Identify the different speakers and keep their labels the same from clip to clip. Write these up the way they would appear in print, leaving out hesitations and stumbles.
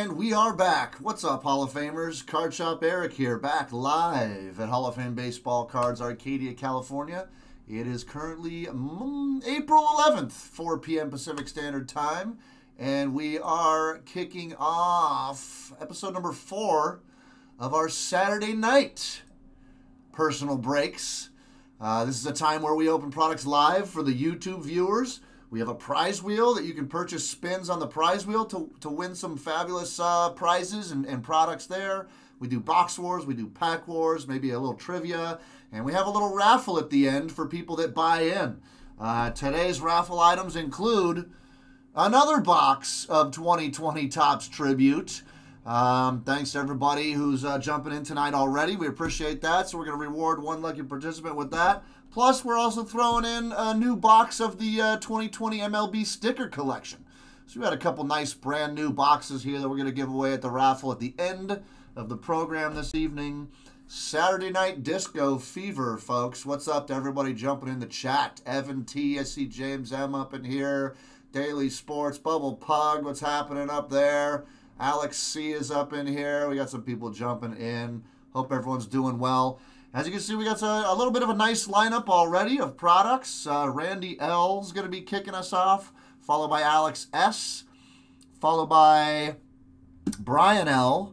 Speaker 1: And we are back. What's up, Hall of Famers? Card Shop Eric here, back live at Hall of Fame Baseball Cards, Arcadia, California. It is currently April 11th, 4 p.m. Pacific Standard Time, and we are kicking off episode number 4 of our Saturday night personal breaks. This is a time where we open products live for the YouTube viewers. We have a prize wheel that you can purchase spins on the prize wheel to win some fabulous prizes and products there. We do box wars, we do pack wars, maybe a little trivia, and we have a little raffle at the end for people that buy in. Today's raffle items include another box of 2020 Topps Tribute. Thanks to everybody who's jumping in tonight already. We appreciate that, so we're going to reward one lucky participant with that. Plus, we're also throwing in a new box of the 2020 MLB sticker collection. So we had a couple nice brand new boxes here that we're going to give away at the raffle at the end of the program this evening. Saturday Night Disco Fever, folks. What's up to everybody jumping in the chat? Evan T, I see James M up in here. Daily Sports, Bubble Pug, what's happening up there? Alex C is up in here. We got some people jumping in. Hope everyone's doing well. As you can see, we got a little bit of a nice lineup already of products. Randy L is going to be kicking us off, followed by Alex S, followed by Brian L,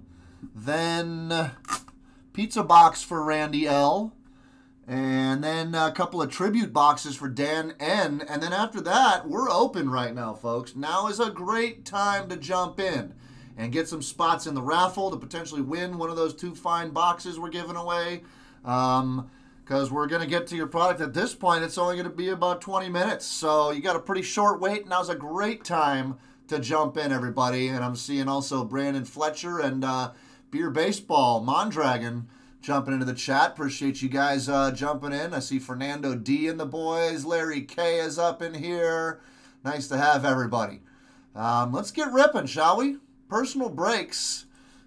Speaker 1: then pizza box for Randy L, and then a couple of tribute boxes for Dan N. And then after that, we're open right now, folks. Now is a great time to jump in and get some spots in the raffle to potentially win one of those 2 fine boxes we're giving away. Because we're going to get to your product. At this point, it's only going to be about 20 minutes. So you got a pretty short wait. Now's a great time to jump in, everybody. And I'm seeing also Brandon Fletcher and Beer Baseball, Mondragon, jumping into the chat. Appreciate you guys jumping in. I see Fernando D and the boys. Larry K is up in here. Nice to have everybody. Let's get ripping, shall we? Personal breaks.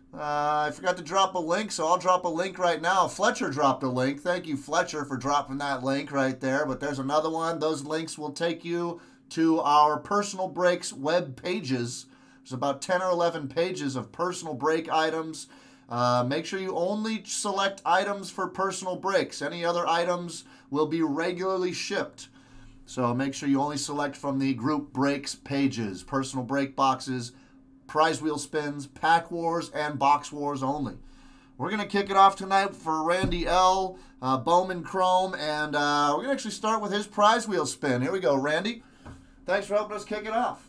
Speaker 1: I forgot to drop a link, so I'll drop a link right now. Fletcher dropped a link. Thank you, Fletcher, for dropping that link right there. But there's another one. Those links will take you to our personal breaks web pages. There's about 10 or 11 pages of personal break items. Make sure you only select items for personal breaks. Any other items will be regularly shipped. So make sure you only select from the group breaks pages. Personal break boxes, prize wheel spins, pack wars, and box wars only. We're going to kick it off tonight for Randy L, Bowman Chrome, and we're going to actually start with his prize wheel spin. Here we go, Randy. Thanks for helping us kick it off.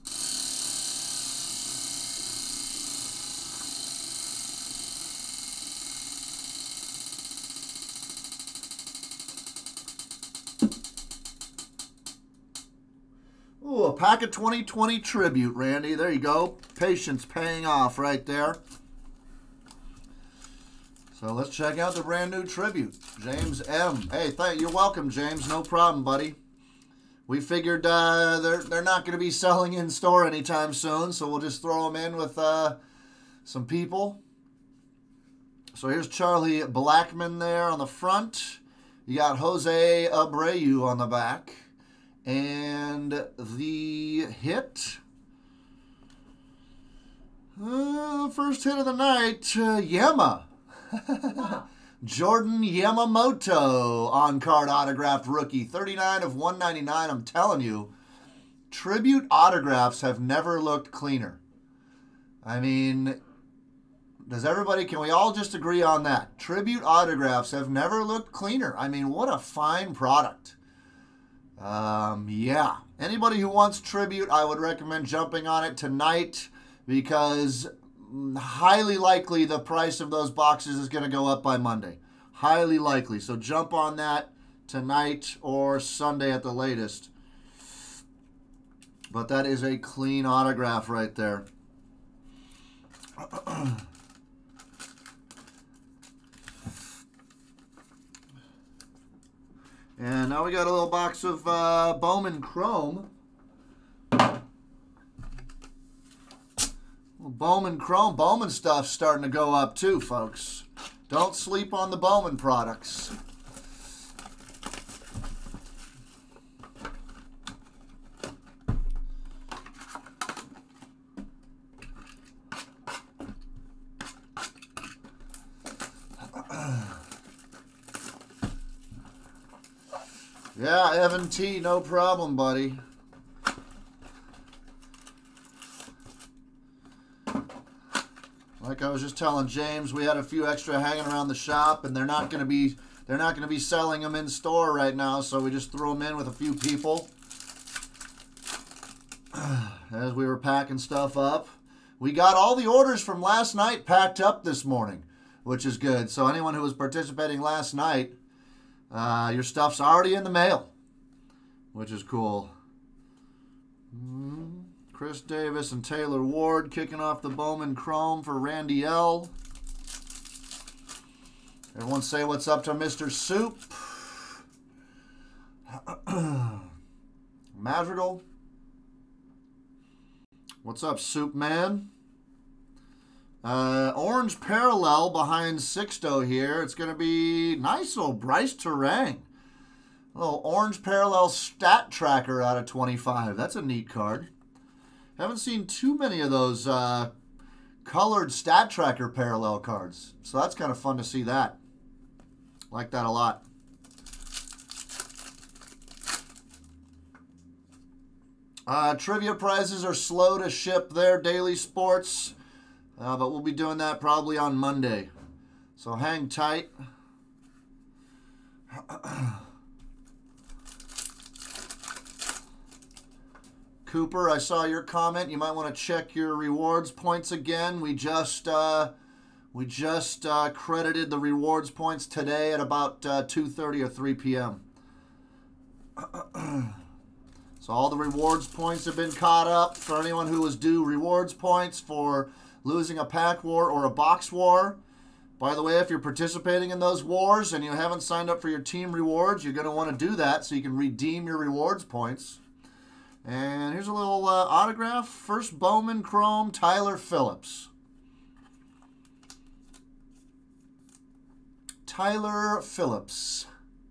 Speaker 1: Ooh, a pack of 2020 Tribute, Randy. There you go. Patience paying off right there. So let's check out the brand new Tribute. James M. Hey, you're welcome, James. No problem, buddy. We figured they're not going to be selling in store anytime soon, so we'll just throw them in with some people. So here's Charlie Blackmon there on the front. You got Jose Abreu on the back. And the hit, first hit of the night, Yama. Jordan Yamamoto on-card autographed rookie, 39 of 199. I'm telling you, Tribute autographs have never looked cleaner. I mean, can we all just agree on that? Tribute autographs have never looked cleaner. I mean, what a fine product. Yeah. Anybody who wants Tribute, I would recommend jumping on it tonight because highly likely the price of those boxes is going to go up by Monday. Highly likely. So jump on that tonight or Sunday at the latest. But that is a clean autograph right there. And now we got a little box of Bowman Chrome. Bowman Chrome. Bowman stuff's starting to go up too, folks. Don't sleep on the Bowman products. Yeah, Evan T, no problem, buddy. Like I was just telling James, we had a few extra hanging around the shop, and they're not going to be selling them in store right now, so we just threw them in with a few people as we were packing stuff up. We got all the orders from last night packed up this morning, which is good. So anyone who was participating last night, your stuff's already in the mail, which is cool. Chris Davis and Taylor Ward kicking off the Bowman Chrome for Randy L. Everyone say what's up to Mr. Soup. Madrigal. What's up, Soup Man? Orange Parallel behind Sixto here. It's going to be nice little Bryce Terang. A little Orange Parallel stat tracker out of 25. That's a neat card. Haven't seen too many of those colored stat tracker parallel cards. So that's kind of fun to see that. Like that a lot. Trivia prizes are slow to ship there, Daily Sports. But we'll be doing that probably on Monday. So hang tight. Cooper, I saw your comment. You might want to check your rewards points again. We just credited the rewards points today at about 2:30 or 3 p.m. So all the rewards points have been caught up for anyone who was due rewards points for losing a pack war or a box war. By the way, if you're participating in those wars and you haven't signed up for your team rewards, you're going to want to do that so you can redeem your rewards points. And here's a little autograph. First Bowman Chrome, Tyler Phillips. Tyler Phillips.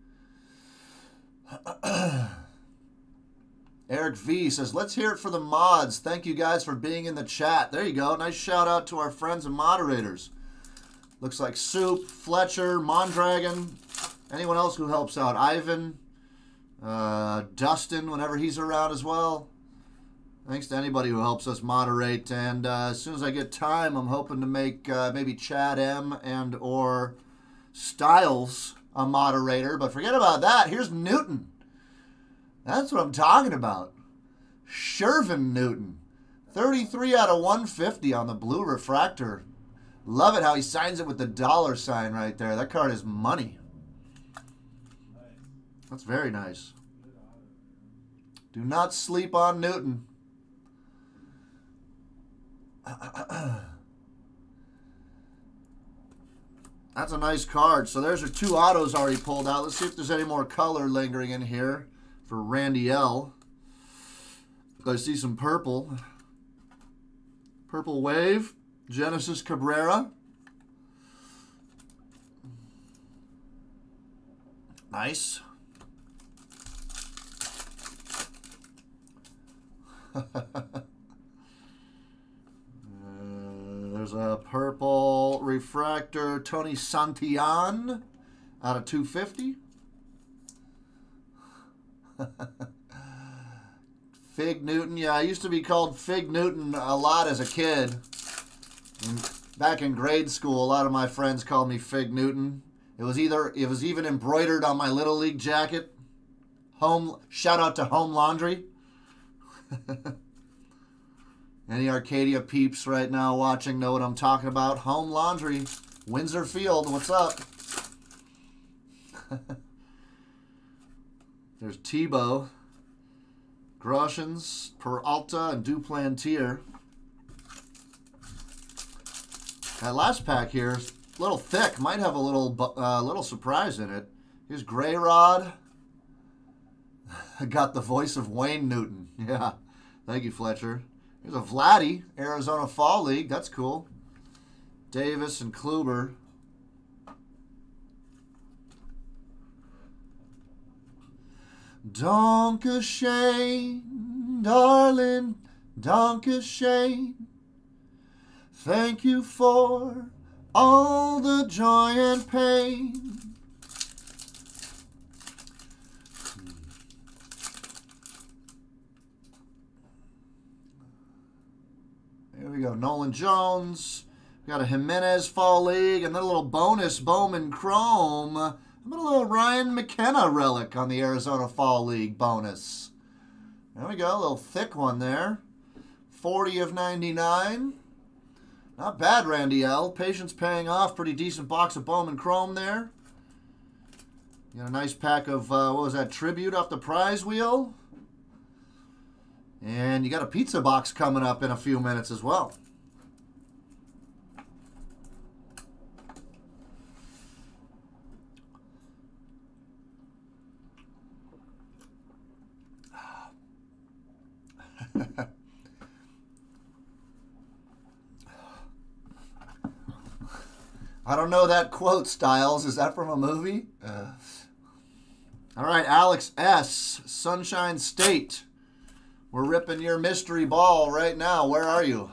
Speaker 1: Eric V says, let's hear it for the mods. Thank you guys for being in the chat. There you go. Nice shout out to our friends and moderators. Looks like Soup, Fletcher, Mondragon, anyone else who helps out. Ivan, Dustin, whenever he's around as well. Thanks to anybody who helps us moderate. And as soon as I get time, I'm hoping to make maybe Chad M and or Styles a moderator. But forget about that. Here's Newton. That's what I'm talking about. Shervin Newton. 33 out of 150 on the blue refractor. Love it how he signs it with the $sign right there. That card is money. That's very nice. Do not sleep on Newton. That's a nice card. So there's your two autos already pulled out. Let's see if there's any more color lingering in here for Randy L. I see some purple. Purple Wave. Genesis Cabrera. Nice. There's a purple refractor, Tony Santillan out of 250. Fig Newton. Yeah, I used to be called Fig Newton a lot as a kid. Back in grade school, a lot of my friends called me Fig Newton. It was even embroidered on my Little League jacket. Shout out to Home Laundry. Any Arcadia peeps right now watching know what I'm talking about. Home Laundry, Windsor Field, what's up? There's Tebow, Groshans, Peralta, and Duplantier. That last pack here is a little thick. Might have a little surprise in it. Here's Gray Rod. I got the voice of Wayne Newton. Yeah. Thank you, Fletcher. Here's a Vladdy, Arizona Fall League. That's cool. Davis and Kluber. Dankeschön, darling, Dankeschön. Thank you for all the joy and pain. There we go. Nolan Jones. We got a Jimenez Fall League, and then a little bonus Bowman Chrome. How about a little Ryan McKenna relic on the Arizona Fall League bonus? There we go. A little thick one there. 40 of 99. Not bad, Randy L. Patience paying off. Pretty decent box of Bowman Chrome there. You got a nice pack of, what was that, Tribute off the prize wheel. And you got a pizza box coming up in a few minutes as well. I don't know that quote, Styles. Is that from a movie? All right, Alex S. Sunshine State. We're ripping your mystery ball right now. Where are you?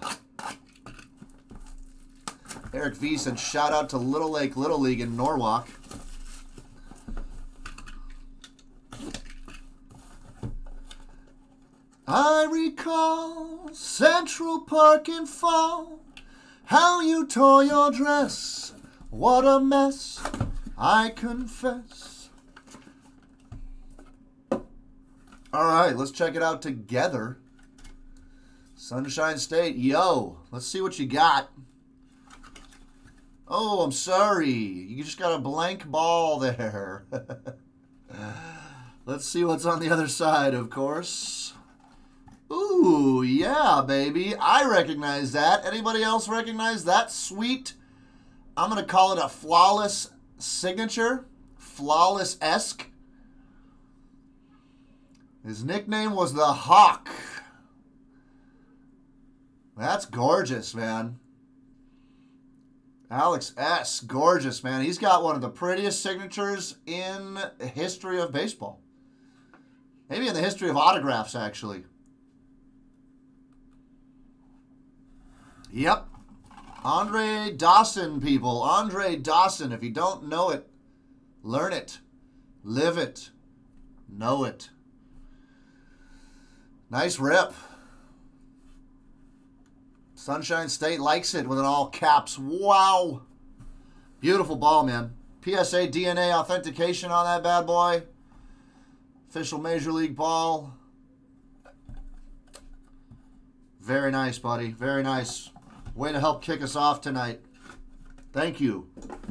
Speaker 1: Eric V said, shout out to Little Lake Little League in Norwalk. I recall Central Park in fall, how you tore your dress. What a mess, I confess. All right, let's check it out together. Sunshine State, yo, let's see what you got. Oh, I'm sorry. You just got a blank ball there. Let's see what's on the other side, of course. Ooh, yeah, baby. I recognize that. Anybody else recognize that sweet? I'm going to call it a flawless signature. Flawless-esque. His nickname was the Hawk. That's gorgeous, man. Alex S. Gorgeous, man. He's got one of the prettiest signatures in the history of baseball. Maybe in the history of autographs, actually. Yep. Andre Dawson, people. Andre Dawson. If you don't know it, learn it. Live it. Know it. Nice rip. Sunshine State likes it with an all caps. Wow. Beautiful ball, man. PSA DNA authentication on that bad boy. Official Major League ball. Very nice, buddy. Very nice. Way to help kick us off tonight. Thank you.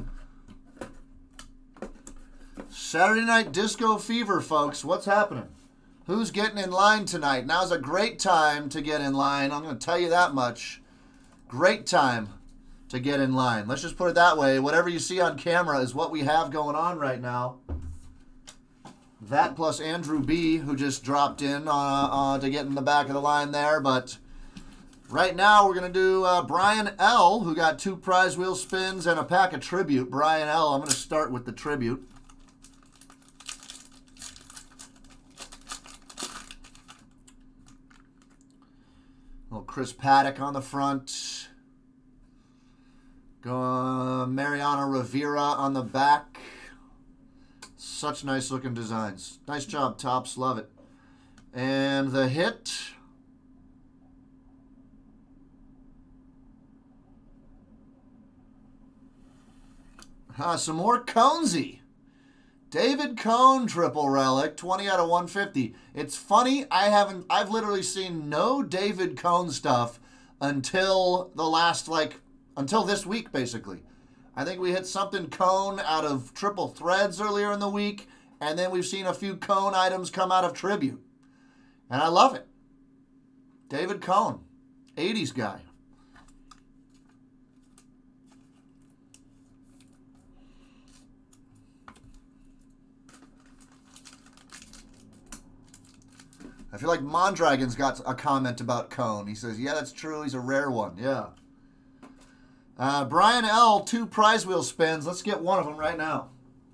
Speaker 1: Saturday Night Disco Fever, folks. What's happening? Who's getting in line tonight? Now's a great time to get in line. I'm going to tell you that much. Great time to get in line. Let's just put it that way. Whatever you see on camera is what we have going on right now. That plus Andrew B, who just dropped in to get in the back of the line there. But right now we're going to do Brian L, who got 2 prize wheel spins and a pack of Tribute. Brian L, I'm going to start with the Tribute. Little Chris Paddock on the front. Mariano Rivera on the back. Such nice looking designs. Nice job, Topps. Love it. And the hit. Some more Conesy. David Cone triple relic, 20 out of 150. It's funny, I've literally seen no David Cone stuff until the last, until this week, basically. I think we hit something Cone out of Triple Threads earlier in the week, and then we've seen a few Cone items come out of Tribute. And I love it. David Cone, 80s guy. I feel like Mondragon's got a comment about Cone. He says, yeah, that's true. He's a rare one. Yeah. Brian L, 2 prize wheel spins. Let's get one of them right now.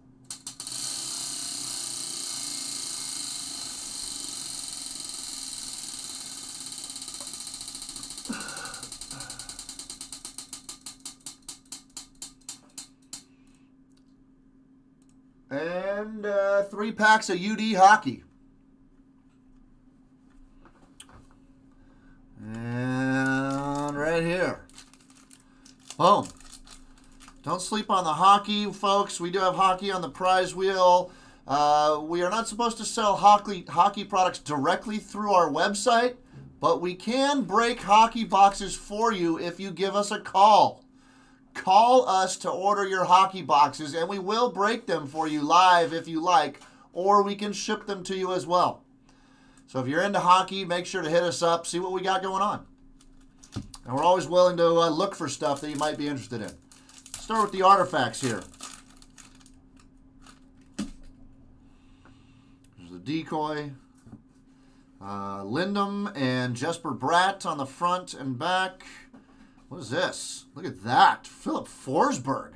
Speaker 1: And 3 packs of UD hockey. And right right here. Boom. Don't sleep on the hockey, folks. We do have hockey on the prize wheel. We are not supposed to sell hockey products directly through our website, but we can break hockey boxes for you if you give us a call. Call us to order your hockey boxes, and we will break them for you live if you like, or we can ship them to you as well. So if you're into hockey, make sure to hit us up, see what we got going on. And we're always willing to look for stuff that you might be interested in. Start with the artifacts here. There's the decoy. Lindum and Jesper Bratt on the front and back. What is this? Look at that. Philip Forsberg.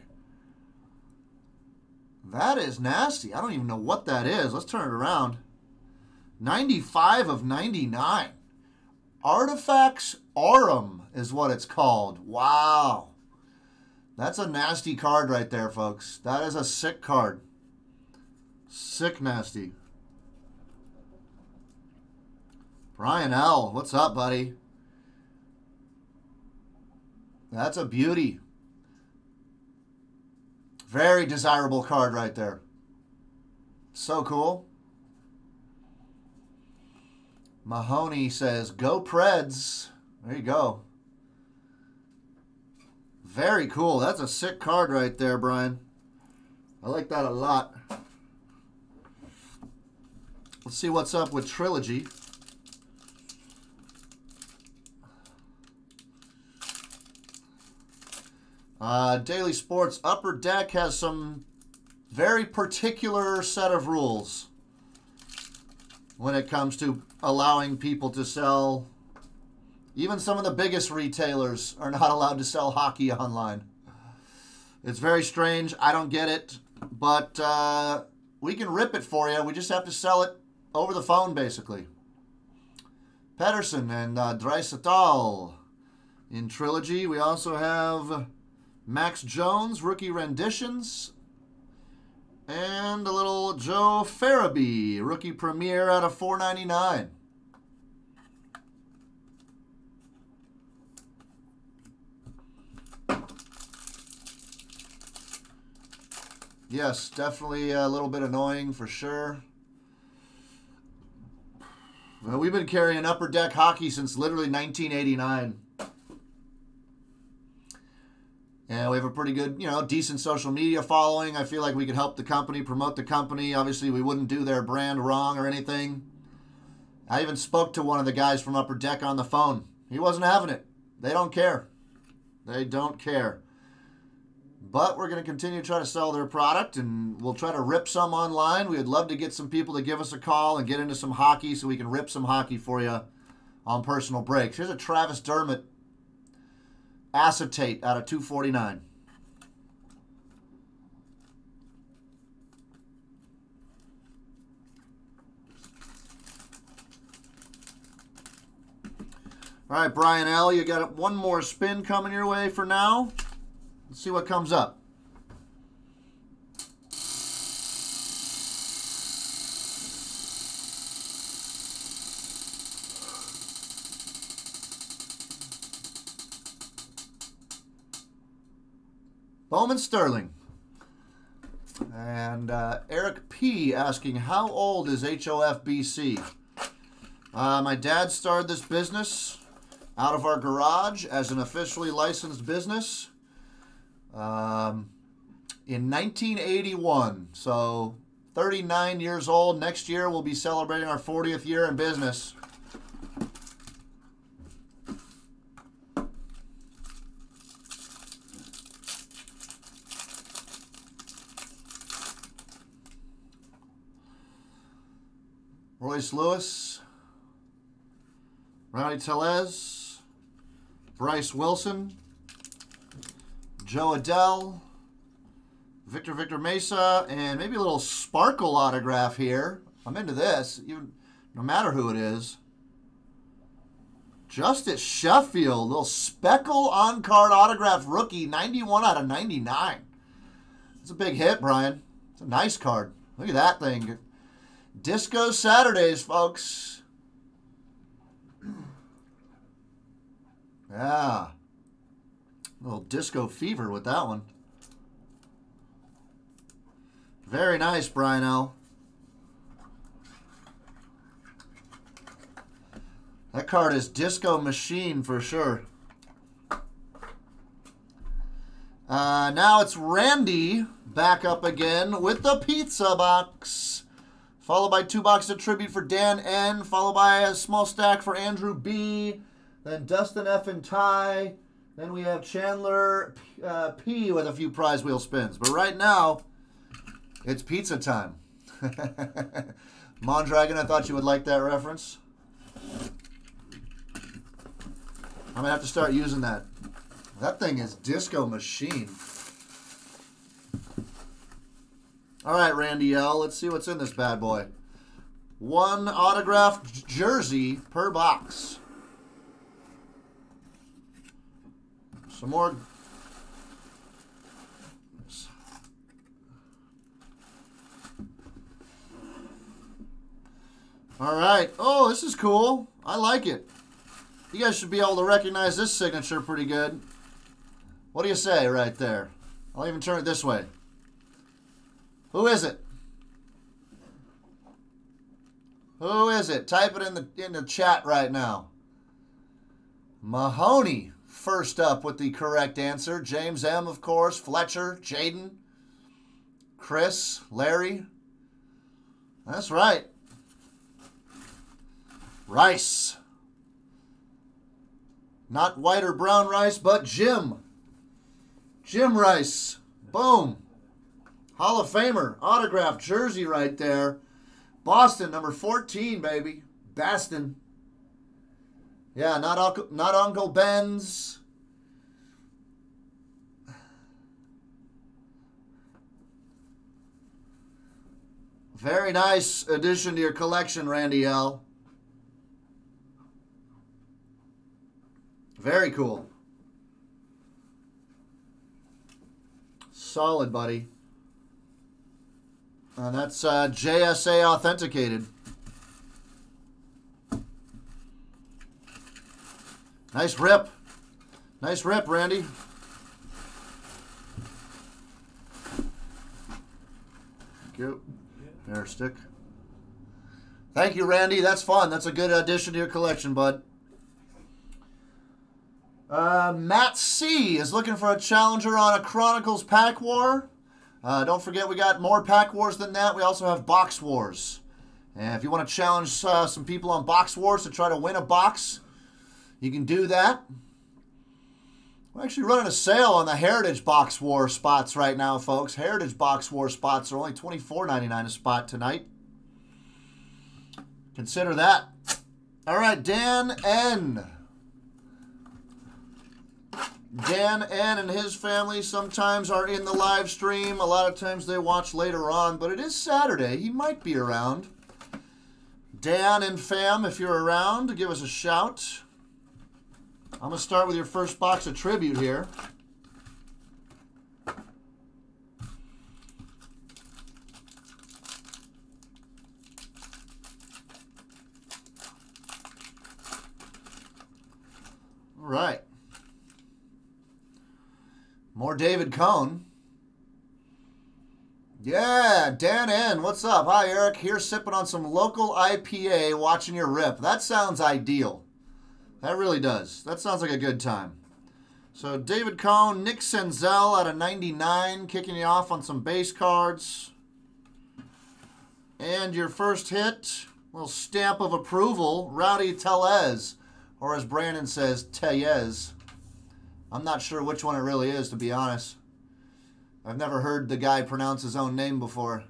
Speaker 1: That is nasty. I don't even know what that is. Let's turn it around. 95 of 99. Artifacts Aurum is what it's called. Wow. That's a nasty card right there, folks. That is a sick card. Sick nasty. Brian L., what's up, buddy? That's a beauty. Very desirable card right there. So cool. Mahoney says, go Preds. There you go. Very cool. That's a sick card right there, Brian. I like that a lot. Let's see what's up with Trilogy. Daily Sports Upper Deck has some very particular set of rules when it comes to allowing people to sell. Even some of the biggest retailers are not allowed to sell hockey online. It's very strange. I don't get it. But we can rip it for you. We just have to sell it over the phone, basically. Pedersen and Draisaitl in Trilogy. We also have Max Jones, rookie renditions. And a little Joe Farabee, rookie premiere out of $4.99. Yes, definitely a little bit annoying for sure. Well, we've been carrying Upper Deck hockey since literally 1989. And we have a pretty good, decent social media following. I feel like we could help the company, promote the company. Obviously, we wouldn't do their brand wrong or anything. I even spoke to one of the guys from Upper Deck on the phone. He wasn't having it. They don't care. They don't care. But we're going to continue to try to sell their product, and we'll try to rip some online. We would love to get some people to give us a call and get into some hockey so we can rip some hockey for you on personal breaks. Here's a Travis Dermott acetate out of $2.49. All right, Brian L., you got one more spin coming your way for now. Let's see what comes up. Bowman Sterling. And Eric P. asking, how old is HOFBC? My dad started this business out of our garage as an officially licensed business in 1981. So 39 years old. Next year we'll be celebrating our 40th year in business. Royce Lewis, Rowdy Tellez, Bryce Wilson, Joe Adell, Victor Mesa, and maybe a little sparkle autograph here. I'm into this, even no matter who it is. Justice Sheffield, little speckle on-card autograph rookie, 91 out of 99. It's a big hit, Brian. It's a nice card. Look at that thing. Disco Saturdays, folks. Yeah. A little disco fever with that one. Very nice, Brian L. That card is Disco Machine for sure. Now it's Randy back up again with the pizza box. Followed by 2 boxes of tribute for Dan N. Followed by a small stack for Andrew B. Then Dustin F. and Ty. Then we have Chandler P. with a few prize wheel spins. But right now, it's pizza time. Mondragon, I thought you would like that reference. I'm going to have to start using that. That thing is Disco Machine. All right, Randy L. Let's see what's in this bad boy. 1 autographed jersey per box. Some more. All right. Oh, this is cool. I like it. You guys should be able to recognize this signature pretty good. What do you say right there? I'll even turn it this way. Who is it? Who is it? Type it in the chat right now. Mahoney first up with the correct answer. James M, of course. Fletcher, Jaden, Chris, Larry. That's right. Rice. Not white or brown rice, but Jim. Jim Rice. Boom. Hall of Famer. Autographed jersey right there. Boston, number 14, baby. Baston. Yeah, not Uncle Ben's. Very nice addition to your collection, Randy L. Very cool. Solid, buddy. And that's JSA authenticated. Nice rip. Nice rip, Randy. Thank you. There, stick. Thank you, Randy. That's fun. That's a good addition to your collection, bud. Matt C. is looking for a challenger on a Chronicles Pack War. Don't forget, we got more Pack Wars than that. We also have Box Wars. And if you want to challenge some people on Box Wars to try to win a box, you can do that. We're actually running a sale on the Heritage Box War spots right now, folks. Heritage Box War spots are only $24.99 a spot tonight. Consider that. All right, Dan N. Dan N. and his family sometimes are in the live stream. A lot of times they watch later on, but it is Saturday. He might be around. Dan and fam, if you're around, give us a shout. I'm going to start with your first box of tribute here. All right. More David Cone. Yeah, Dan N. What's up? Hi, Eric. Here sipping on some local IPA, watching your rip. That sounds ideal. That really does. That sounds like a good time. So, David Cone, Nick Senzel out of 99, kicking you off on some base cards. And your first hit, little stamp of approval, Rowdy Tellez. Or as Brandon says, Tellez. I'm not sure which one it really is, to be honest. I've never heard the guy pronounce his own name before.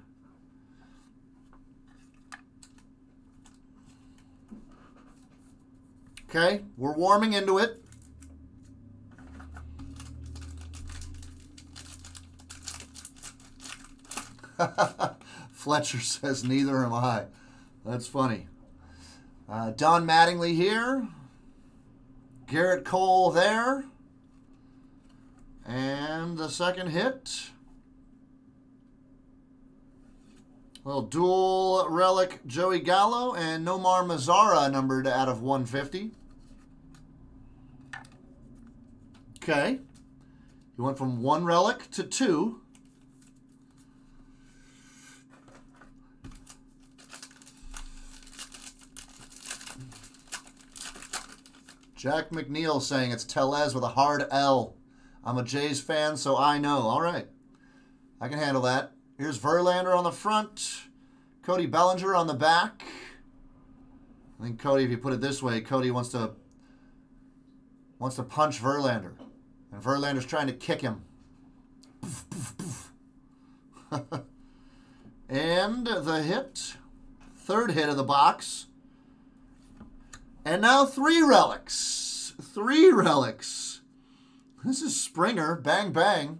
Speaker 1: Okay, we're warming into it. Fletcher says, neither am I. That's funny. Don Mattingly here. Garrett Cole there. And the second hit. Little dual relic Joey Gallo and Nomar Mazara numbered out of 150. Okay. He went from 1 relic to 2. Jack McNeil saying it's Tellez with a hard L. I'm a Jays fan, so I know. All right. I can handle that. Here's Verlander on the front. Cody Bellinger on the back. I think Cody, if you put it this way, Cody wants to punch Verlander. And Verlander's trying to kick him. Poof, poof, poof. And the hit. 3rd hit of the box. And now 3 relics. 3 relics. This is Springer. Bang, bang.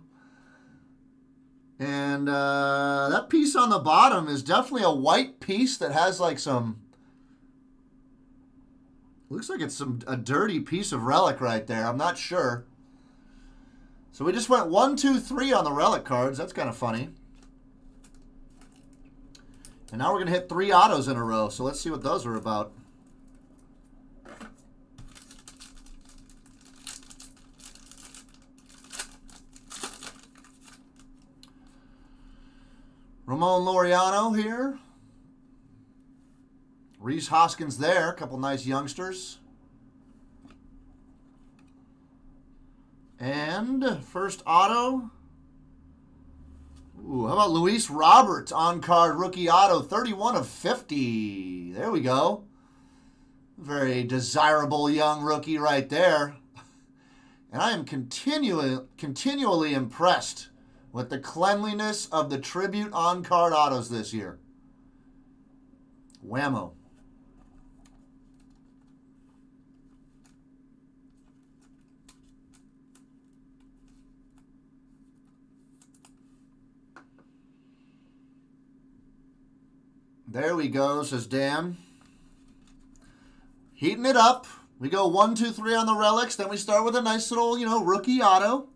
Speaker 1: And that piece on the bottom is definitely a white piece that has like some... Looks like it's a dirty piece of relic right there. I'm not sure. So we just went 1, 2, 3 on the relic cards. That's kind of funny. And now we're going to hit 3 autos in a row. So let's see what those are about. Ramon Laureano here. Rhys Hoskins there. A couple nice youngsters. And first auto. Ooh, how about Luis Roberts on card rookie auto, 31 of 50. There we go. Very desirable young rookie right there. And I am continually impressed with the cleanliness of the Tribute on-card autos this year. Whammo. There we go, says Dan. Heating it up. We go 1, 2, 3 on the relics. Then we start with a nice little, rookie auto.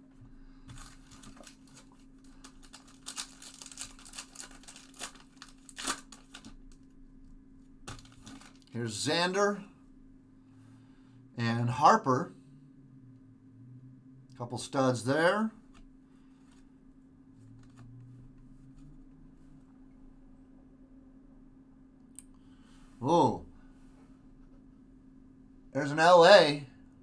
Speaker 1: Here's Xander and Harper. Couple studs there. Oh, there's an LA.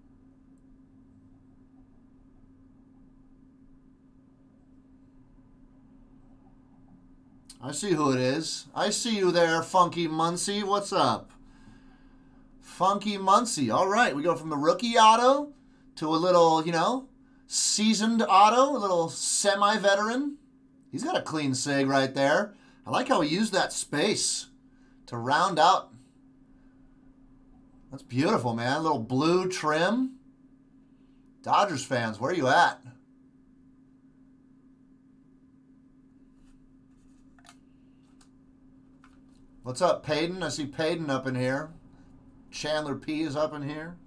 Speaker 1: I see who it is. I see you there, Funky Muncie. What's up? Funky Muncie. All right, we go from the rookie auto to a little, seasoned auto, a little semi-veteran. He's got a clean sig right there. I like how he used that space to round out. That's beautiful, man. A little blue trim. Dodgers fans, where are you at? What's up, Payton? I see Payton up in here. Chandler P is up in here.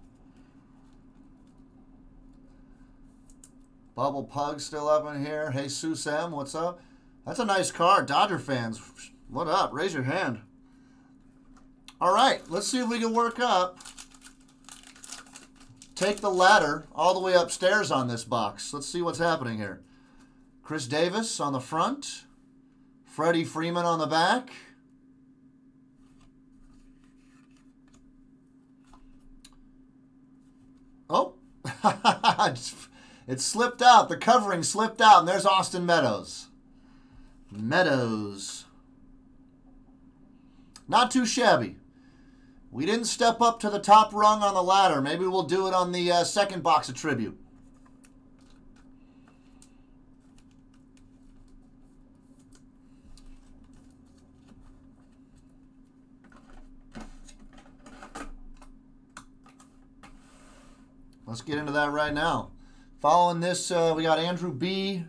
Speaker 1: Bubble Pug still up in here. Hey, Jesus M, what's up? That's a nice card. Dodger fans, what up? Raise your hand. All right, let's see if we can work up. Take the ladder all the way upstairs on this box. Let's see what's happening here. Chris Davis on the front. Freddie Freeman on the back. Oh, it slipped out. The covering slipped out, and there's Austin Meadows. Meadows. Not too shabby. We didn't step up to the top rung on the ladder. Maybe we'll do it on the second box of Tribute. Let's get into that right now. Following this, we got Andrew B.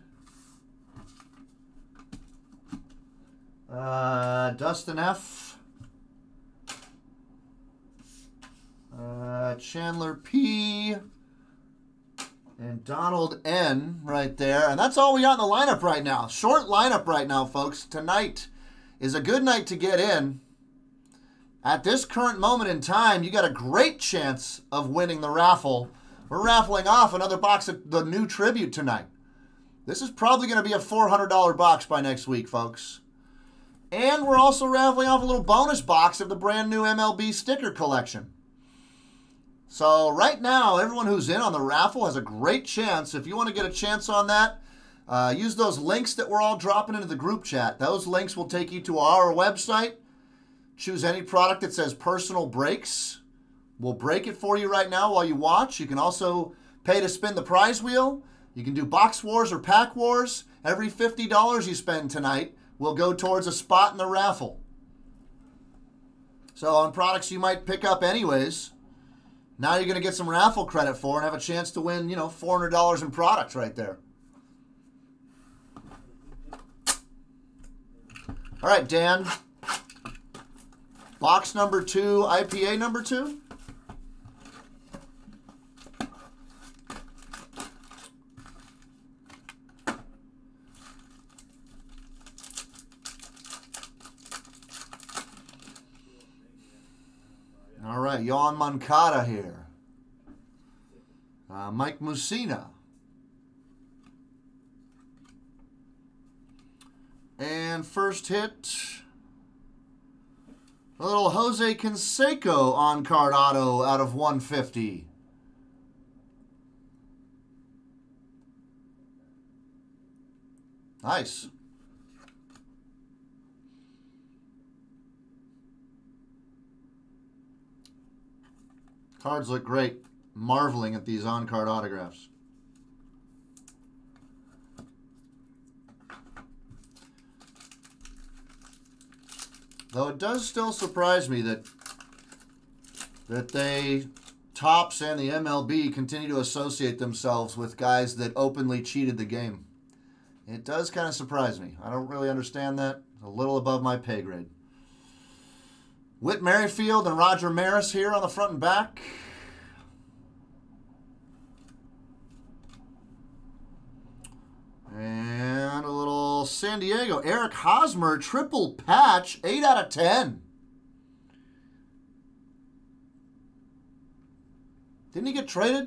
Speaker 1: Dustin F. Chandler P. And Donald N. right there. And that's all we got in the lineup right now. Short lineup right now, folks. Tonight is a good night to get in. At this current moment in time, you got a great chance of winning the raffle. We're raffling off another box of the new Tribute tonight. This is probably going to be a $400 box by next week, folks. And we're also raffling off a little bonus box of the brand new MLB sticker collection. So right now, everyone who's in on the raffle has a great chance. If you want to get a chance on that, use those links that we're all dropping into the group chat. Those links will take you to our website. Choose any product that says Personal Breaks. We'll break it for you right now while you watch. You can also pay to spin the prize wheel. You can do Box Wars or Pack Wars. Every $50 you spend tonight will go towards a spot in the raffle. So on products you might pick up anyways, now you're going to get some raffle credit for and have a chance to win, $400 in products right there. All right, Dan. Box number 2, IPA number 2. All right, Yoan Moncada here. Mike Mussina. And first hit, a little Jose Canseco on-card auto out of 150. Nice. Cards look great. Marveling at these on-card autographs. Though it does still surprise me that they, Topps and the MLB, continue to associate themselves with guys that openly cheated the game. It does kind of surprise me. I don't really understand that. It's a little above my pay grade. Whit Merrifield and Roger Maris here on the front and back. And a little San Diego. Eric Hosmer, triple patch, 8 out of 10. Didn't he get traded?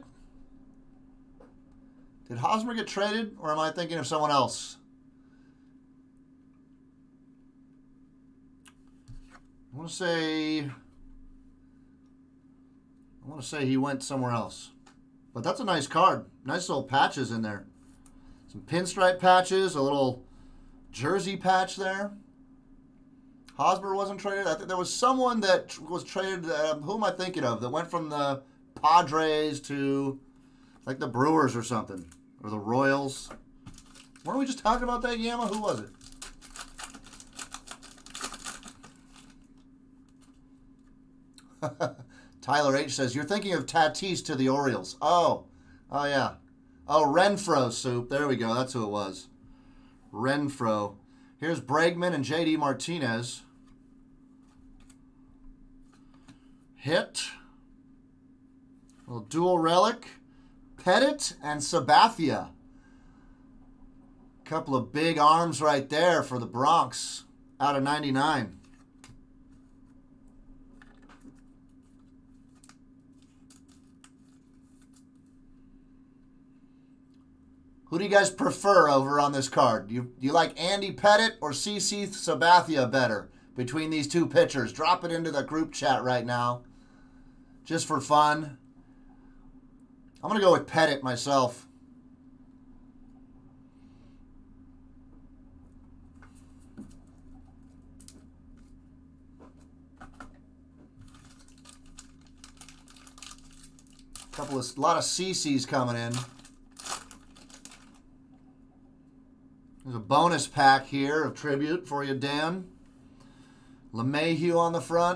Speaker 1: Did Hosmer get traded, or am I thinking of someone else? I want to say he went somewhere else. But that's a nice card. Nice little patches in there. Some pinstripe patches, a little jersey patch there. Hosmer wasn't traded. I think there was someone that was traded. Who am I thinking of? That went from the Padres to like the Brewers or something. Or the Royals. Weren't we just talking about that, Yama? Who was it? Tyler H says, you're thinking of Tatis to the Orioles. Oh yeah. Oh, Renfroe soup. There we go. That's who it was. Renfroe. Here's Bregman and J.D. Martinez. Hit. A little dual relic. Pettit and Sabathia. Couple of big arms right there for the Bronx. Out of 99. Who do you guys prefer over on this card? Do you like Andy Pettit or CC Sabathia better between these two pitchers? Drop it into the group chat right now. Just for fun. I'm going to go with Pettit myself. A lot of CCs coming in. There's a bonus pack here of tribute for you, Dan. LeMahieu on the front.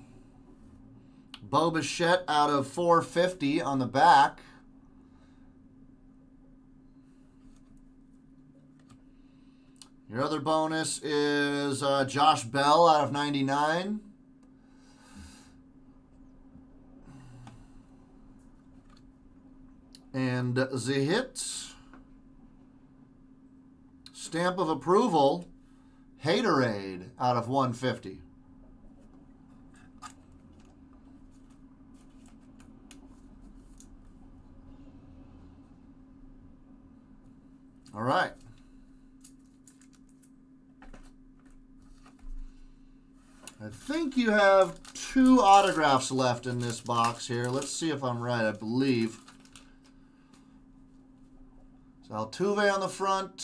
Speaker 1: Bo Bichette out of 450 on the back. Your other bonus is Josh Bell out of 99. And the hit. Stamp of approval, Haterade out of 150. All right. I think you have 2 autographs left in this box here. Let's see if I'm right. I believe. So Altuve on the front.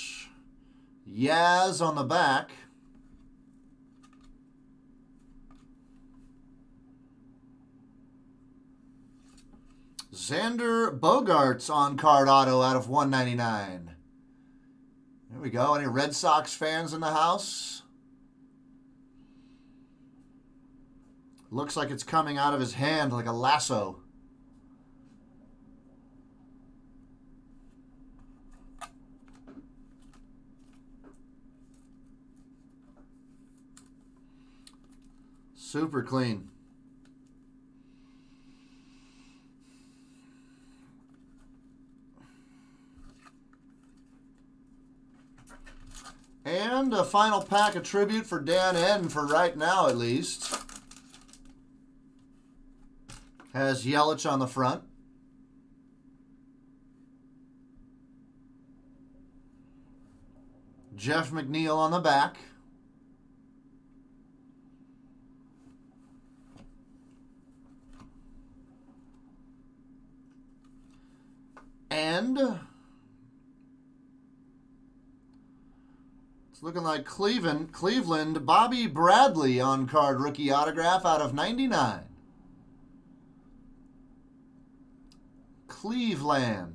Speaker 1: Yaz on the back. Xander Bogaerts on card auto out of 199. There we go. Any Red Sox fans in the house? Looks like it's coming out of his hand like a lasso. Super clean. And a final pack of tribute for Dan N for right now, at least. Has Yelich on the front. Jeff McNeil on the back. And it's looking like Cleveland, Bobby Bradley on card rookie autograph out of 99. Cleveland.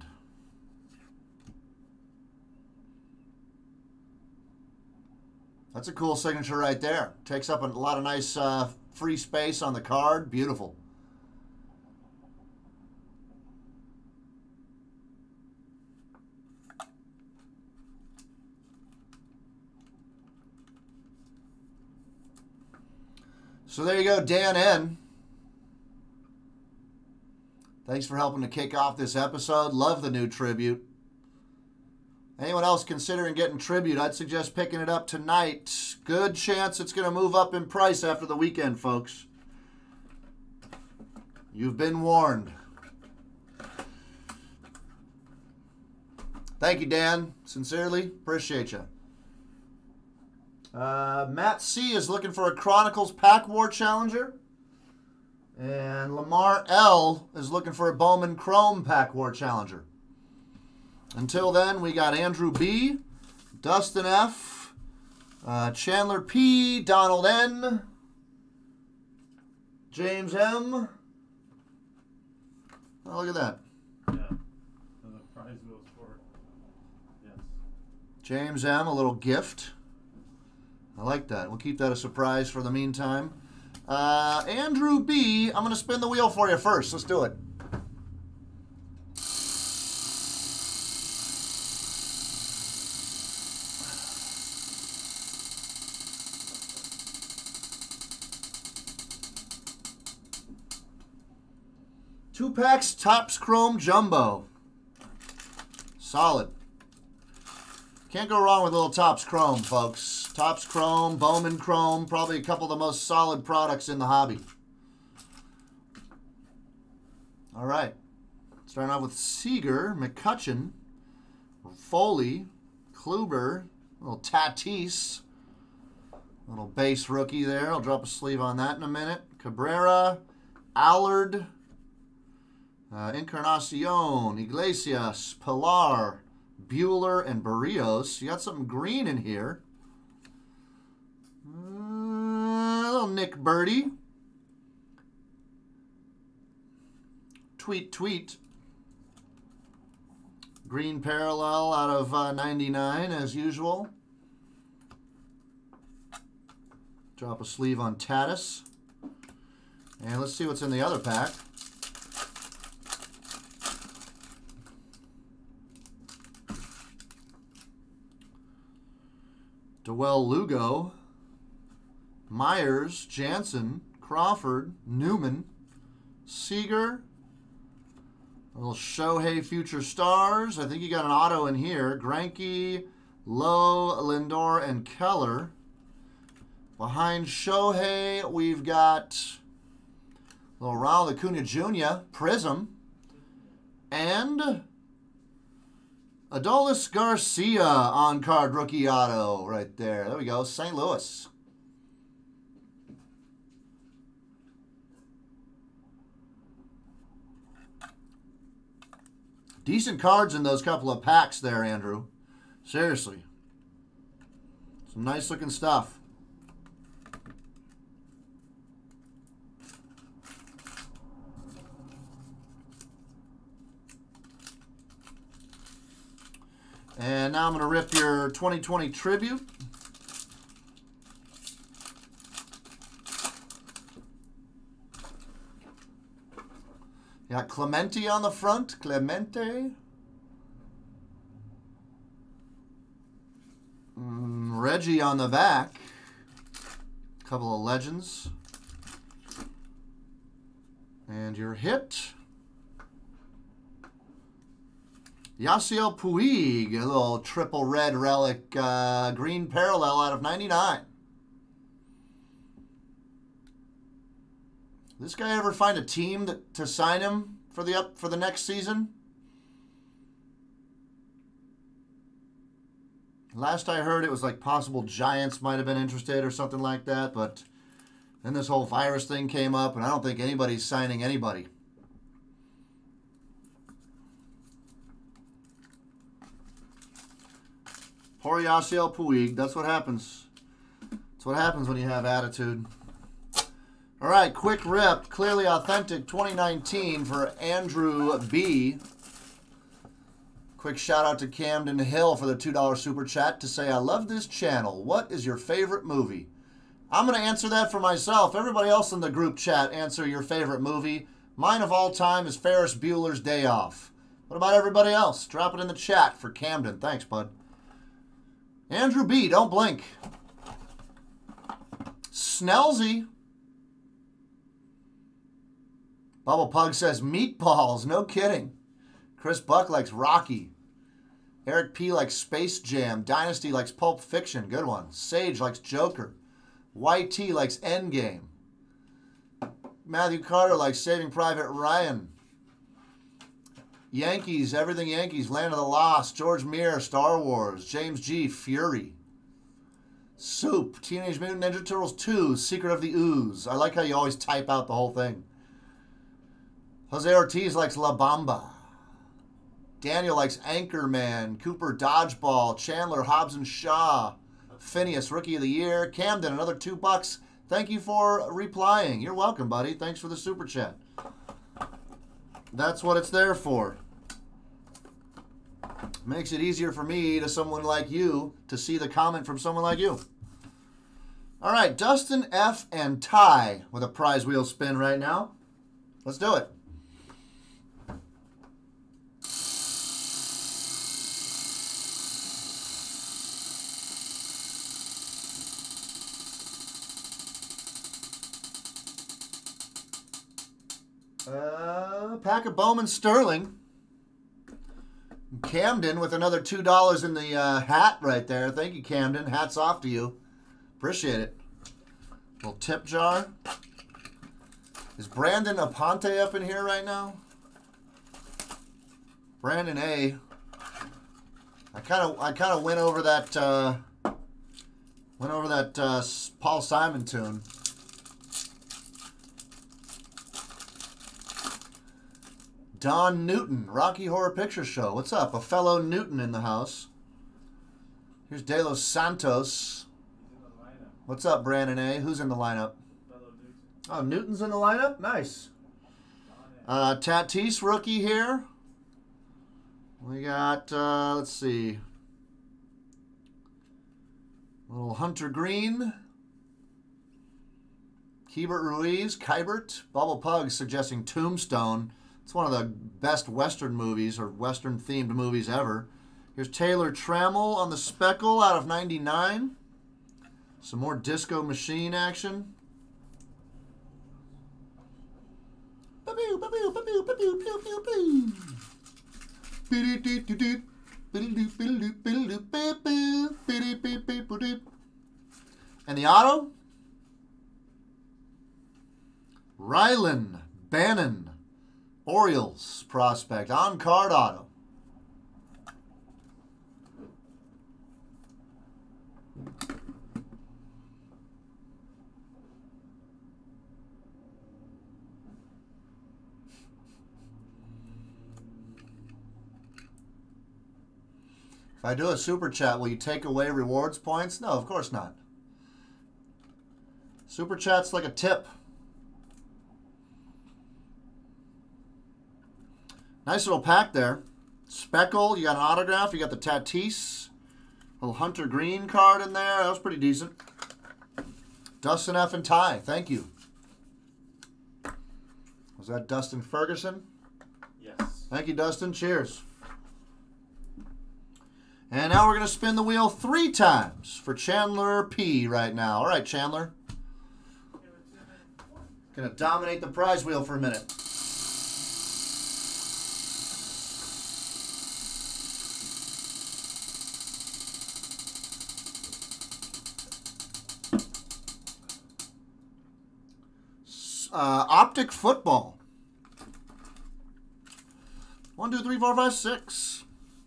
Speaker 1: That's a cool signature right there. Takes up a lot of nice free space on the card. Beautiful. So there you go, Dan N. Thanks for helping to kick off this episode. Love the new tribute. Anyone else considering getting tribute, I'd suggest picking it up tonight. Good chance it's going to move up in price after the weekend, folks. You've been warned. Thank you, Dan. Sincerely, appreciate you. Matt C. is looking for a Chronicles Pack War Challenger. And Lamar L. is looking for a Bowman Chrome Pack War Challenger. Until then, we got Andrew B., Dustin F., Chandler P., Donald N., James M. Oh, look at that.
Speaker 2: Yeah. So the prize goes for, yes.
Speaker 1: James M., a little gift. I like that. We'll keep that a surprise for the meantime. Andrew B., I'm going to spin the wheel for you first. Let's do it. Two packs, Topps Chrome Jumbo. Solid. Can't go wrong with a little Topps Chrome, folks. Topps Chrome, Bowman Chrome, probably a couple of the most solid products in the hobby. All right. Starting off with Seager, McCutchen, Foley, Kluber, little Tatis, little base rookie there. I'll drop a sleeve on that in a minute. Cabrera, Allard, Encarnacion, Iglesias, Pilar, Bueller, and Barrios. You got something green in here. Little Nick Birdie. Tweet. Green parallel out of 99 as usual. Drop a sleeve on Tatis. And let's see what's in the other pack. Dewell Lugo, Myers, Jansen, Crawford, Newman, Seager, a little Shohei Future Stars. I think you got an auto in here. Greinke, Lowe, Lindor, and Keller. Behind Shohei, we've got a little Ronald Acuna Jr., Prism, and Adolis Garcia on card rookie auto right there. There we go. St. Louis. Decent cards in those couple of packs there, Andrew. Seriously. Some nice looking stuff. And now I'm going to rip your 2020 Tribute. Got Clemente on the front. Clemente. Reggie on the back. Couple of legends. And your hit. Yasiel Puig, a little triple red relic green parallel out of 99. This guy ever find a team to sign him for the next season? Last I heard, it was like possible Giants might have been interested or something like that, but then this whole virus thing came up, and I don't think anybody's signing anybody. Poor Yasiel Puig. That's what happens. That's what happens when you have attitude. All right, quick rip. Clearly Authentic 2019 for Andrew B. Quick shout out to Camden Hill for the $2 super chat to say, I love this channel. What is your favorite movie? I'm going to answer that for myself. Everybody else in the group chat, answer your favorite movie. Mine of all time is Ferris Bueller's Day Off. What about everybody else? Drop it in the chat for Camden. Thanks, bud. Andrew B, don't blink. Snellsy. Bubble Pug says meatballs. No kidding. Chris Buck likes Rocky. Eric P likes Space Jam. Dynasty likes Pulp Fiction. Good one. Sage likes Joker. YT likes Endgame. Matthew Carter likes Saving Private Ryan. Yankees, everything Yankees. Land of the Lost. George Meir, Star Wars. James G, Fury. Soup, Teenage Mutant Ninja Turtles 2, Secret of the Ooze. I like how you always type out the whole thing. Jose Ortiz likes La Bamba. Daniel likes Anchorman. Cooper, Dodgeball. Chandler, Hobbs and Shaw. Phineas, Rookie of the Year. Camden, another $2. Thank you for replying. You're welcome, buddy. Thanks for the super chat. That's what it's there for. Makes it easier for me to someone like you to see the comment from someone like you. All right, Dustin F. and Ty with a prize wheel spin right now. Let's do it. Pack of Bowman Sterling. Camden with another $2 in the hat right there. Thank you, Camden. Hats off to you. Appreciate it. Little tip jar. Is Brandon Aponte up in here right now? Brandon A. I kind of went over that Paul Simon tune. Don Newton, Rocky Horror Picture Show. What's up? A fellow Newton in the house. Here's De Los Santos. What's up, Brandon A? Who's in the lineup? Oh, Newton's in the lineup? Nice. Tatis rookie here. We got, let's see. Little Hunter Green. Keibert Ruiz, Kybert. Bubble Pug suggesting Tombstone. It's one of the best Western movies or Western-themed movies ever. Here's Taylor Trammell on the Speckle out of 99. Some more Disco Machine action. And the auto? Rylan Bannon. Orioles prospect on card auto. If I do a super chat, will you take away rewards points? No, of course not. Super chat's like a tip. Nice little pack there. Speckle, you got an autograph. You got the Tatis. Little Hunter Green card in there. That was pretty decent. Dustin F. and Ty, thank you. Was that Dustin Ferguson?
Speaker 2: Yes.
Speaker 1: Thank you, Dustin. Cheers. And now we're going to spin the wheel 3 times for Chandler P right now. All right, Chandler. Going to dominate the prize wheel for a minute. Optic football. 1, 2, 3, 4, 5, 6.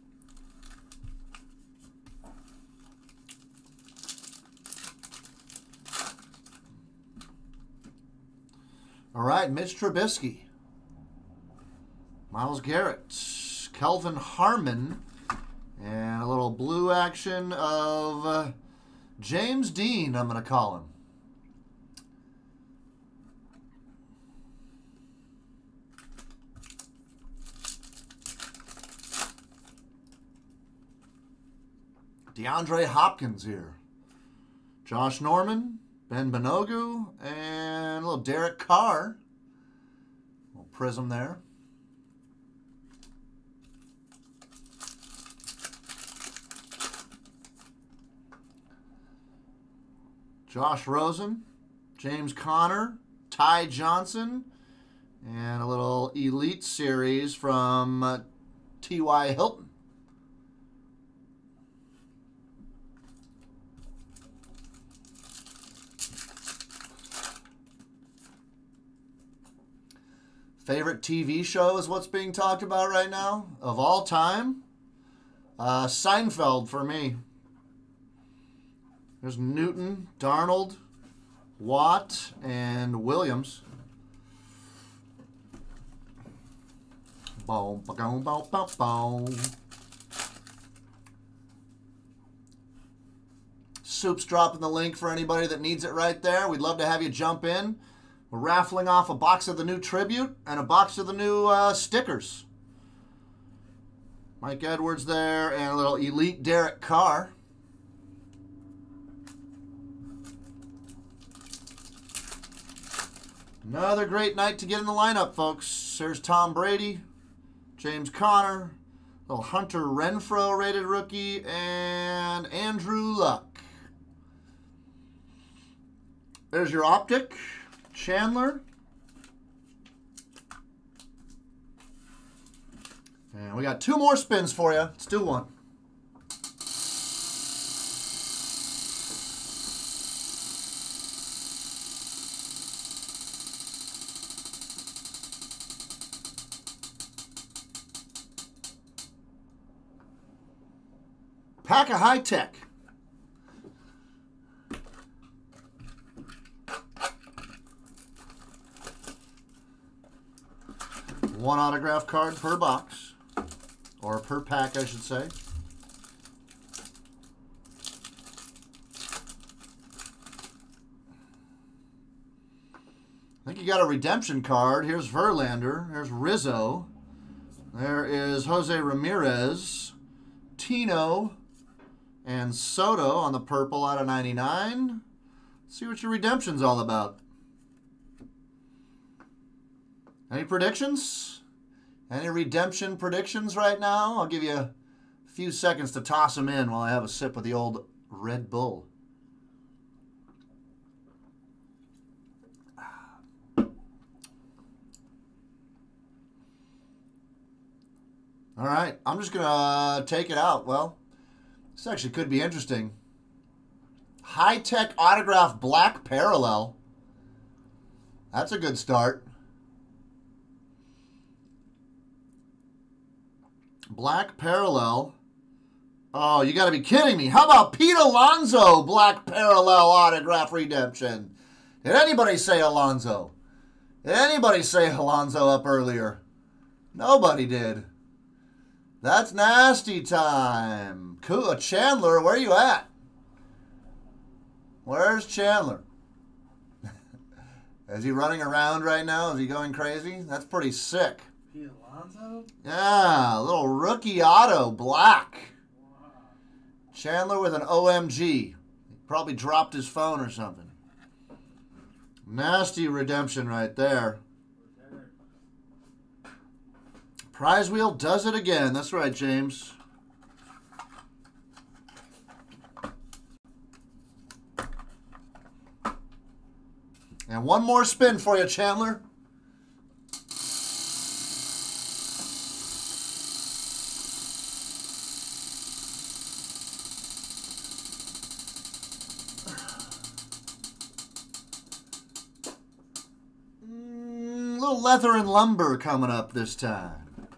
Speaker 1: All right, Mitch Trubisky, Myles Garrett, Kelvin Harmon, and a little blue action of James Dean, I'm going to call him. DeAndre Hopkins here. Josh Norman, Ben Banogu, and a little Derek Carr. Little prism there. Josh Rosen, James Conner, Ty Johnson, and a little Elite Series from T.Y. Hilton. Favorite TV show is what's being talked about right now of all time. Seinfeld for me. There's Newton, Darnold, Watt, and Williams. Boom, boom, boom, boom, boom. Soup's dropping the link for anybody that needs it right there. We'd love to have you jump in. We're raffling off a box of the new Tribute and a box of the new stickers. Mike Edwards there and a little Elite Derek Carr. Another great night to get in the lineup, folks. There's Tom Brady, James Conner, little Hunter Renfrow rated rookie, and Andrew Luck. There's your Optic. Chandler. And we got 2 more spins for you. Let's do one. Pack of High Tech. One autograph card per box, or per pack, I should say. I think you got a redemption card. Here's Verlander. Here's Rizzo. There is Jose Ramirez, Tino, and Soto on the purple out of 99. Let's see what your redemption's all about. Any predictions? Any redemption predictions right now? I'll give you a few seconds to toss them in while I have a sip of the old Red Bull. All right, I'm just going to take it out. Well, this actually could be interesting. High-tech autograph black parallel. That's a good start. Black parallel. Oh, you got to be kidding me. How about Pete Alonso black parallel autograph redemption? Did anybody say Alonso? Did anybody say Alonso up earlier? Nobody did. That's nasty time. Cool. Chandler, where are you at? Where's Chandler? Is he running around right now? Is he going crazy? That's pretty sick.
Speaker 2: Pete Alonso?
Speaker 1: Yeah, a little rookie auto, black.
Speaker 2: Wow.
Speaker 1: Chandler with an OMG. Probably dropped his phone or something. Nasty redemption right there. Prize wheel does it again. That's right, James. And one more spin for you, Chandler. Little leather and lumber coming up this time.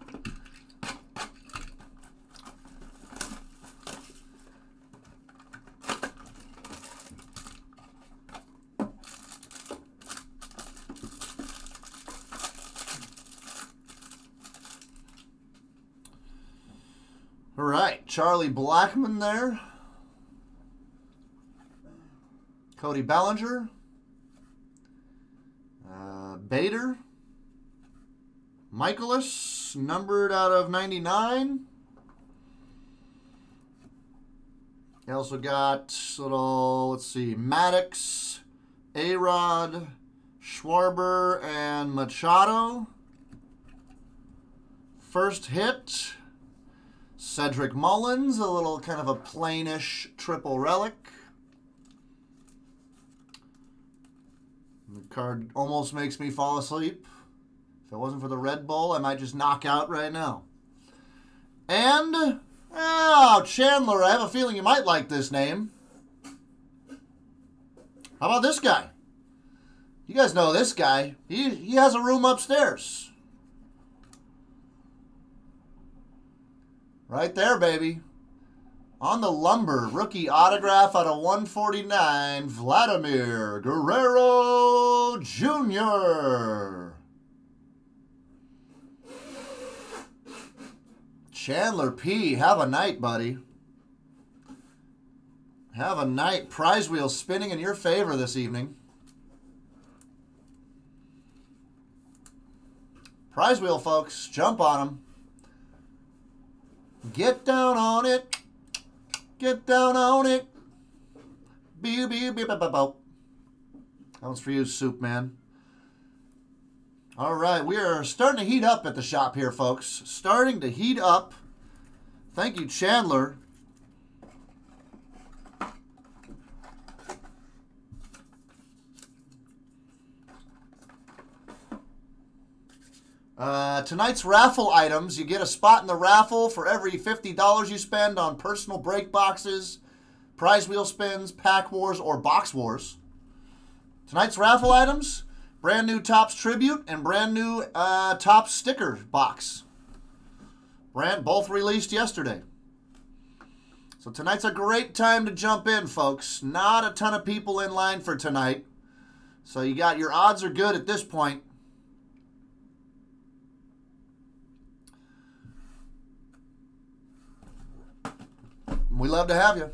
Speaker 1: All right, Charlie Blackmon there. Cody Bellinger. Bader. Michaelis, numbered out of 99. You also got little, let's see, Maddox, A-Rod, Schwarber, and Machado. First hit, Cedric Mullins, a little kind of a plainish triple relic. The card almost makes me fall asleep. If it wasn't for the Red Bull, I might just knock out right now. And, oh, Chandler, I have a feeling you might like this name. How about this guy? You guys know this guy. He has a room upstairs. Right there, baby. On the lumber, rookie autograph out of 149, Vladimir Guerrero Jr. Chandler P., have a night, buddy. Have a night. Prize wheel spinning in your favor this evening. Prize wheel, folks. Jump on them. Get down on it. Get down on it. Beep, beep, beep, beep, beep. That one's for you, Soup Man. All right, we are starting to heat up at the shop here, folks. Starting to heat up. Thank you, Chandler. Tonight's raffle items, you get a spot in the raffle for every $50 you spend on personal break boxes, prize wheel spins, pack wars, or box wars. Tonight's raffle items, brand new Topps Tribute and brand new Topps sticker box. Both released yesterday. So tonight's a great time to jump in, folks. Not a ton of people in line for tonight. So you got your odds are good at this point. We love to have you.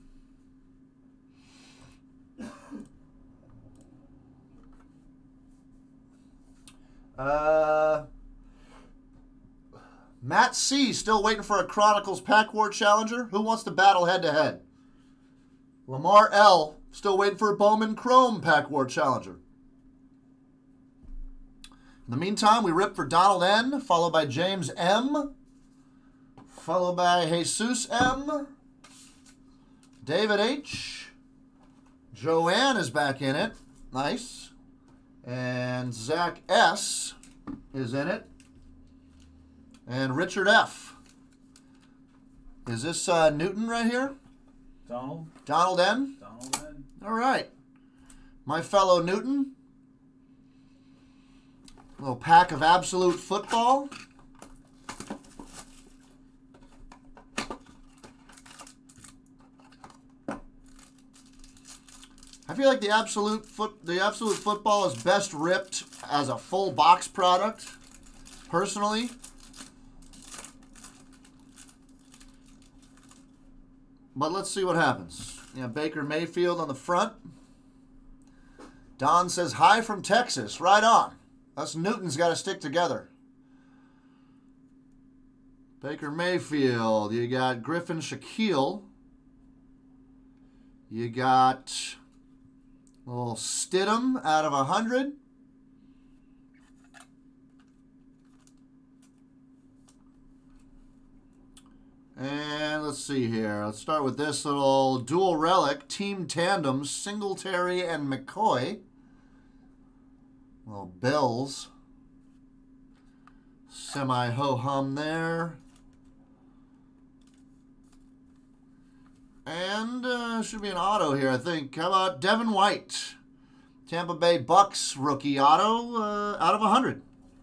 Speaker 1: Matt C. still waiting for a Chronicles Pack War Challenger. Who wants to battle head-to-head? Lamar L. still waiting for a Bowman Chrome Pack War Challenger. In the meantime, we rip for Donald N., followed by James M., followed by Jesus M., David H. Joanne is back in it. Nice. And Zach S. is in it. And Richard F. Is this Newton right here?
Speaker 2: Donald.
Speaker 1: Donald N.
Speaker 2: Donald N.
Speaker 1: All right. My fellow Newton. A little pack of Absolute Football. I feel like the Absolute Football is best ripped as a full box product, personally. But let's see what happens. Yeah, Baker Mayfield on the front. Don says, hi from Texas. Right on. Us Newtons got to stick together. Baker Mayfield. You got Griffin Shaquille. You got a little Stidham out of 100. And let's see here. Let's start with this little dual relic, team tandem, Singletary and McCoy. Little Bills. Semi-ho-hum there. And should be an auto here, I think. How about Devin White? Tampa Bay Bucks rookie auto out of 100.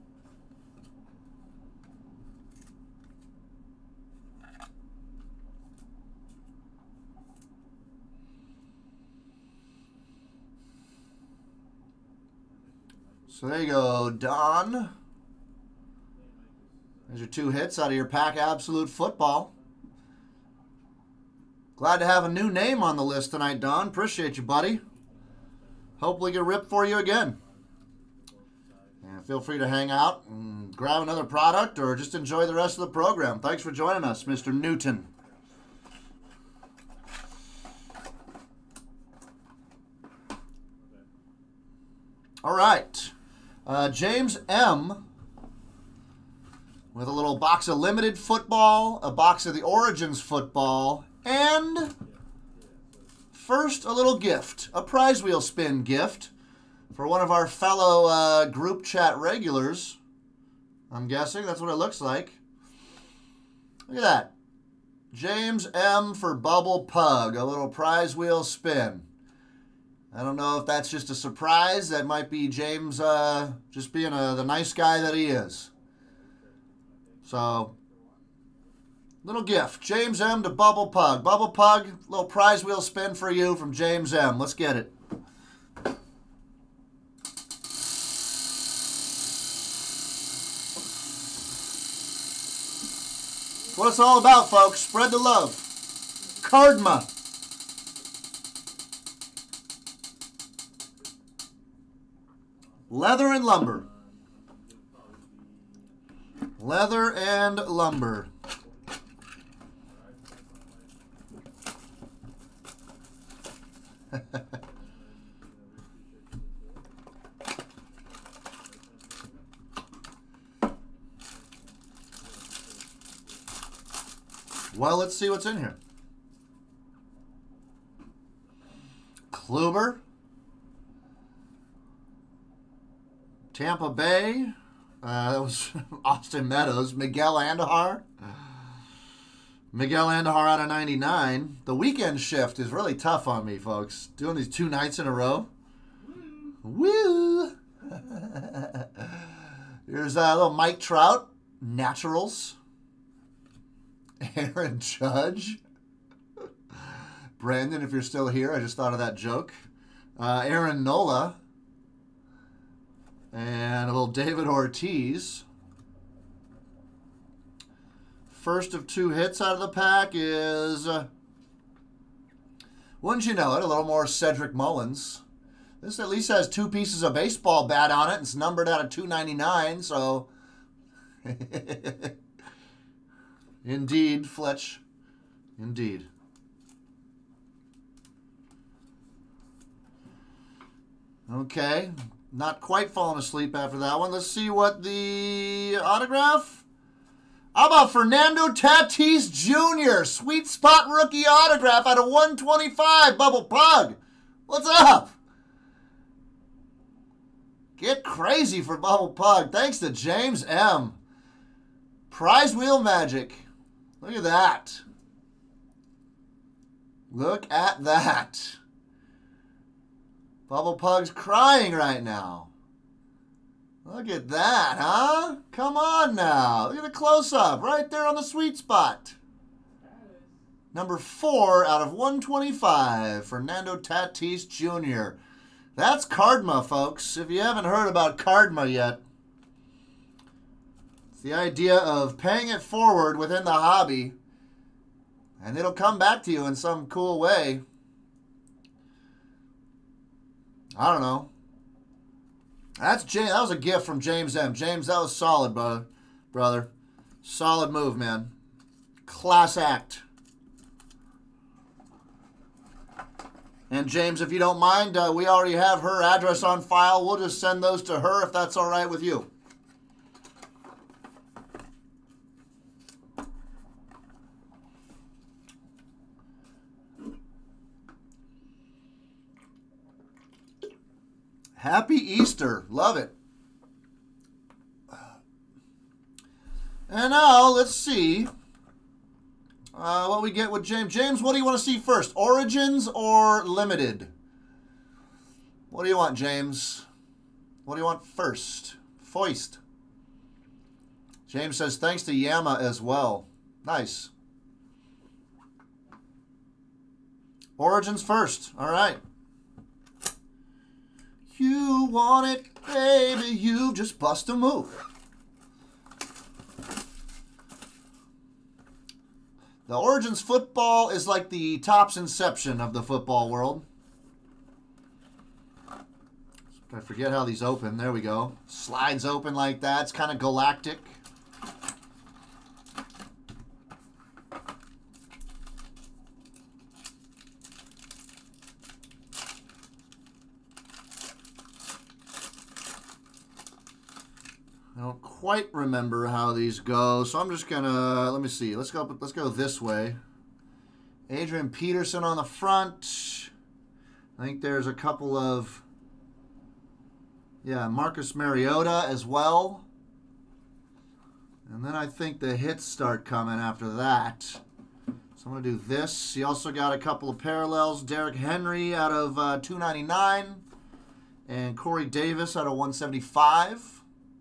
Speaker 1: So there you go, Don. There's your 2 hits out of your pack Absolute Football. Glad to have a new name on the list tonight, Don. Appreciate you, buddy. Hopefully get ripped for you again. And feel free to hang out and grab another product or just enjoy the rest of the program. Thanks for joining us, Mr. Newton. All right. James M. with a little box of Limited Football, a box of the Origins Football, and first a little gift, a prize wheel spin gift for one of our fellow group chat regulars. I'm guessing that's what it looks like. Look at that. James M. for Bubble Pug, a little prize wheel spin. I don't know if that's just a surprise. That might be James just being the nice guy that he is. So, little gift. James M. to Bubble Pug. Bubble Pug, little prize wheel spin for you from James M. Let's get it. That's what it's all about, folks. Spread the love. Cardma. Leather and lumber. Leather and lumber. Well, let's see what's in here. Kluber. Tampa Bay. That was Austin Meadows. Miguel Andujar. Miguel Andujar out of 99. The weekend shift is really tough on me, folks. Doing these 2 nights in a row. Woo! Here's a little Mike Trout. Naturals. Aaron Judge. Brandon, if you're still here, I just thought of that joke. Aaron Nola. And a little David Ortiz. First of 2 hits out of the pack is, wouldn't you know it, a little more Cedric Mullins. This at least has 2 pieces of baseball bat on it. And it's numbered out of 299, so... Indeed, Fletch. Indeed. Okay. Not quite falling asleep after that one. Let's see what the autograph. How about Fernando Tatis Jr. Sweet spot rookie autograph out of 125. Bubble Pug. What's up? Get crazy for Bubble Pug. Thanks to James M. Prize wheel magic. Look at that. Look at that. Bubble Pug's crying right now. Look at that, huh? Come on now. Look at the close-up right there on the sweet spot. Number 4 out of 125, Fernando Tatis Jr. That's Cardma, folks. If you haven't heard about Cardma yet, it's the idea of paying it forward within the hobby And it'll come back to you in some cool way. I don't know. That's James. That was a gift from James M. James, that was solid, brother. Solid move, man. Class act. And James, if you don't mind, we already have her address on file. We'll just send those to her if that's all right with you. Happy Easter. Love it. And now, let's see what we get with James. James, what do you want to see first? Origins or Limited? What do you want, James? What do you want first? Foist. James says, thanks to Yama as well. Nice. Origins first. All right. You want it, baby. You just bust a move. The Origins football is like the Topps Inception of the football world. I forget how these open. There we go. Slides open like that. It's kind of galactic. I don't quite remember how these go, so I'm just gonna, let me see. Let's go this way. Adrian Peterson on the front. I think there's a couple of, yeah, Marcus Mariota as well. And then I think the hits start coming after that. So I'm gonna do this. You also got a couple of parallels. Derrick Henry out of 299 and Corey Davis out of 175.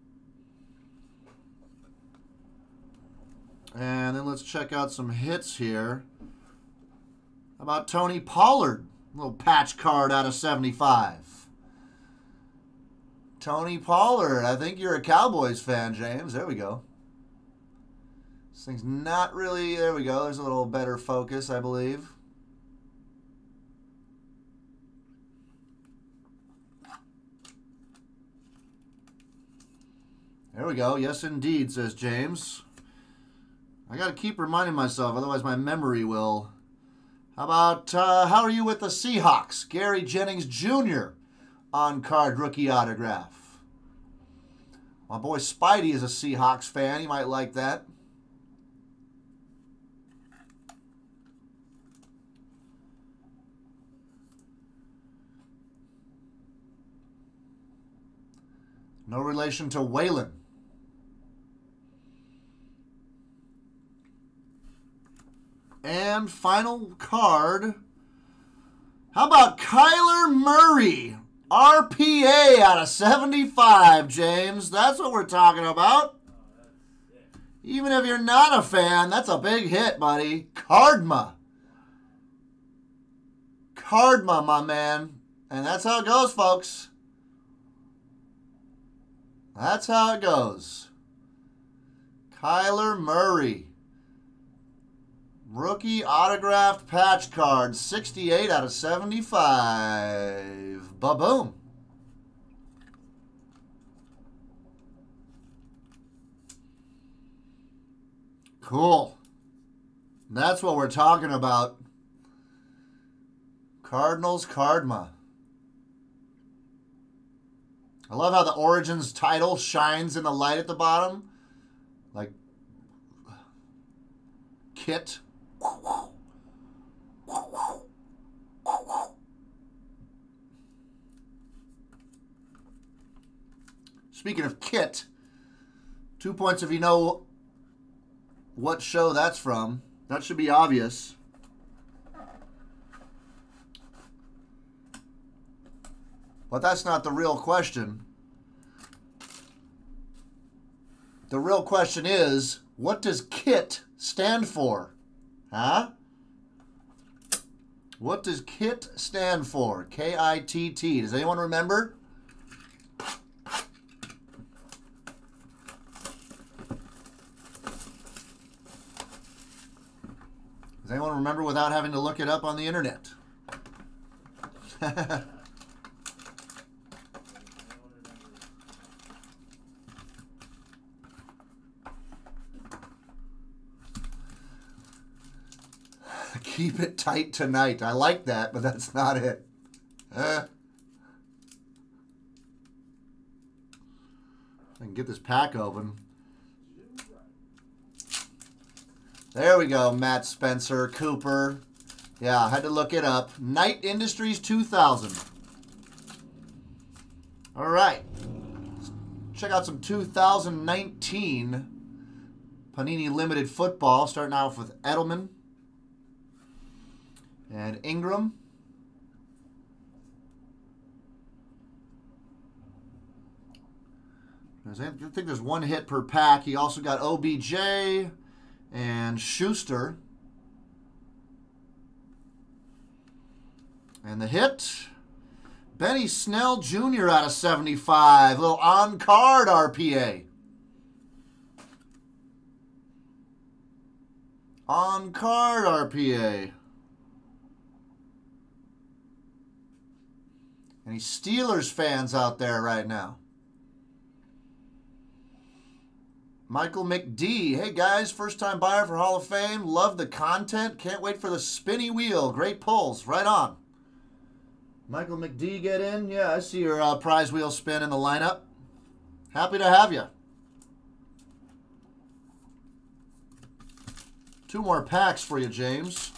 Speaker 1: And then let's check out some hits here. How about Tony Pollard? A little patch card out of 75. Tony Pollard. I think you're a Cowboys fan, James. There we go. This thing's not really... There we go. There's a little better focus, I believe. There we go. Yes, indeed, says James. I got to keep reminding myself, otherwise my memory will. How about, how are you with the Seahawks? Gary Jennings Jr. on-card rookie autograph. My boy Spidey is a Seahawks fan. He might like that. No relation to Waylon. And final card. How about Kyler Murray? RPA out of 75, James. That's what we're talking about. Even if you're not a fan, that's a big hit, buddy. Cardma. Cardma, my man. And that's how it goes, folks. That's how it goes. Kyler Murray. Rookie autographed patch card, 68 out of 75. Ba-boom. Cool. That's what we're talking about. Cardinals Cardma. I love how the Origins title shines in the light at the bottom. Like Kit. Speaking of Kit, 2 points if you know what show that's from. That should be obvious. But that's not the real question. The real question is, what does KIT stand for? Huh? What does KIT stand for? K-I-T-T. Does anyone remember? Does anyone remember without having to look it up on the internet. Keep it tight tonight. I like that, but that's not it. I can get this pack open. There we go. Matt Spencer, Cooper. Yeah, I had to look it up. Knight Industries 2000. All right. Let's check out some 2019 Panini Limited Football. Starting off with Edelman and Ingram. I think there's one hit per pack. He also got OBJ and Schuster. And the hit, Benny Snell Jr. out of 75. Little on-card RPA. On-card RPA. Any Steelers fans out there right now? Michael McD. Hey guys, first time buyer for Hall of Fame. Love the content. Can't wait for the spinny wheel. Great pulls. Right on. Michael McD, get in. Yeah, I see your prize wheel spin in the lineup. Happy to have you. 2 more packs for you, James.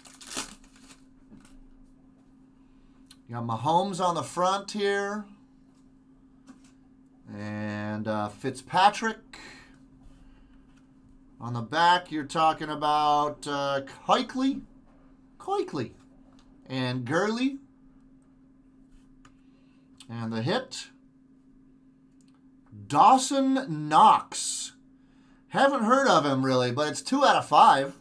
Speaker 1: You got Mahomes on the front here. And Fitzpatrick. On the back, you're talking about Kuechly and Gurley. And the hit, Dawson Knox. Haven't heard of him really, but it's 2 out of 5.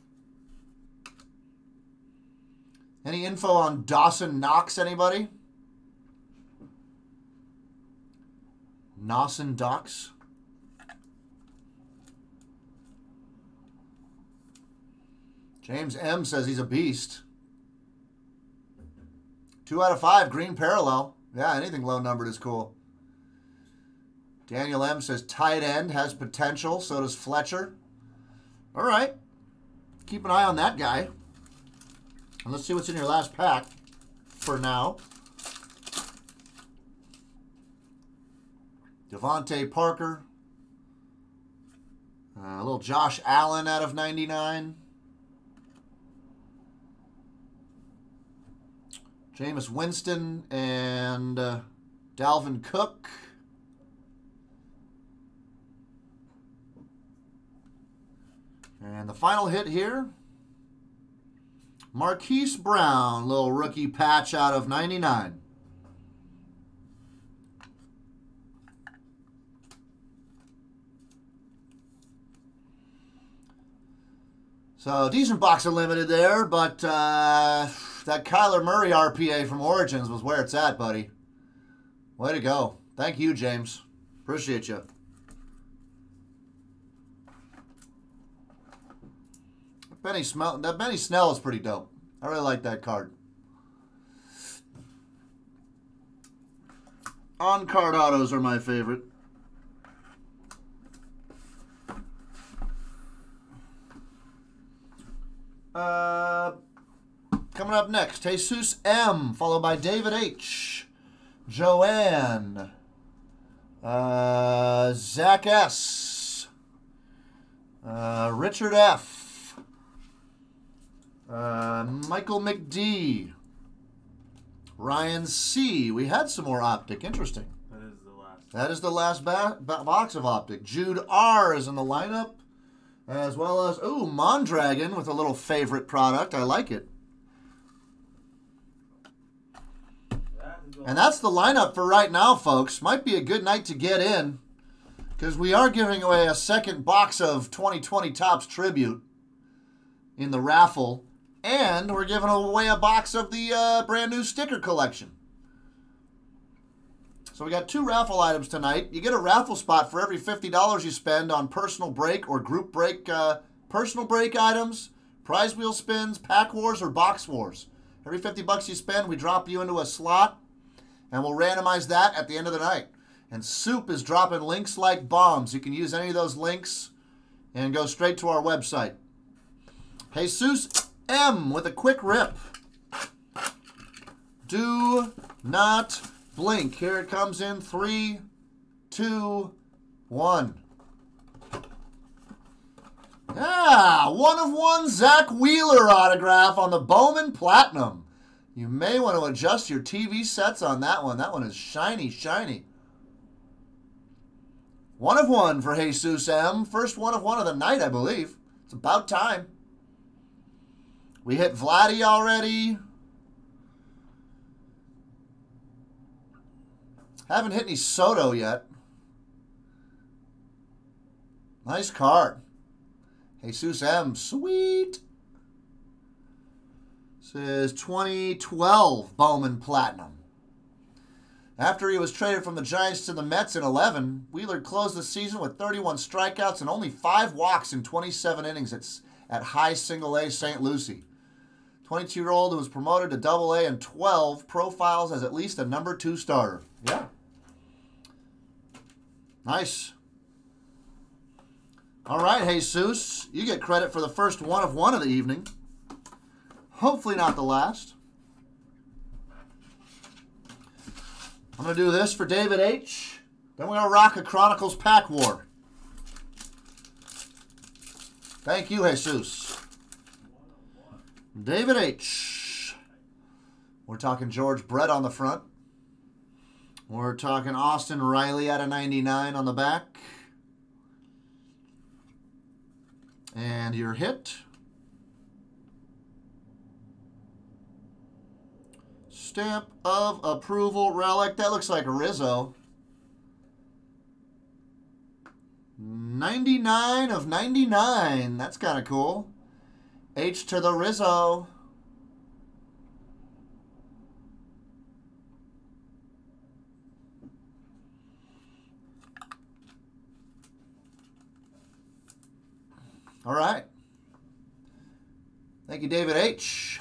Speaker 1: Any info on Dawson Knox, anybody? Dawson Knox. James M. says he's a beast. 2 out of 5, green parallel. Yeah, anything low numbered is cool. Daniel M. says tight end has potential. So does Fletcher. All right. Keep an eye on that guy. And let's see what's in your last pack for now. Devontae Parker. A little Josh Allen out of 99. Jameis Winston and Dalvin Cook. And the final hit here, Marquise Brown, little rookie patch out of 99. So, decent box of limited there, but that Kyler Murray RPA from Origins was where it's at, buddy. Way to go. Thank you, James. Appreciate you. That Benny Snell is pretty dope. I really like that card. On-card autos are my favorite. Coming up next, Jesus M, followed by David H, Joanne, Zach S, Richard F, Michael McD, Ryan C. We had some more Optic. Interesting.
Speaker 2: That is the last.
Speaker 1: That is the last box of Optic. Jude R is in the lineup, as well as, ooh, Mondragon with a little favorite product. I like it. And that's the lineup for right now, folks. Might be a good night to get in, because we are giving away a second box of 2020 Topps Tribute in the raffle, and we're giving away a box of the brand new sticker collection. So we got 2 raffle items tonight. You get a raffle spot for every $50 you spend on personal break or group break, personal break items, Prize wheel spins, pack wars, or box wars. Every 50 bucks you spend, we drop you into a slot, and we'll randomize that at the end of the night. And Soup is dropping links like bombs. You can use any of those links and go straight to our website. Jesus M with a quick rip. Do not blink. Here it comes in 3, 2, 1. Ah, 1 of 1 Zach Wheeler autograph on the Bowman Platinum. You may want to adjust your TV sets on that one. That one is shiny, shiny. 1 of 1 for Jesus M. First 1 of 1 of the night, I believe. It's about time. We hit Vladdy already. Haven't hit any Soto yet. Nice card. Jesus M. Sweet. This is 2012 Bowman Platinum. After he was traded from the Giants to the Mets in 11, Wheeler closed the season with 31 strikeouts and only 5 walks in 27 innings at high single-A St. Lucie. 22-year-old who was promoted to Double-A in 12 profiles as at least a number 2 starter. Yeah. Nice. All right, Jesus, you get credit for the first 1 of 1 of the evening. Hopefully not the last. I'm going to do this for David H. Then we're going to rock a Chronicles Pack War. Thank you, Jesus. David H. We're talking George Brett on the front. We're talking Austin Riley out of 99 on the back. And your hit. Stamp of approval relic. That looks like a Rizzo. 99 of 99. That's kind of cool. H to the Rizzo. All right. Thank you, David H.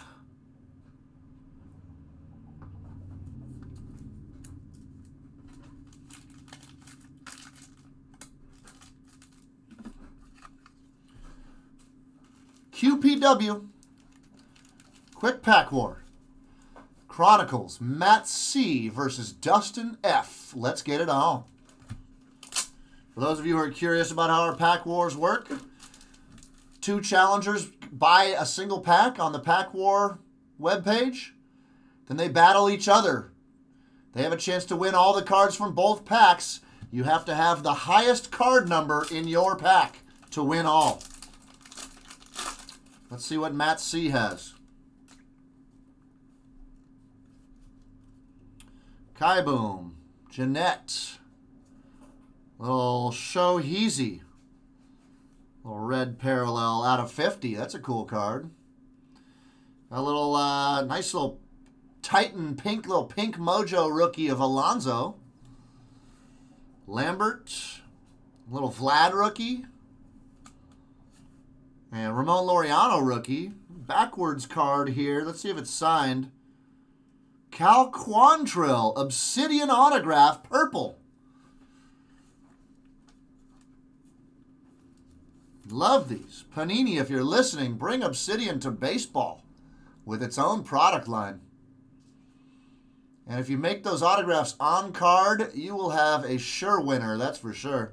Speaker 1: QPW. Quick Pack War. Chronicles. Matt C. versus Dustin F. Let's get it on. For those of you who are curious about how our Pack Wars work, 2 challengers buy a single pack on the Pack War webpage. Then they battle each other. They have a chance to win all the cards from both packs. You have to have the highest card number in your pack to win all. Let's see what Matt C. has. Kai Boom. Jeanette. Little Shoheizi. Little red parallel out of 50. That's a cool card. A little nice little Titan pink, little pink mojo rookie of Alonso. Lambert. Little Vlad rookie. And Ramon Laureano rookie. Backwards card here. Let's see if it's signed. Cal Quantrill. Obsidian autograph. Purple. Love these. Panini, if you're listening, bring Obsidian to baseball with its own product line. And if you make those autographs on card, you will have a sure winner. That's for sure.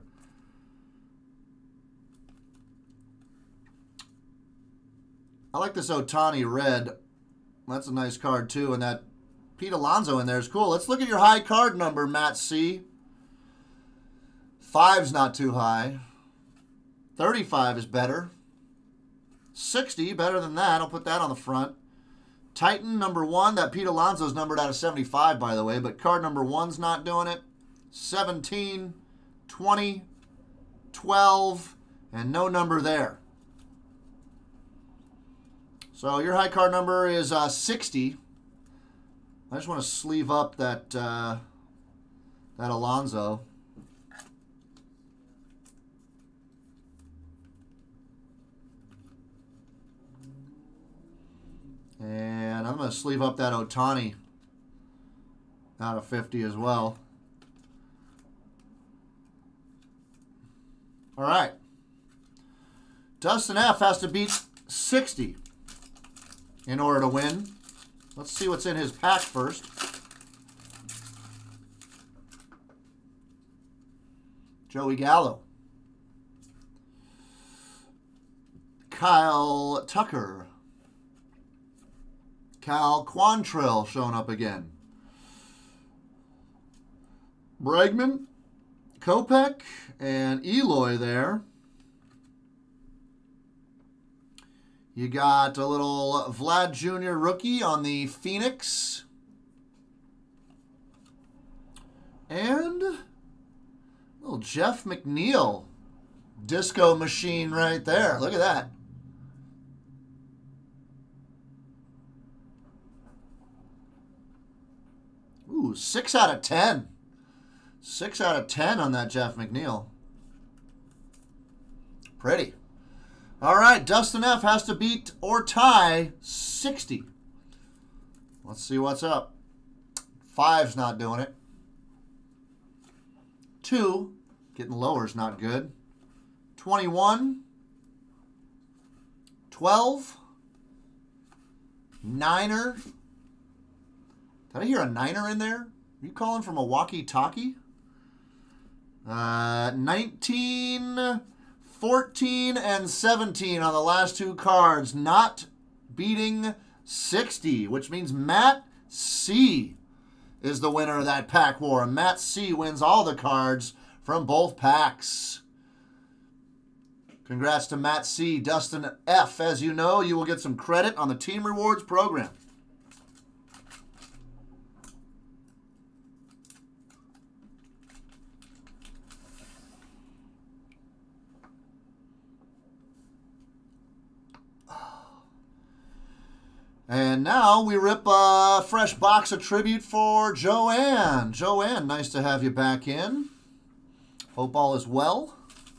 Speaker 1: I like this Ohtani red. That's a nice card, too. And that Pete Alonso in there is cool. Let's look at your high card number, Matt C. 5's not too high. 35 is better. 60, better than that. I'll put that on the front. Titan, number 1. That Pete Alonso's numbered out of 75, by the way. But card number 1's not doing it. 17, 20, 12, and no number there. So your high card number is 60. I just want to sleeve up that that Alonso. going to sleeve up that Ohtani out of 50 as well. All right. Dustin F. has to beat 60 in order to win. Let's see what's in his pack first. Joey Gallo. Kyle Tucker. Cal Quantrill showing up again. Bregman, Kopech, and Eloy there. You got a little Vlad Jr. rookie on the Phoenix. And a little Jeff McNeil disco machine right there. Look at that. Ooh, 6 out of 10. 6 out of 10 on that Jeff McNeil. Pretty. All right, Dustin F. has to beat or tie 60. Let's see what's up. 5's not doing it. 2, getting lower is not good. 21. 12. Niner. Did I hear a niner in there? Are you calling from a walkie-talkie? 19, 14, and 17 on the last 2 cards. Not beating 60, which means Matt C. is the winner of that pack war. And Matt C. wins all the cards from both packs. Congrats to Matt C. Dustin F. As you know, you will get some credit on the Team Rewards program. And now we rip a fresh box of tribute for Joanne. Joanne, nice to have you back in. Hope all is well.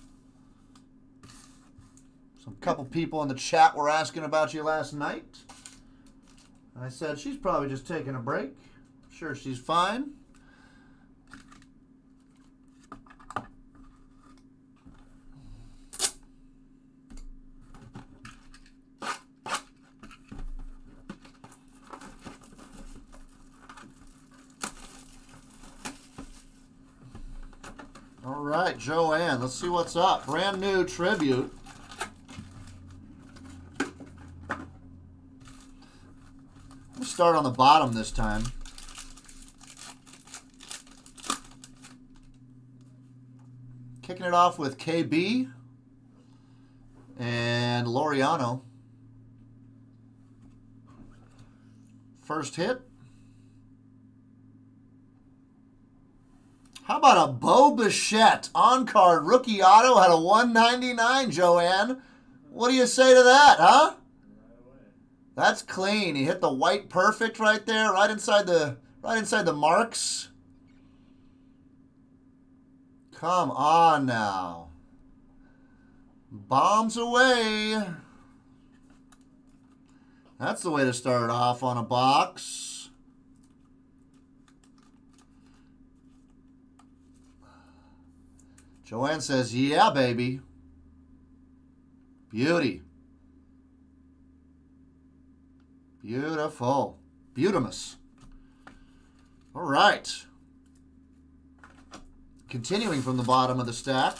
Speaker 1: Some couple people in the chat were asking about you last night. I said she's probably just taking a break. I'm sure she's fine. All right, Joanne, let's see what's up. Brand new tribute. We'll start on the bottom this time. Kicking it off with KB and Laureano. First hit. How about a Bo Bichette on-card rookie auto at a 199, Joanne? What do you say to that, huh? That's clean. He hit the white perfect right there, right inside the marks. Come on now. Bombs away. That's the way to start off on a box. Joanne says, yeah, baby. Beauty. Beautiful. Beautimus. All right. Continuing from the bottom of the stack.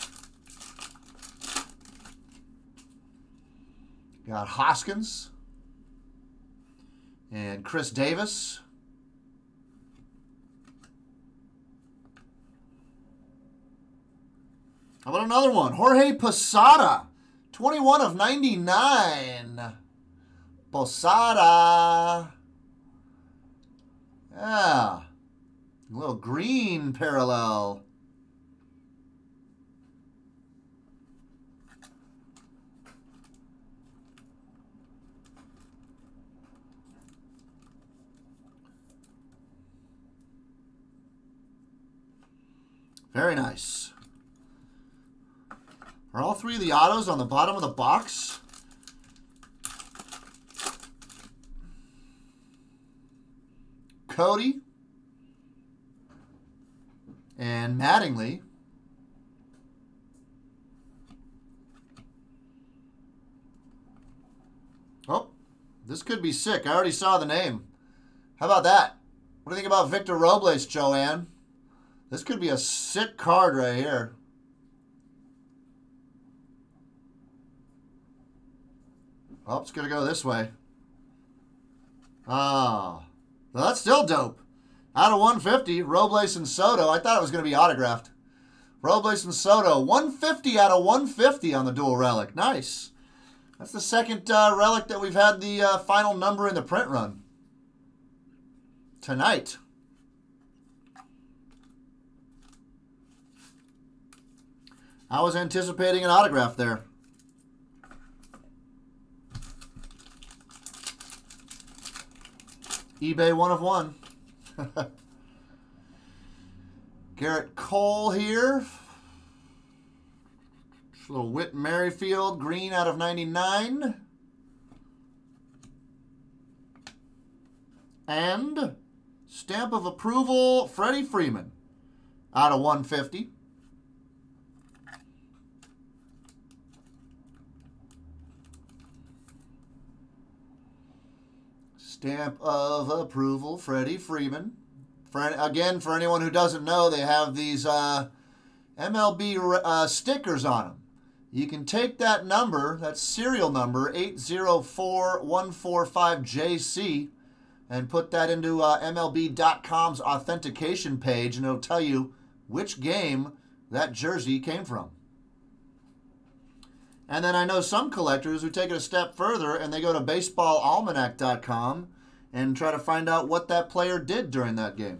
Speaker 1: Got Hoskins. And Chris Davis. How about another one? Jorge Posada. 21 of 99. Posada. Yeah. A little green parallel. Very nice. Are all 3 of the autos on the bottom of the box? Cody. And Mattingly. Oh, this could be sick. I already saw the name. How about that? What do you think about Victor Robles, Joanne? This could be a sick card right here. Oh, it's going to go this way. Ah, well, that's still dope. Out of 150, Robles and Soto. I thought it was going to be autographed. Robles and Soto, 150 out of 150 on the dual relic. Nice. That's the second relic that we've had the final number in the print run tonight. I was anticipating an autograph there. eBay 1 of 1. Garrett Cole here. Just a little Whit Merrifield, green out of 99. And stamp of approval, Freddie Freeman out of 150. Stamp of approval, Freddie Freeman. Again, for anyone who doesn't know, they have these MLB stickers on them. You can take that number, that serial number, 804145JC, and put that into MLB.com's authentication page, and it'll tell you which game that jersey came from. And then I know some collectors who take it a step further and they go to baseballalmanac.com and try to find out what that player did during that game.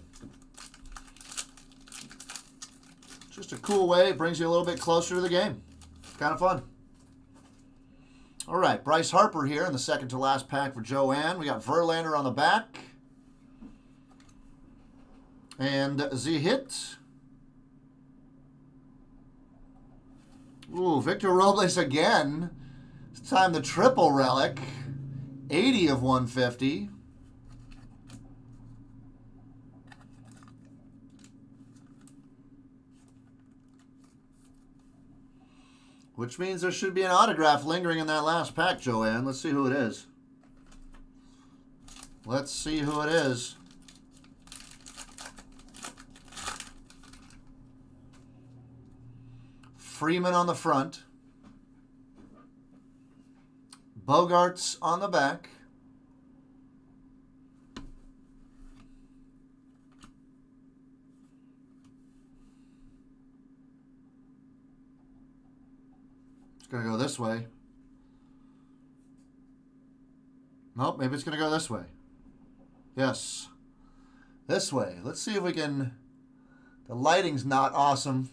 Speaker 1: Just a cool way. It brings you a little bit closer to the game. Kind of fun. All right, Bryce Harper here in the second to last pack for Joanne. We got Verlander on the back. And Z-Hit. Ooh, Victor Robles again. This time the triple relic. 80 of 150. Which means there should be an autograph lingering in that last pack, Joanne. Let's see who it is. Let's see who it is. Freeman on the front. Bogarts on the back. It's going to go this way. Nope, maybe it's going to go this way. Yes. This way. Let's see if we can... The lighting's not awesome.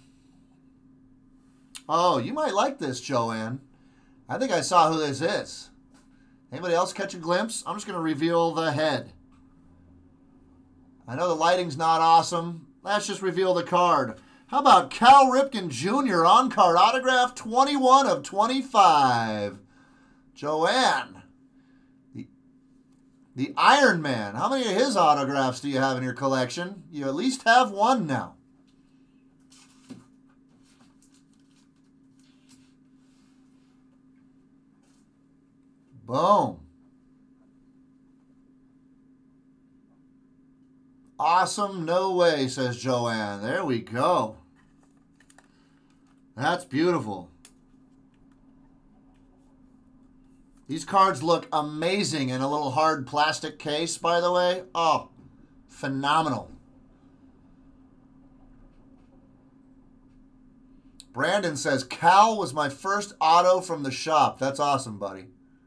Speaker 1: Oh, you might like this, Joanne. I think I saw who this is. Anybody else catch a glimpse? I'm just going to reveal the head. I know the lighting's not awesome. Let's just reveal the card. How about Cal Ripken Jr. on-card autograph, 21 of 25. Joanne. The Iron Man. How many of his autographs do you have in your collection? You at least have one now. Boom. Awesome, no way, says Joanne. There we go. That's beautiful. These cards look amazing in a little hard plastic case, by the way. Oh, phenomenal. Brandon says, Cal was my first auto from the shop. That's awesome, buddy.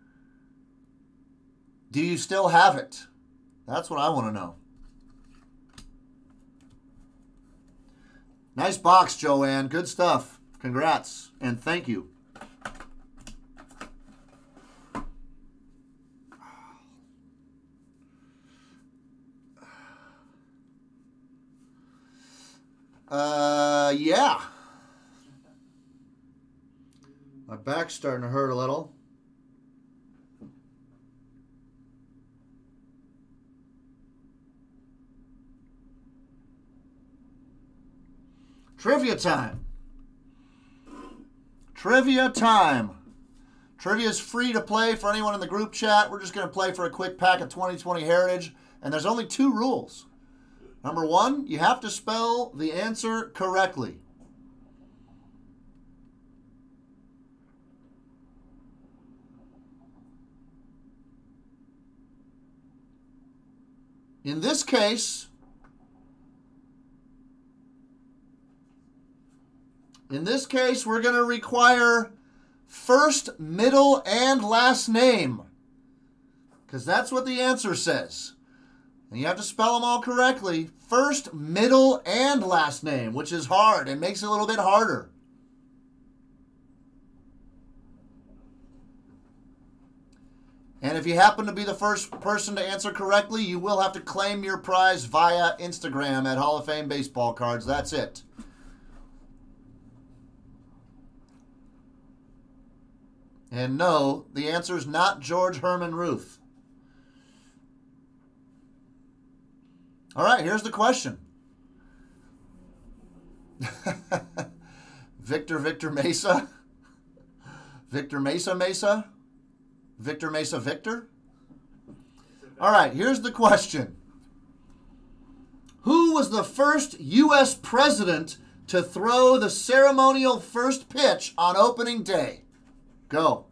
Speaker 1: Do you still have it? That's what I want to know. Nice box, Joanne. Good stuff. Congrats. And thank you. Yeah. My back's starting to hurt a little. Trivia time. Trivia time. Trivia is free to play for anyone in the group chat. We're just going to play for a quick pack of 2020 Heritage. And there's only 2 rules. Number 1, you have to spell the answer correctly. In this case, we're going to require first, middle, and last name, because that's what the answer says. And you have to spell them all correctly. First, middle, and last name, which is hard. It makes it a little bit harder. And if you happen to be the first person to answer correctly, you will have to claim your prize via Instagram at Hall of Fame Baseball Cards. That's it. And no, the answer is not George Herman Ruth. All right, here's the question. Victor Mesa? Victor Mesa? Victor Mesa Victor? All right, here's the question. Who was the first U.S. president to throw the ceremonial first pitch on opening day? Go.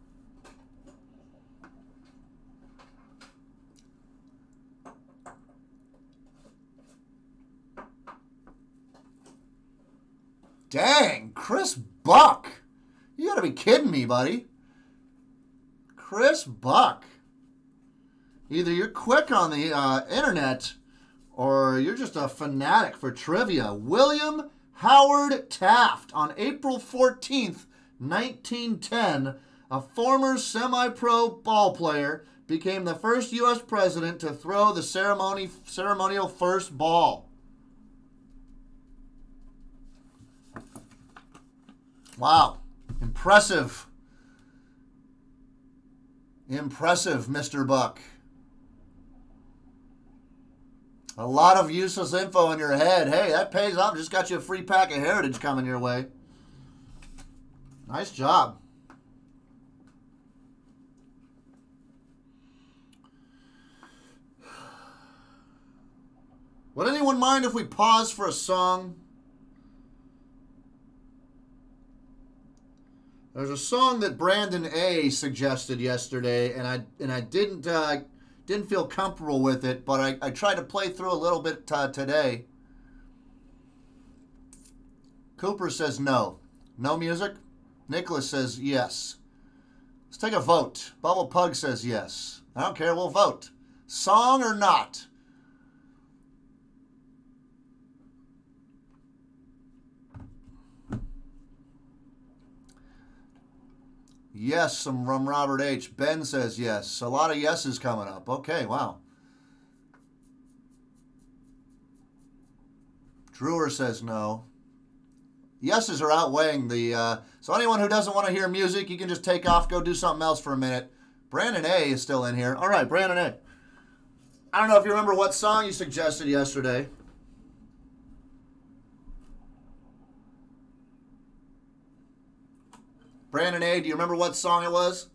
Speaker 1: Dang, Chris Buck. You gotta be kidding me, buddy. Chris Buck. Either you're quick on the internet or you're just a fanatic for trivia. William Howard Taft on April 14th, 1910, a former semi-pro ball player, became the first U.S. president to throw the ceremonial first ball. Wow. Impressive. Impressive, Mr. Buck. A lot of useless info in your head. Hey, that pays off. Just got you a free pack of Heritage coming your way. Nice job. Would anyone mind if we pause for a song? There's a song that Brandon A. suggested yesterday, and I didn't feel comfortable with it, but I tried to play through a little bit today. Cooper says no. No music? Nicholas says yes. Let's take a vote. Bubble Pug says yes. I don't care, we'll vote. Song or not? Yes, from Robert H. Ben says yes. A lot of yeses coming up. Okay, wow. Drewer says no. Yeses are outweighing the... so anyone who doesn't want to hear music, you can just take off, go do something else for a minute. Brandon A. is still in here. All right, Brandon A. I don't know if you remember what song you suggested yesterday. Brandon A., do you remember what song it was?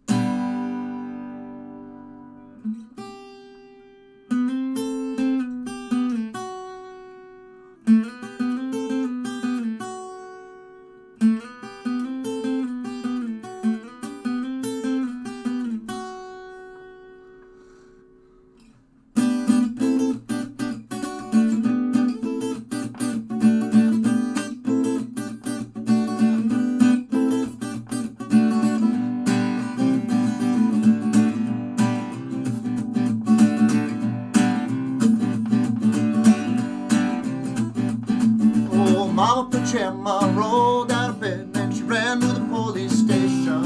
Speaker 1: Mama Pajama rolled out of bed and she ran to the police station.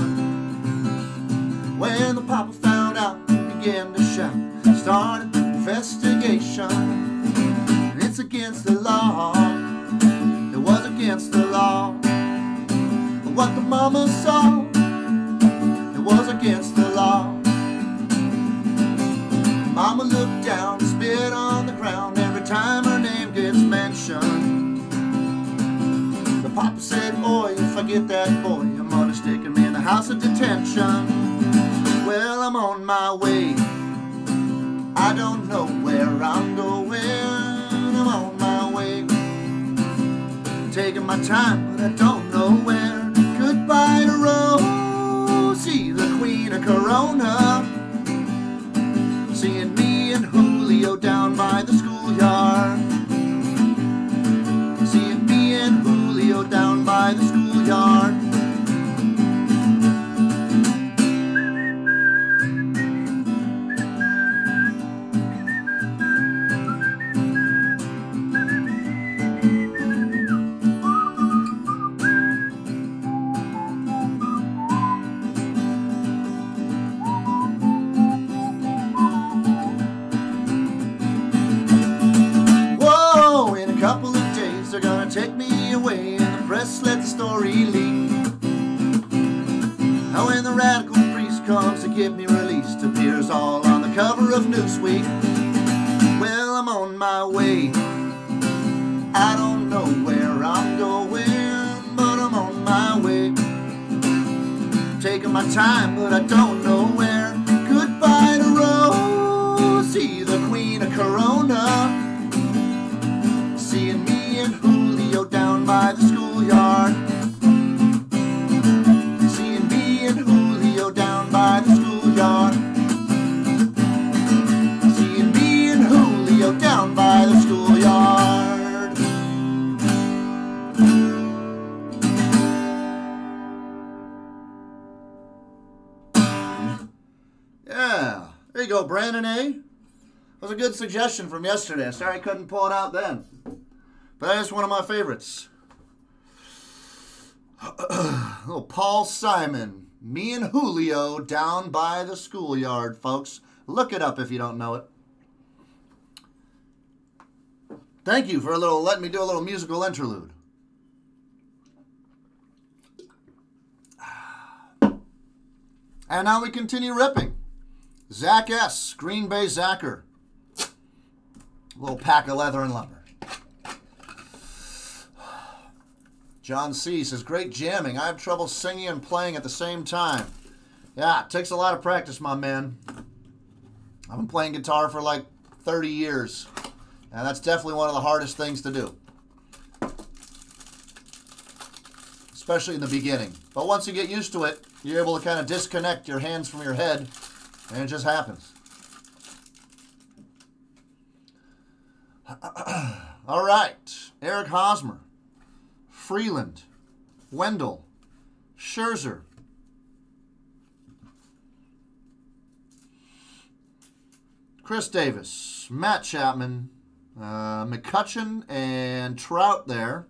Speaker 1: When the papa found out, he began to shout, started the investigation. It's against the law, it was against the law. But what the mama saw, it was against the law. Mama looked down and spit on the ground every time her name gets mentioned. if I get that boy, I'm gonna stick him in the house of detention. Well, I'm on my way. I don't know where I'm going. I'm on my way. Taking my time, but I don't know where. Goodbye to Rosie, the queen of Corona. Seeing me and Julio down by the schoolyard. Seeing me and Julio down by the schoolyard. They're gonna take me away, and the press let the story leak. Now when the radical priest comes to get me released, appears all on the cover of Newsweek. Well, I'm on my way. I don't know where I'm going, but I'm on my way. Taking my time, but I don't know where. Goodbye to Rosie, the queen of Corona. Seeing me and Julio down by the schoolyard. Seeing me and Julio down by the schoolyard. Seeing me and Julio down by the schoolyard. Yeah, there you go, Brandon A. That was a good suggestion from yesterday. Sorry I couldn't pull it out then. But that is one of my favorites. Little Paul Simon. Me and Julio down by the schoolyard, folks. Look it up if you don't know it. Thank you for letting me do a little musical interlude. And now we continue ripping. Zach S. Green Bay Zacker. A little pack of leather and lumber. John C. says, great jamming. I have trouble singing and playing at the same time. Yeah, it takes a lot of practice, my man. I've been playing guitar for like 30 years. And that's definitely one of the hardest things to do. Especially in the beginning. But once you get used to it, you're able to kind of disconnect your hands from your head. And it just happens. All right. Eric Hosmer. Freeland, Wendell, Scherzer, Chris Davis, Matt Chapman, McCutchen, and Trout there.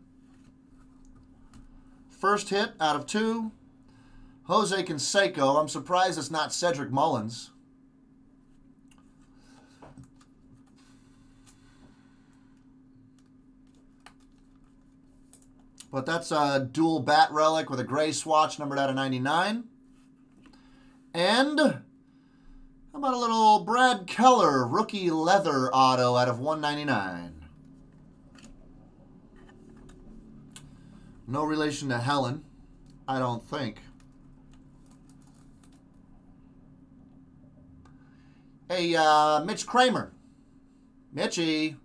Speaker 1: First hit out of 2. Jose Canseco. I'm surprised it's not Cedric Mullins. But that's a dual bat relic with a gray swatch numbered out of 99. And how about a little Brad Keller rookie leather auto out of 199. No relation to Helen, I don't think. Hey, Mitch Kramer. Mitchie.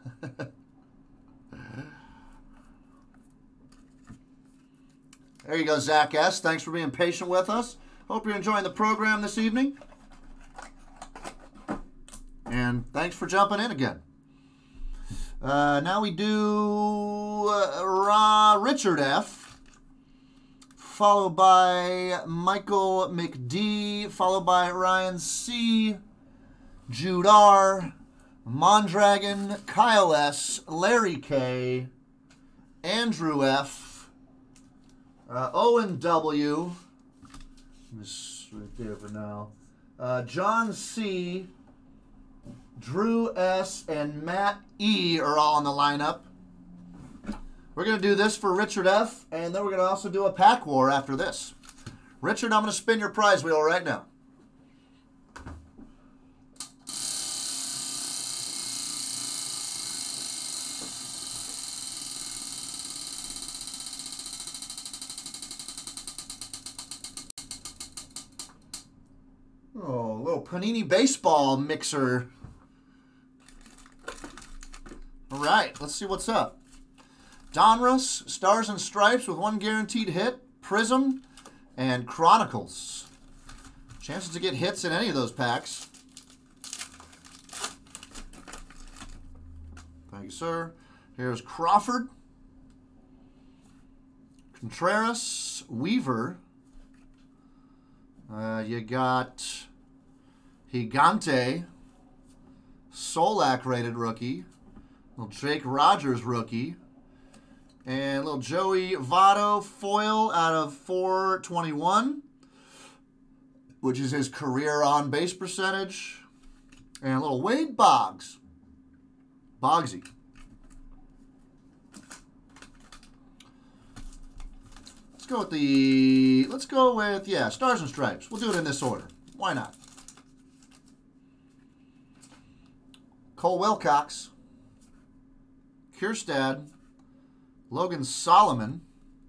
Speaker 1: There you go, Zach S. Thanks for being patient with us. Hope you're enjoying the program this evening. And thanks for jumping in again. Now we do Richard F. Followed by Michael McD. Followed by Ryan C. Jude R. Mondragon. Kyle S. Larry K. Andrew F. Owen W. This right there for now. John C. Drew S. and Matt E. are all on the lineup. We're going to do this for Richard F. And then we're going to also do a pack war after this. Richard, I'm going to spin your prize wheel right now. Panini Baseball mixer. All right, let's see what's up. Donruss, Stars and Stripes with 1 guaranteed hit, Prism, and Chronicles. Chances to get hits in any of those packs. Thank you, sir. Here's Crawford, Contreras, Weaver. You got Gigante, Solak rated rookie, little Jake Rogers rookie, and little Joey Votto foil out of 421, which is his career on base percentage, and a little Wade Boggsy. Let's go with, yeah, Stars and Stripes. We'll do it in this order. Why not? Cole Wilcox, Kierstad, Logan Solomon,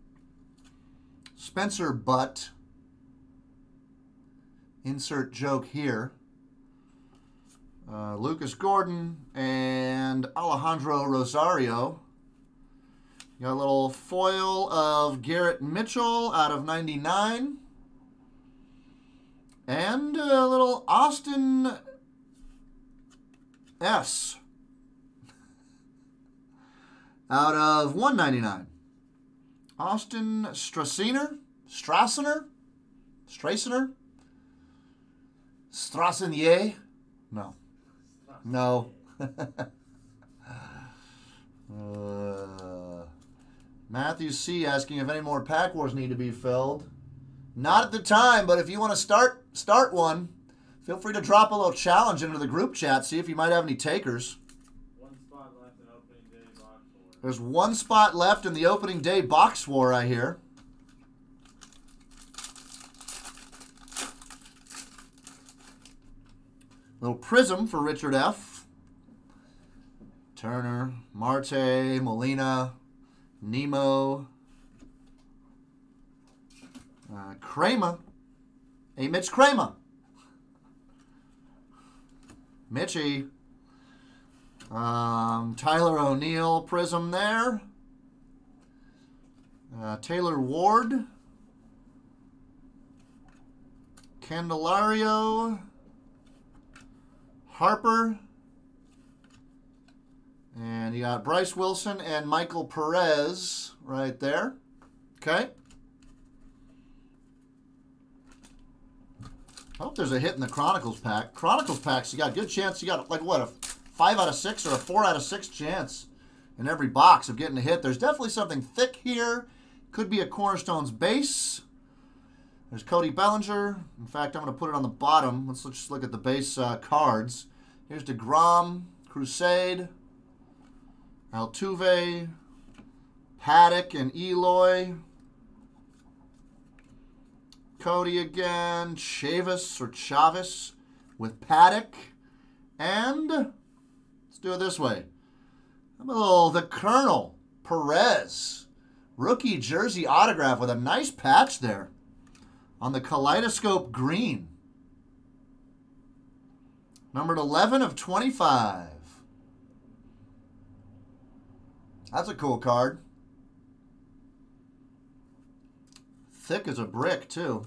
Speaker 1: Spencer Butt, insert joke here, Lucas Gordon, and Alejandro Rosario. You got a little foil of Garrett Mitchell out of 99. And a little Austin S. out of 199. Austin Strassiner? Strassinier? No. No. Matthew C. asking if any more pack wars need to be filled. Not at the time, but if you want to start one, feel free to drop a little challenge into the group chat. See if you might have any takers.
Speaker 2: 1 spot left in opening day box war.
Speaker 1: There's 1 spot left in the opening day box war, I hear. Little Prism for Richard F. Turner, Marte, Molina, Nemo, Kramer. Hey, Mitch Kramer. Mitchie. Tyler O'Neill, Prism there. Taylor Ward. Candelario. Harper. And you got Bryce Wilson and Michael Perez right there. Okay. I hope there's a hit in the Chronicles pack. Chronicles packs, you got a good chance. You got, like, what, a 5 out of 6 or a 4 out of 6 chance in every box of getting a hit. There's definitely something thick here. Could be a Cornerstones base. There's Cody Bellinger. In fact, I'm going to put it on the bottom. Let's just look at the base cards. Here's DeGrom, Crusade, Altuve, Paddock, and Eloy. Cody again, Chavis with Paddock. And let's do it this way. The Colonel Perez. Rookie jersey autograph with a nice patch there on the Kaleidoscope green. Numbered 11 of 25. That's a cool card. Thick as a brick, too.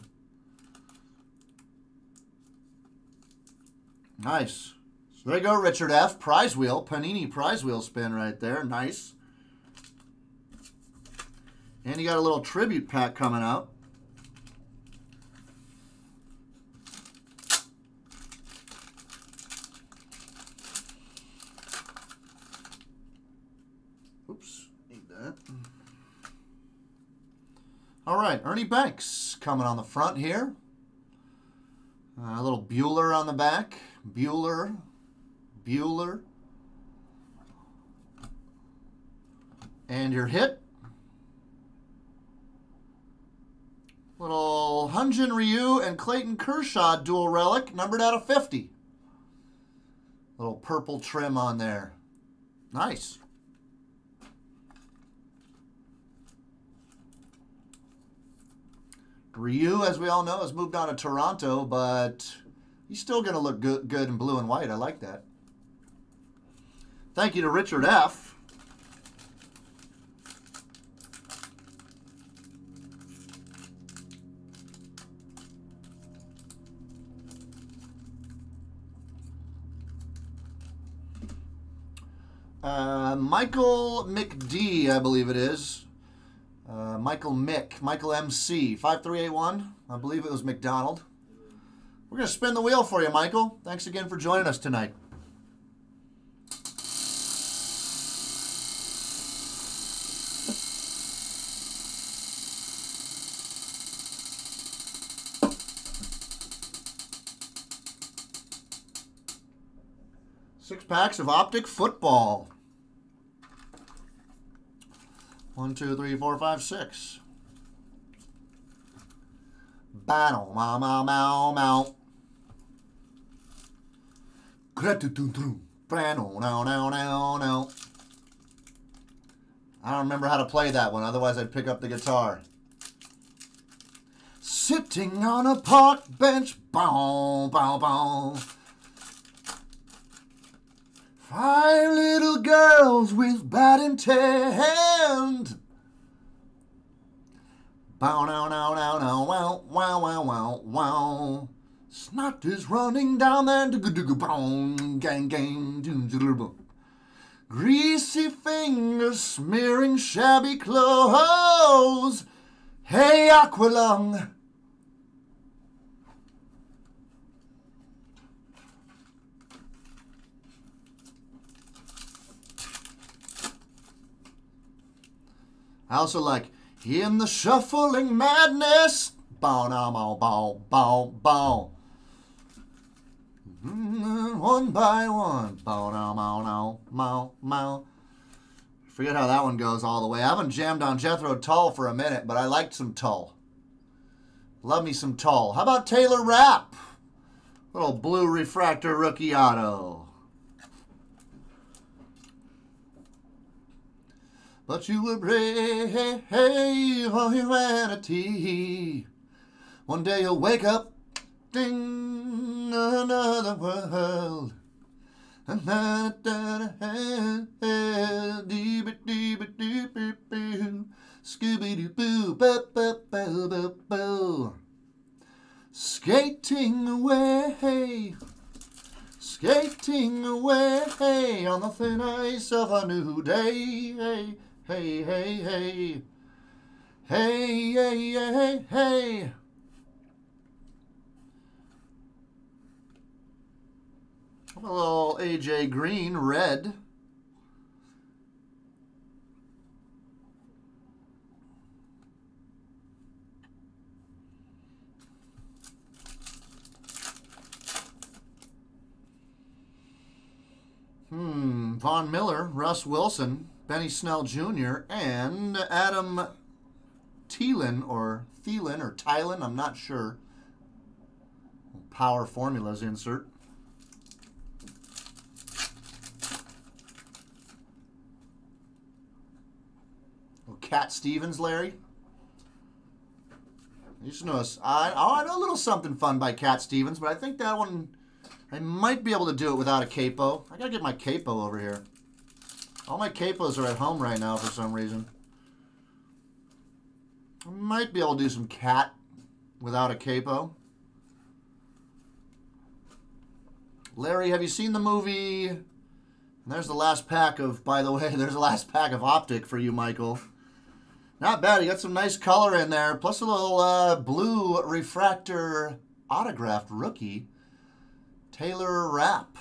Speaker 1: Nice. So there you go, Richard F. Prize wheel. Panini prize wheel spin right there. Nice. And you got a little tribute pack coming out. Oops, need that. All right, Ernie Banks coming on the front here. A little Bueller on the back. Bueller. And your hit. Little Hyun-Jin Ryu and Clayton Kershaw dual relic, numbered out of 50. Little purple trim on there. Nice. Ryu, as we all know, has moved on to Toronto, but He's still going to look good in blue and white. I like that. Thank you to Richard F. Michael McD, I believe it is. Michael MC, 5381. I believe it was McDonald. We're going to spin the wheel for you, Michael. Thanks again for joining us tonight. Six packs of Optic football. 1, 2, 3, 4, 5, 6. Battle, mow, mow, mow, mow. Brano, no, no, no, no. I don't remember how to play that one, otherwise I'd pick up the guitar. Sitting on a park bench, bow, bow, bow. 5 little girls with bat in hand. Bow, now, now, now, now, wow, wow, wow, wow, wow. Snot is running down there, gang, gang, greasy fingers smearing shabby clothes. Hey, Aqualung. I also like in the shuffling madness. Bow, now, bow, bow, bow, bow. One by one. Bow, now, mow, now, mow, mow. Forget how that one goes all the way. I haven't jammed on Jethro Tull for a minute, but I liked some Tull. Love me some Tull. How about Taylor Rapp? Little blue refractor rookie auto. But you will brave for humanity. One day you'll wake up, ding, another world. Scooby-Doo-boo, skating away, skating away on the thin ice of a new day. Hey, hey, hey, hey, hey, hey, hey. A little AJ Green, red. Von Miller, Russ Wilson, Benny Snell Jr., and Adam Thielen, or Tylen, I'm not sure. Power formulas insert. Cat Stevens, Larry. You should notice. I know a little something fun by Cat Stevens, but I think that one, I might be able to do it without a capo. I gotta get my capo over here. All my capos are at home right now for some reason. I might be able to do some Cat without a capo. Larry, have you seen the movie? And there's the last pack of, by the way, there's the last pack of Optic for you, Michael. Not bad. You got some nice color in there. Plus a little blue refractor autographed rookie. Taylor Rapp.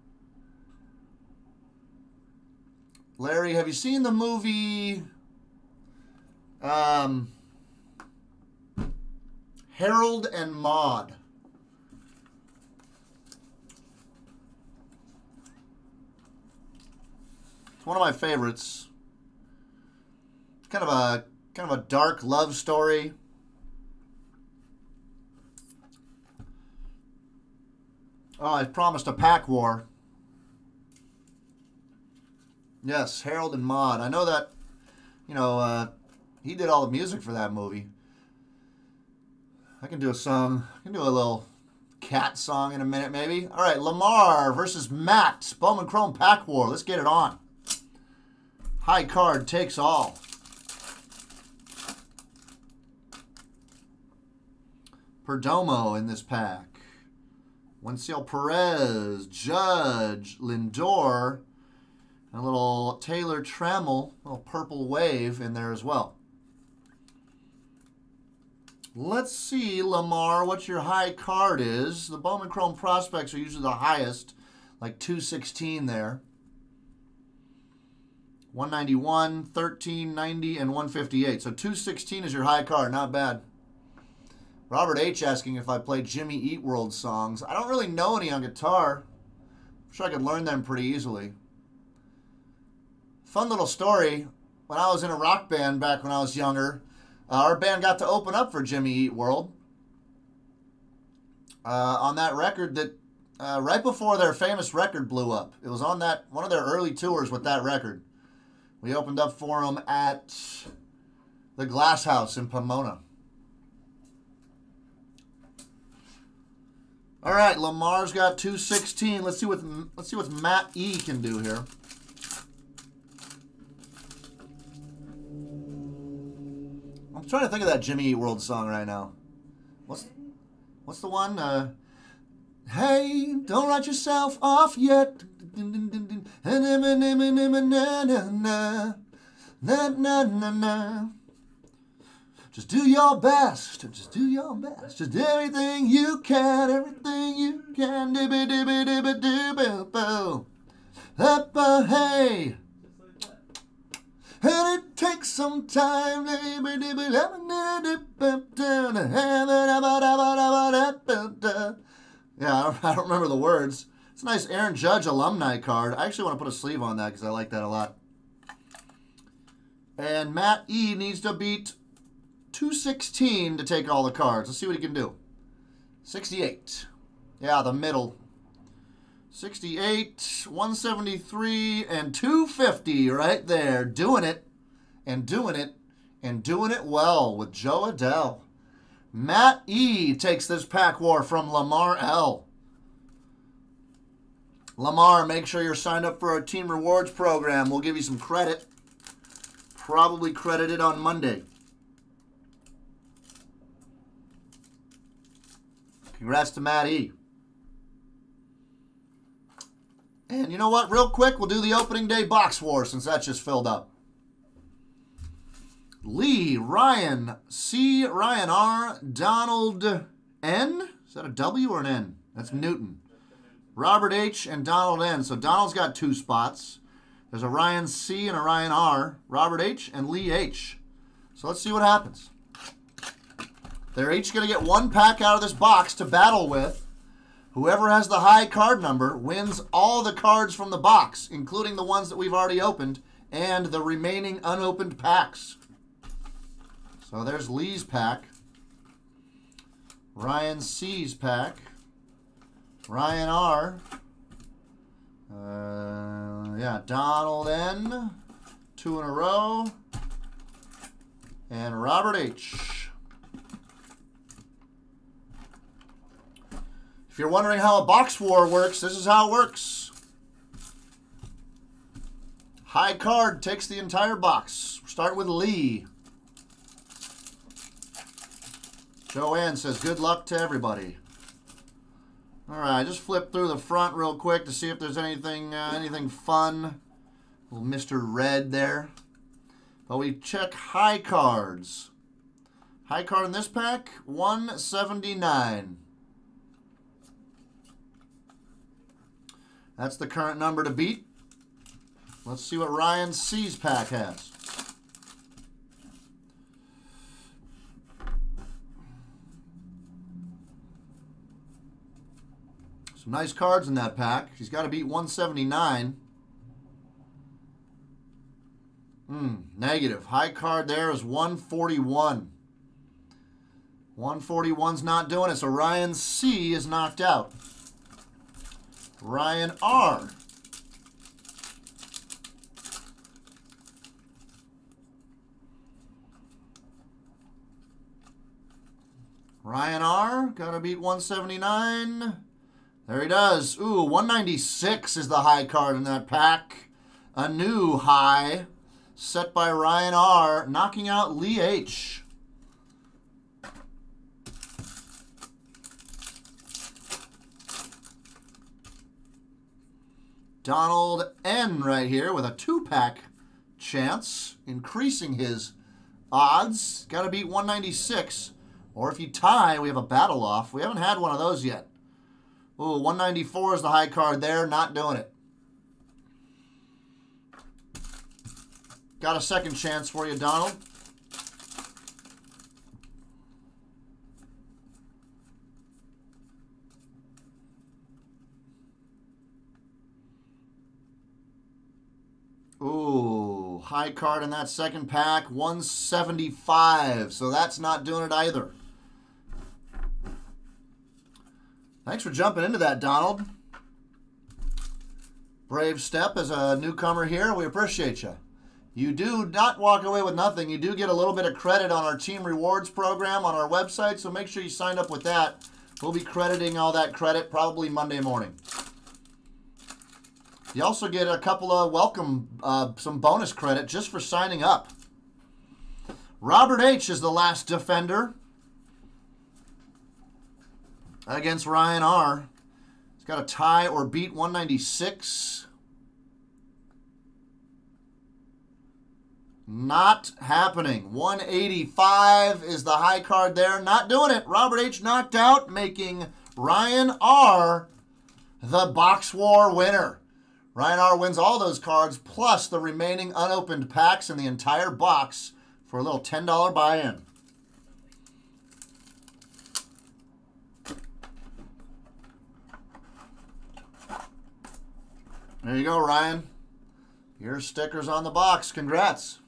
Speaker 1: Larry, have you seen the movie Harold and Maude? It's one of my favorites. Kind of a dark love story. Oh, I promised a pack war. Yes, Harold and Maude. I know that, you know, he did all the music for that movie. I can do a song. I can do a little Cat song in a minute, maybe. All right, Lamar versus Matt. Bowman Chrome Pack War. Let's get it on. High card takes all. Perdomo in this pack. Wenceel Perez, Judge, Lindor, and a little Taylor Trammell, a little purple wave in there as well. Let's see, Lamar, what your high card is. The Bowman Chrome prospects are usually the highest, like 216 there. 191, 1390, and 158. So 216 is your high card. Not bad. Robert H. asking if I play Jimmy Eat World songs. I don't really know any on guitar. I'm sure I could learn them pretty easily. Fun little story. When I was in a rock band back when I was younger, our band got to open up for Jimmy Eat World on that record that right before their famous record blew up. It was on that one of their early tours with that record. We opened up for them at the Glass House in Pomona. All right, Lamar's got 216. Let's see what Matt E can do here. I'm trying to think of that Jimmy Eat World song right now. What's the one? Hey, don't write yourself off yet. Just do your best. Just do your best. Just everything you can. Everything you can. Dibby dibby dibby dibby boo. Hey. And it takes some time. Yeah, I don't remember the words. It's a nice Aaron Judge alumni card. I actually want to put a sleeve on that because I like that a lot. And Matt E needs to beat 216 to take all the cards. Let's see what he can do. 68. Yeah, the middle. 68, 173, and 250 right there. Doing it, and doing it, and doing it well with Joe Adell. Matt E takes this pack war from Lamar L. Lamar, make sure you're signed up for our Team Rewards program. We'll give you some credit. Probably credited on Monday. Congrats to Matt E. And you know what? Real quick, we'll do the opening day box war since that's just filled up. Lee, Ryan, C, Ryan R, Donald N. Is that a W or an N? That's Newton. Robert H and Donald N. So Donald's got 2 spots. There's a Ryan C and a Ryan R. Robert H and Lee H. So let's see what happens. They're each going to get 1 pack out of this box to battle with. Whoever has the high card number wins all the cards from the box, including the ones that we've already opened, and the remaining unopened packs. So there's Lee's pack. Ryan C's pack. Ryan R. Yeah, Donald N. 2 in a row. And Robert H. If you're wondering how a box war works, this is how it works. High card takes the entire box. Start with Lee. Joanne says, good luck to everybody. All right, just flip through the front real quick to see if there's anything fun. Little Mr. Red there. But we check high cards. High card in this pack, 179. That's the current number to beat. Let's see what Ryan C's pack has. Some nice cards in that pack. He's got to beat 179. Negative. High card there is 141. 141's not doing it, so Ryan C is knocked out. Ryan R. Ryan R. Got to beat 179. There he does. Ooh, 196 is the high card in that pack. A new high set by Ryan R. Knocking out Lee H. Donald N. right here with a 2-pack chance, increasing his odds. Got to beat 196. Or if you tie, we have a battle off. We haven't had one of those yet. Ooh, 194 is the high card there. Not doing it. Got a second chance for you, Donald. Ooh, high card in that second pack, 175. So that's not doing it either. Thanks for jumping into that, Donald. Brave step as a newcomer here. We appreciate you. You do not walk away with nothing. You do get a little bit of credit on our Team Rewards program on our website, so make sure you sign up with that. We'll be crediting all that credit probably Monday morning. You also get a couple of welcome, some bonus credit just for signing up. Robert H. is the last defender against Ryan R. He's got a tie or beat 196. Not happening. 185 is the high card there. Not doing it. Robert H. knocked out, making Ryan R. the Box War winner. Ryan R. wins all those cards, plus the remaining unopened packs in the entire box for a little $10 buy-in. There you go, Ryan. Your sticker's on the box. Congrats.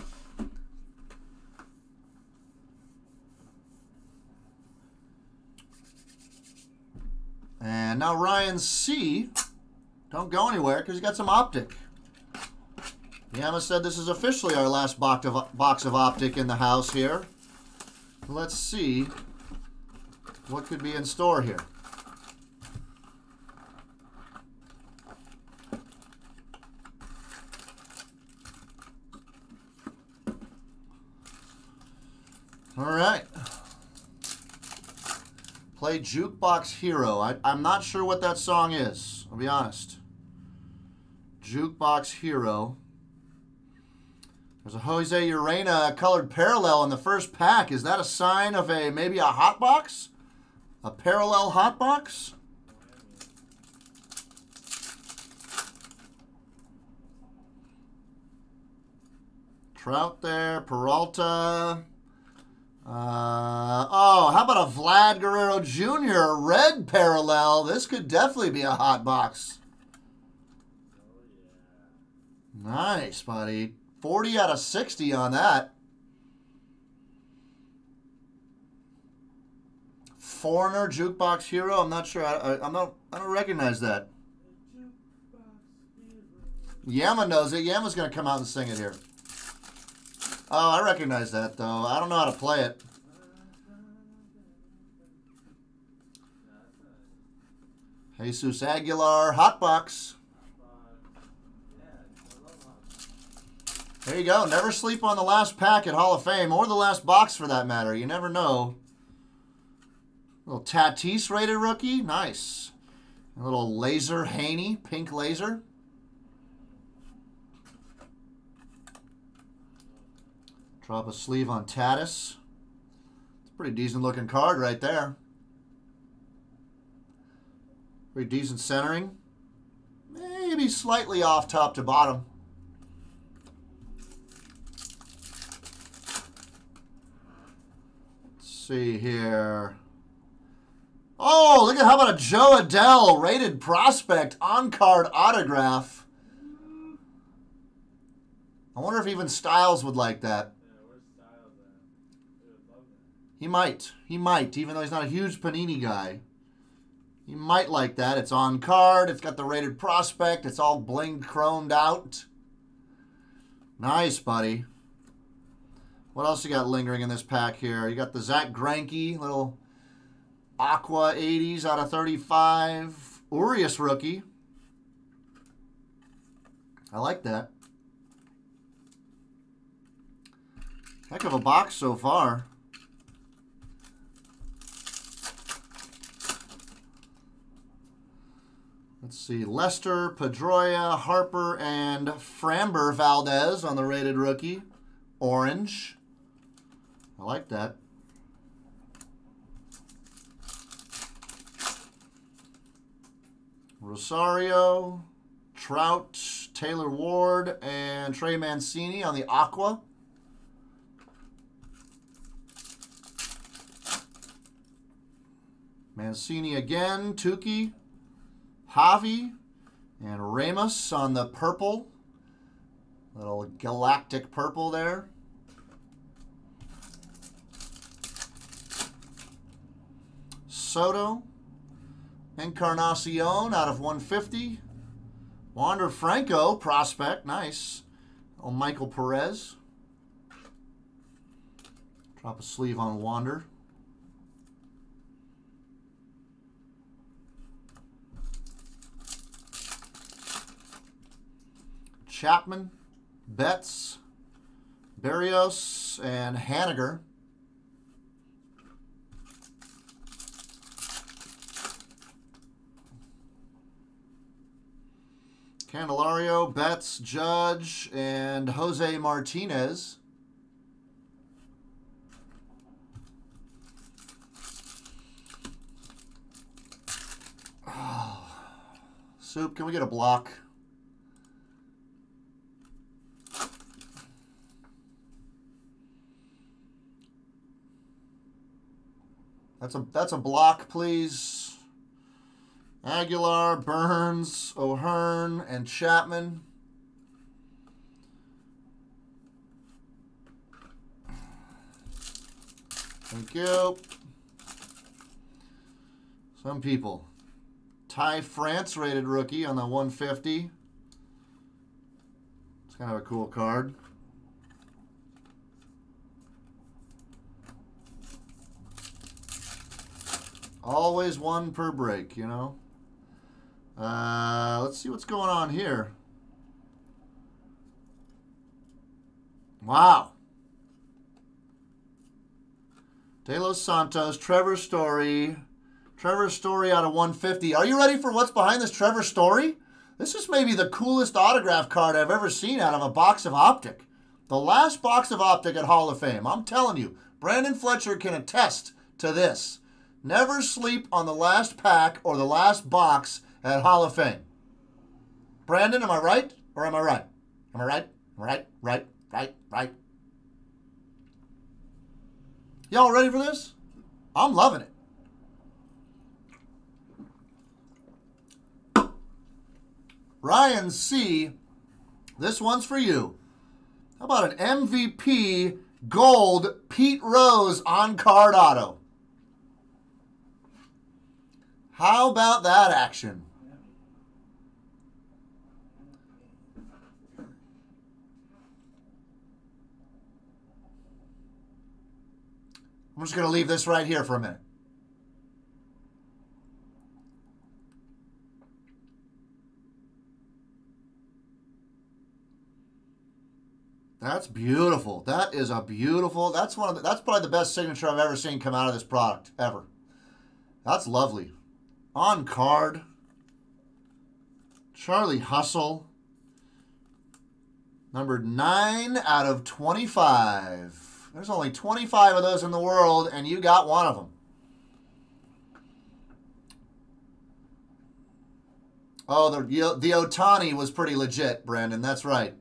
Speaker 1: And now Ryan C. Don't go anywhere because he's got some Optic. Yama said this is officially our last box of Optic in the house here. Let's see what could be in store here. All right. Play Jukebox Hero. I'm not sure what that song is, I'll be honest. Jukebox Hero. There's a Jose Urena colored parallel in the first pack. Is that a sign of maybe a hot box? A parallel hot box? Trout there, Peralta. Oh, how about a Vlad Guerrero Jr. red parallel? This could definitely be a hot box. Nice, buddy. 40 out of 60 on that. Foreigner Jukebox Hero. I'm not sure. I don't recognize that. Yama knows it. Yama's gonna come out and sing it here. Oh, I recognize that though. I don't know how to play it. Jesus Aguilar, hot box. There you go. Never sleep on the last pack at Hall of Fame, or the last box for that matter. You never know. Little Tatis rated rookie. Nice. A little laser Haney, pink laser. Drop a sleeve on Tatis. It's a pretty decent looking card right there. Pretty decent centering. Maybe slightly off top to bottom. See here. Oh, look at how about a Joe Adell rated prospect on-card autograph. I wonder if even Styles would like that.
Speaker 2: Yeah, where's Styles at? They would love that.
Speaker 1: He might. He might, even though he's not a huge Panini guy. He might like that. It's on-card. It's got the rated prospect. It's all blinged, chromed out. Nice, buddy. What else you got lingering in this pack here? You got the Zach Greinke, little Aqua 80s out of 35. Urias rookie. I like that. Heck of a box so far. Let's see. Lester, Pedroia, Harper, and Framber Valdez on the rated rookie. Orange. I like that. Rosario, Trout, Taylor Ward, and Trey Mancini on the Aqua. Mancini again, Tukey, Javi, and Ramos on the purple. Little galactic purple there. Soto, Encarnacion out of 150. Wander Franco, prospect, nice. Oh, Michael Perez. Drop a sleeve on Wander. Chapman, Betts, Berrios, and Haniger. Candelario, Betts, Judge, and Jose Martinez. Oh. Soup, can we get a block? That's a block, please. Aguilar, Burns, O'Hearn, and Chapman. Thank you. Some people. Ty France rated rookie on the 150. It's kind of a cool card. Always one per break, you know. Let's see what's going on here. Wow. De Los Santos, Trevor Story. Trevor Story out of 150. Are you ready for what's behind this Trevor Story? This is maybe the coolest autograph card I've ever seen out of a box of Optic. The last box of Optic at Hall of Fame. I'm telling you, Brandon Fletcher can attest to this. Never sleep on the last pack or the last box at Hall of Fame. Brandon, am I right or am I right? Am I right? Am I right? Right. Y'all ready for this? I'm loving it. Ryan C., this one's for you. How about an MVP gold Pete Rose on-card auto? How about that action? I'm just going to leave this right here for a minute. That's beautiful. That is a beautiful. That's probably the best signature I've ever seen come out of this product ever. That's lovely. On card. Charlie Hustle. Numbered 9 out of 25. There's only 25 of those in the world, and you got one of them. Oh, the Ohtani was pretty legit, Brandon. That's right.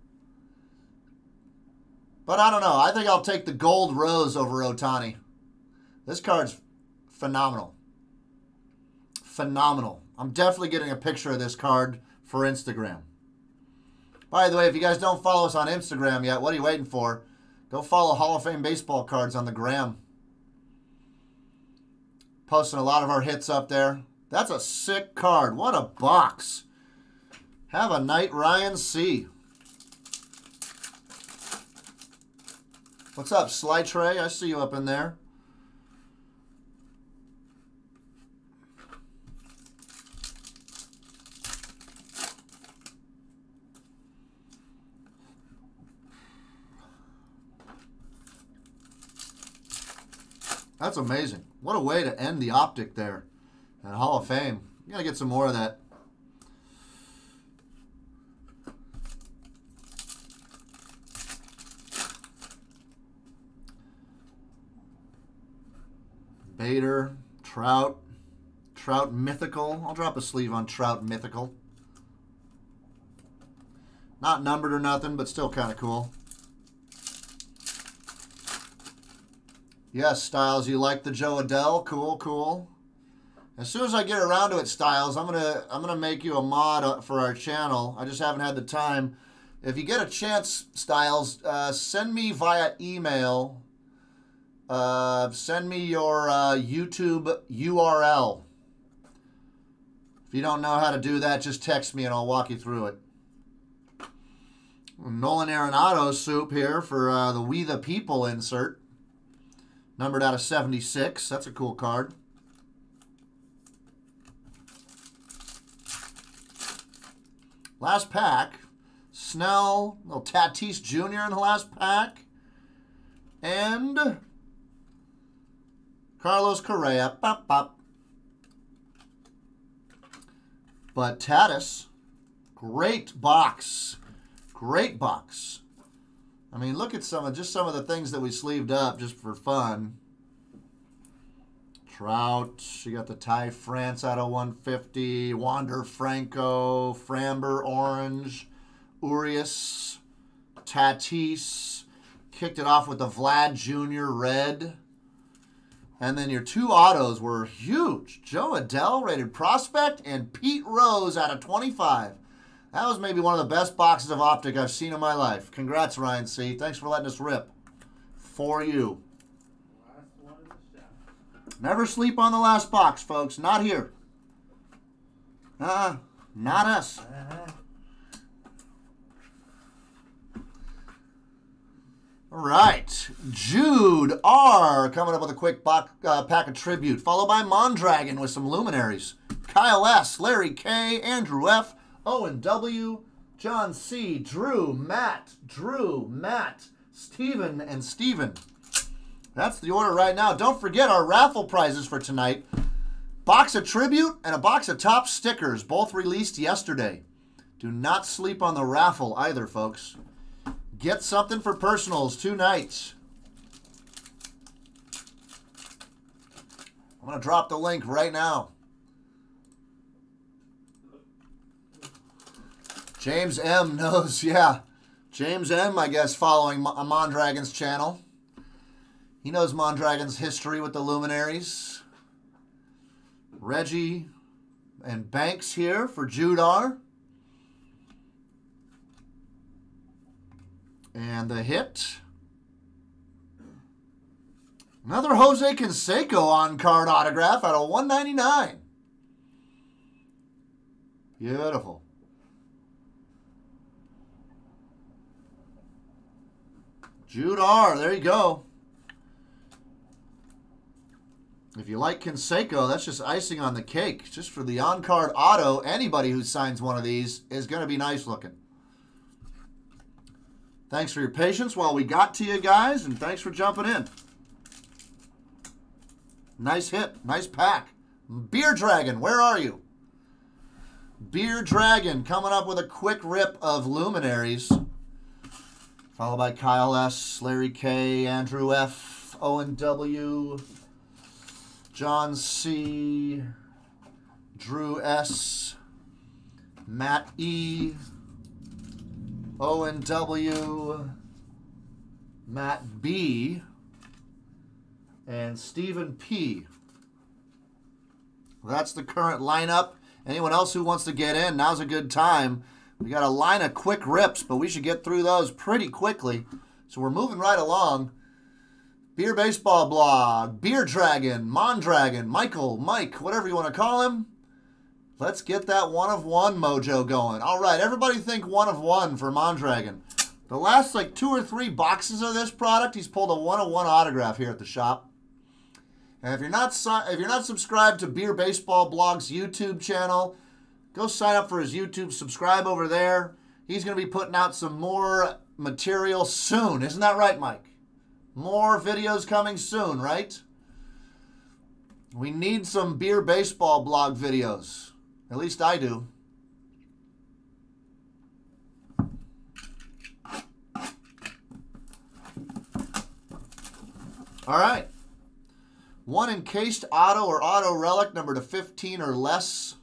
Speaker 1: But I don't know. I think I'll take the gold Rose over Ohtani. This card's phenomenal. Phenomenal. I'm definitely getting a picture of this card for Instagram. By the way, if you guys don't follow us on Instagram yet, what are you waiting for? Go follow Hall of Fame baseball cards on the gram. Posting a lot of our hits up there. That's a sick card. What a box. Have a night, Ryan C. What's up, Sly Trey? I see you up in there. That's amazing. What a way to end the optic there at Hall of Fame. You got to get some more of that. Bader, Trout Mythical. I'll drop a sleeve on Trout Mythical. Not numbered or nothing, but still kind of cool. Yes, Styles, you like the Joe Adell? Cool, cool. As soon as I get around to it, Styles, I'm gonna make you a mod for our channel. I just haven't had the time. If you get a chance, Styles, send me via email. Send me your YouTube URL. If you don't know how to do that, just text me and I'll walk you through it. Nolan Arenado soup here for the We the People insert. Numbered out of 76. That's a cool card. Last pack. Snell, little Tatis Jr. in the last pack. And Carlos Correa. Bop, bop. But Tatis, great box. Great box. I mean, look at some of the things that we sleeved up just for fun. Trout, you got the Ty France out of 150, Wander Franco, Framber Orange, Urias, Tatis, kicked it off with the Vlad Jr. Red. And then your two autos were huge. Joe Adell, rated prospect, and Pete Rose out of 25. That was maybe one of the best boxes of optic I've seen in my life. Congrats, Ryan C. Thanks for letting us rip. For you.
Speaker 2: Last one in the shop.
Speaker 1: Never sleep on the last box, folks. Not here. Not us. All right. Jude R. coming up with a quick pack of tribute, followed by Mondragon with some luminaries. Kyle S., Larry K., Andrew F., Owen W., John C., Drew, Matt, Steven, and Steven. That's the order right now. Don't forget our raffle prizes for tonight. Box of Tribute and a box of Top stickers, both released yesterday. Do not sleep on the raffle either, folks. Get something for personals tonight. I'm going to drop the link right now. James M knows, yeah. James M, I guess, following Mondragon's channel. He knows Mondragon's history with the luminaries. Reggie and Banks here for Jude R. And the hit. Another Jose Canseco on-card autograph out of 199. Beautiful. Jude R, there you go. If you like Canseco, that's just icing on the cake. Just for the on-card auto, anybody who signs one of these is going to be nice looking. Thanks for your patience while we got to you guys, and thanks for jumping in. Nice hit. Nice pack. Beer Dragon, where are you? Beer Dragon coming up with a quick rip of luminaries. Followed by Kyle S., Larry K., Andrew F., Owen W., John C., Drew S., Matt E., Owen W., Matt B., and Stephen P. That's the current lineup. Anyone else who wants to get in, now's a good time. We got a line of quick rips, but we should get through those pretty quickly. So we're moving right along. Beer Baseball Blog, Beer Dragon, Mondragon, Michael, Mike, whatever you want to call him. Let's get that one of one mojo going. All right, everybody think one of one for Mondragon. The last like 2 or 3 boxes of this product, he's pulled a one of one autograph here at the shop. And if you're not subscribed to Beer Baseball Blog's YouTube channel, go sign up for his YouTube. Subscribe over there. He's going to be putting out some more material soon. Isn't that right, Mike? More videos coming soon, right? We need some beer baseball blog videos. At least I do. All right. One encased auto or auto relic number to 15 or less.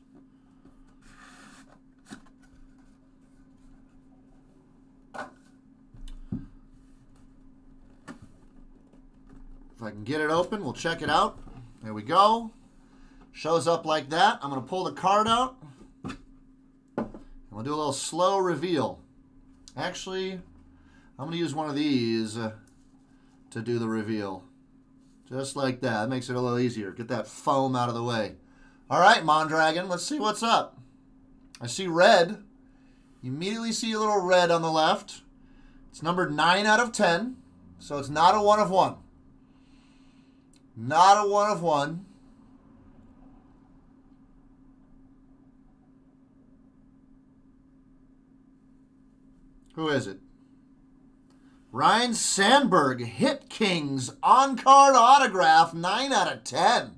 Speaker 1: If I can get it open, we'll check it out. There we go. Shows up like that. I'm going to pull the card out. And we'll do a little slow reveal. Actually, I'm going to use one of these to do the reveal. Just like that. That makes it a little easier. Get that foam out of the way. All right, Mondragon, let's see what's up. I see red. You immediately see a little red on the left. It's numbered 9 out of 10, so it's not a 1 of 1. Not a 1 of 1. Who is it? Ryan Sandberg, Hit Kings, on-card autograph, 9 out of 10.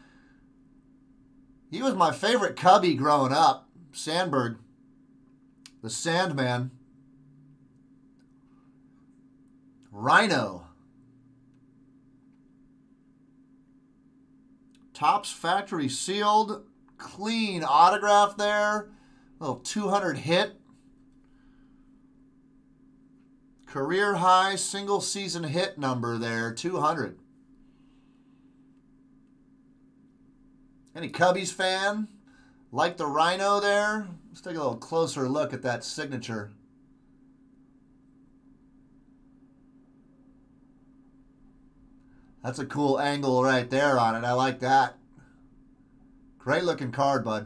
Speaker 1: He was my favorite Cubby growing up. Sandberg, the Sandman. Rhino. Topps Factory sealed, clean autograph there. Little 200 hit. Career high single season hit number there, 200. Any Cubbies fan? Like the Rhino there? Let's take a little closer look at that signature. That's a cool angle right there on it. I like that. Great looking card, bud.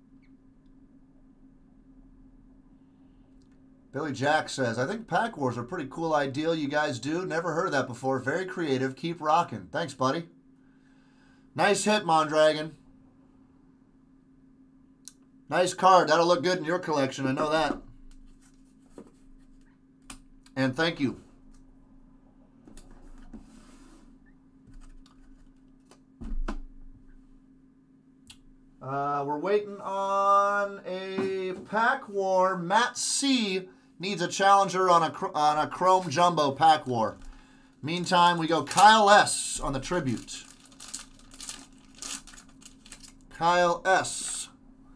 Speaker 1: Billy Jack says, I think Pack Wars are a pretty cool idea you guys do. Never heard of that before. Very creative. Keep rocking. Thanks, buddy. Nice hit, Mondragon. Nice card. That'll look good in your collection. I know that. And thank you. We're waiting on a Pack War. Matt C. needs a challenger on a Chrome Jumbo Pack War. Meantime, we go Kyle S. on the Tribute. Kyle S.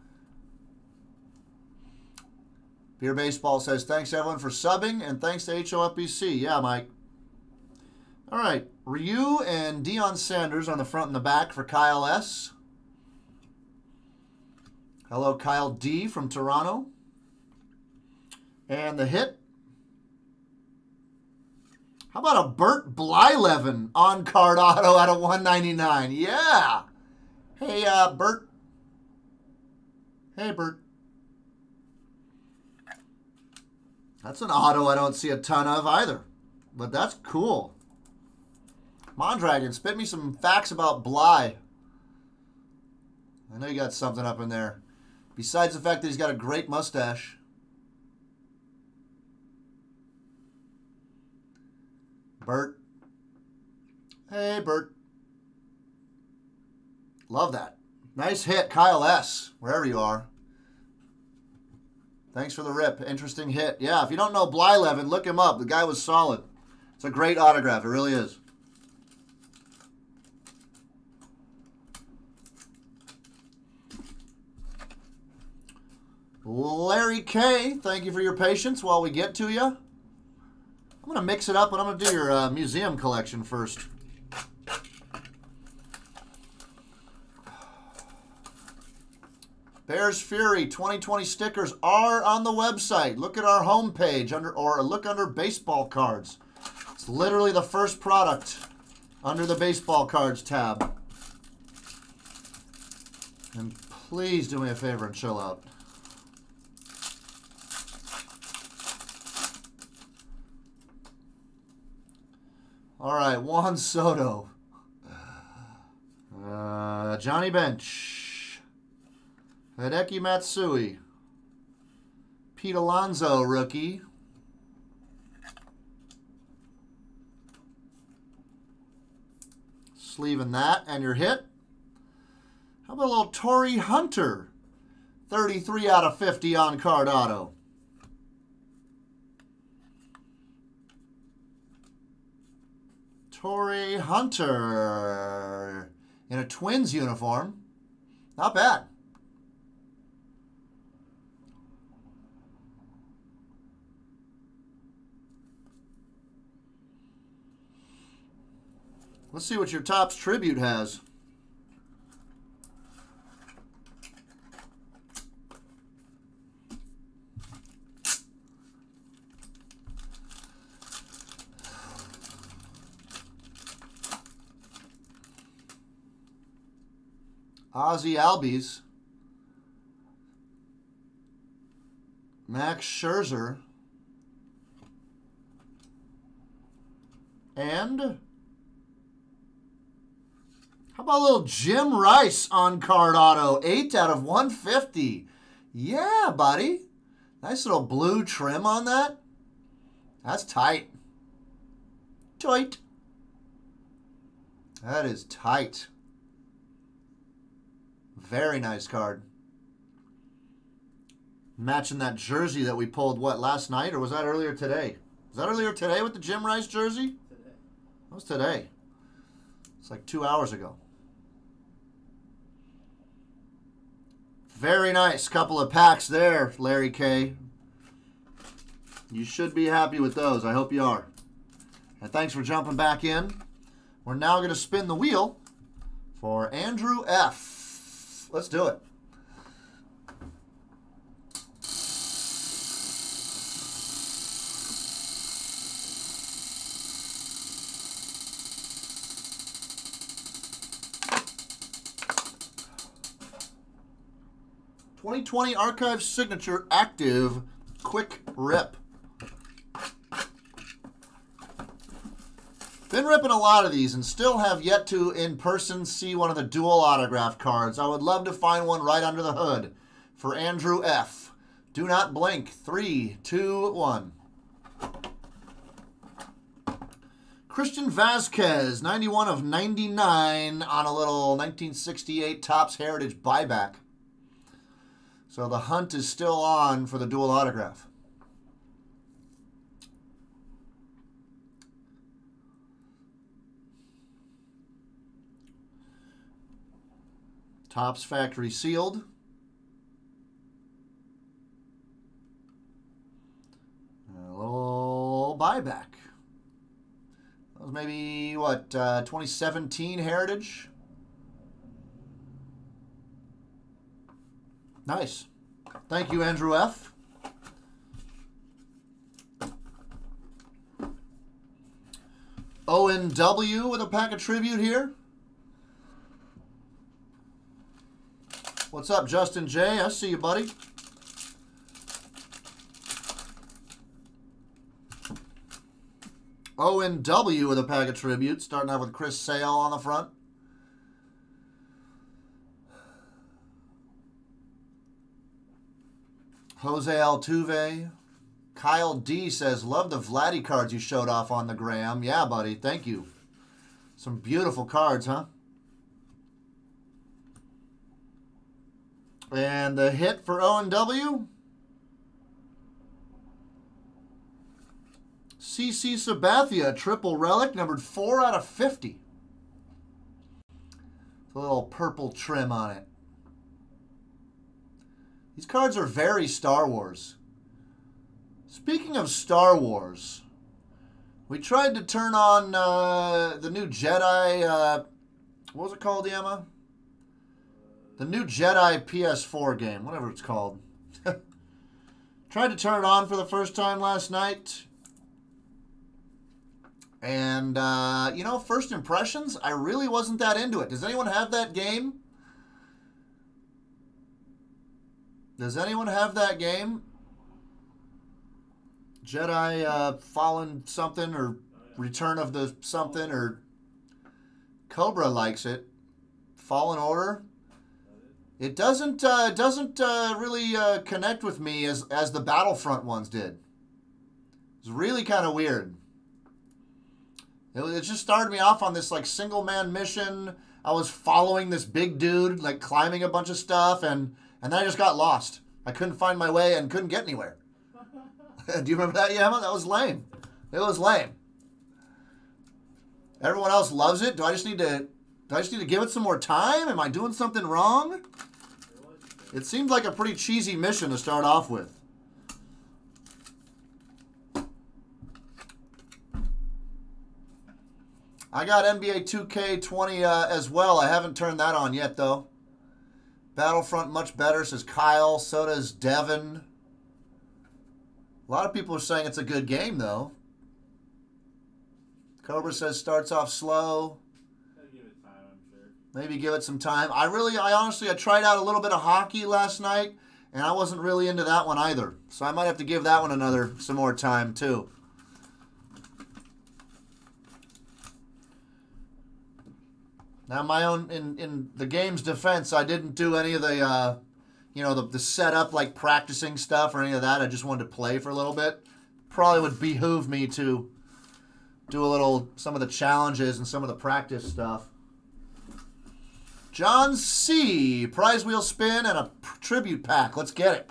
Speaker 1: Beer Baseball says, thanks everyone for subbing, and thanks to HOFBC. Yeah, Mike. All right, Ryu and Deion Sanders on the front and the back for Kyle S. Hello, Kyle D. from Toronto. And the hit. How about a Bert Blyleven on-card auto out of 199? Yeah. Hey, Bert. Hey, Bert. That's an auto I don't see a ton of either. But that's cool. Mondragon, spit me some facts about Bly. I know you got something up in there. Besides the fact that he's got a great mustache. Bert. Hey, Bert. Love that. Nice hit, Kyle S., wherever you are. Thanks for the rip. Interesting hit. Yeah, if you don't know Blyleven, look him up. The guy was solid. It's a great autograph. It really is. Larry K., thank you for your patience while we get to you. I'm going to mix it up, and I'm going to do your museum collection first. Bears Fury 2020 stickers are on the website. Look at our homepage, or look under baseball cards. It's literally the first product under the baseball cards tab. And please do me a favor and chill out. All right, Juan Soto. Johnny Bench. Hideki Matsui. Pete Alonso, rookie. Sleeving that, and your hit. How about a little Torrey Hunter? 33 out of 50 on card auto. Torrey Hunter in a Twins uniform. Not bad. Let's see what your Topps Tribute has. Ozzie Albies, Max Scherzer, and how about a little Jim Rice on card auto, 8 out of 150. Yeah, buddy. Nice little blue trim on that. That's tight. Tight. That is tight. Very nice card. Matching that jersey that we pulled, what, last night? Or was that earlier today? Was that earlier today with the Jim Rice jersey?
Speaker 2: Today.
Speaker 1: That was today. It's like 2 hours ago. Very nice. Couple of packs there, Larry K. You should be happy with those. I hope you are. And thanks for jumping back in. We're now going to spin the wheel for Andrew F. Let's do it. '20 Archive Signature Active Quick Rip. Been ripping a lot of these and still have yet to, in person, see one of the dual autograph cards. I would love to find one right under the hood for Andrew F. Do not blink. 3, 2, 1. Christian Vasquez, 91 of 99 on a little 1968 Topps Heritage buyback. So the hunt is still on for the dual autograph. Topps factory sealed. A little buyback. That was maybe, what, 2017 Heritage? Nice. Thank you, Andrew F. ONW with a pack of tribute here. What's up, Justin J? I see you, buddy. ONW with a pack of tribute, starting out with Chris Sale on the front. Jose Altuve. Kyle D says, love the Vladdy cards you showed off on the gram. Yeah, buddy, thank you. Some beautiful cards, huh? And the hit for O&W. CC Sabathia, triple relic, numbered 4 out of 50. A little purple trim on it. These cards are very Star Wars. Speaking of Star Wars, we tried to turn on the new Jedi, what was it called, Emma? The new Jedi PS4 game, whatever it's called. Tried to turn it on for the first time last night. And, you know, first impressions, I really wasn't that into it. Does anyone have that game? Does anyone have that game? Jedi Fallen something or Return of the something or Cobra likes it. Fallen Order. It doesn't really connect with me as the Battlefront ones did. It's really kind of weird. It just started me off on this like single man mission. I was following this big dude, like climbing a bunch of stuff, and then I just got lost. I couldn't find my way and couldn't get anywhere. Do you remember that, Yama? That was lame. It was lame. Everyone else loves it. Do I just need to give it some more time? Am I doing something wrong? It seemed like a pretty cheesy mission to start off with. I got NBA 2K20 as well. I haven't turned that on yet, though. Battlefront much better, says Kyle. So does Devin. A lot of people are saying it's a good game, though. Cobra says starts off slow.
Speaker 2: Give it time, I'm sure.
Speaker 1: Maybe give it some time. I honestly tried out a little bit of hockey last night, and I wasn't really into that one either. So I might have to give that one some more time, too. Now, my own in the game's defense, I didn't do any of the, the setup, like practicing stuff or any of that. I just wanted to play for a little bit. Probably would behoove me to do some of the challenges and some of the practice stuff. John C. Prize wheel spin and a tribute pack. Let's get it.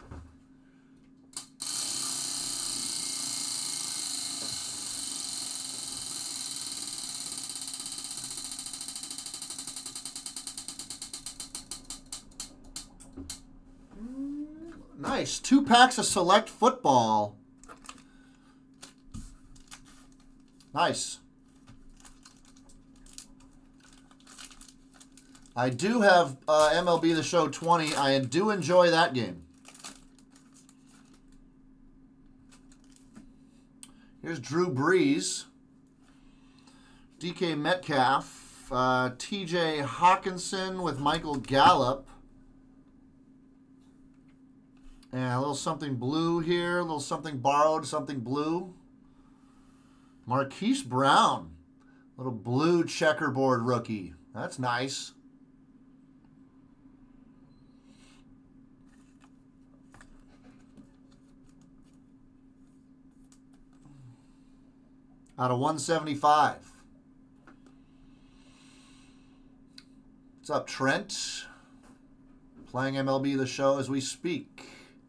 Speaker 1: Nice. 2 packs of Select Football. Nice. I do have MLB The Show 20. I do enjoy that game. Here's Drew Brees. DK Metcalf. TJ Hawkinson with Michael Gallup. And a little something blue here. A little something borrowed, something blue. Marquise Brown. Little blue checkerboard rookie. That's nice. Out of 175. What's up, Trent? Playing MLB The Show as we speak.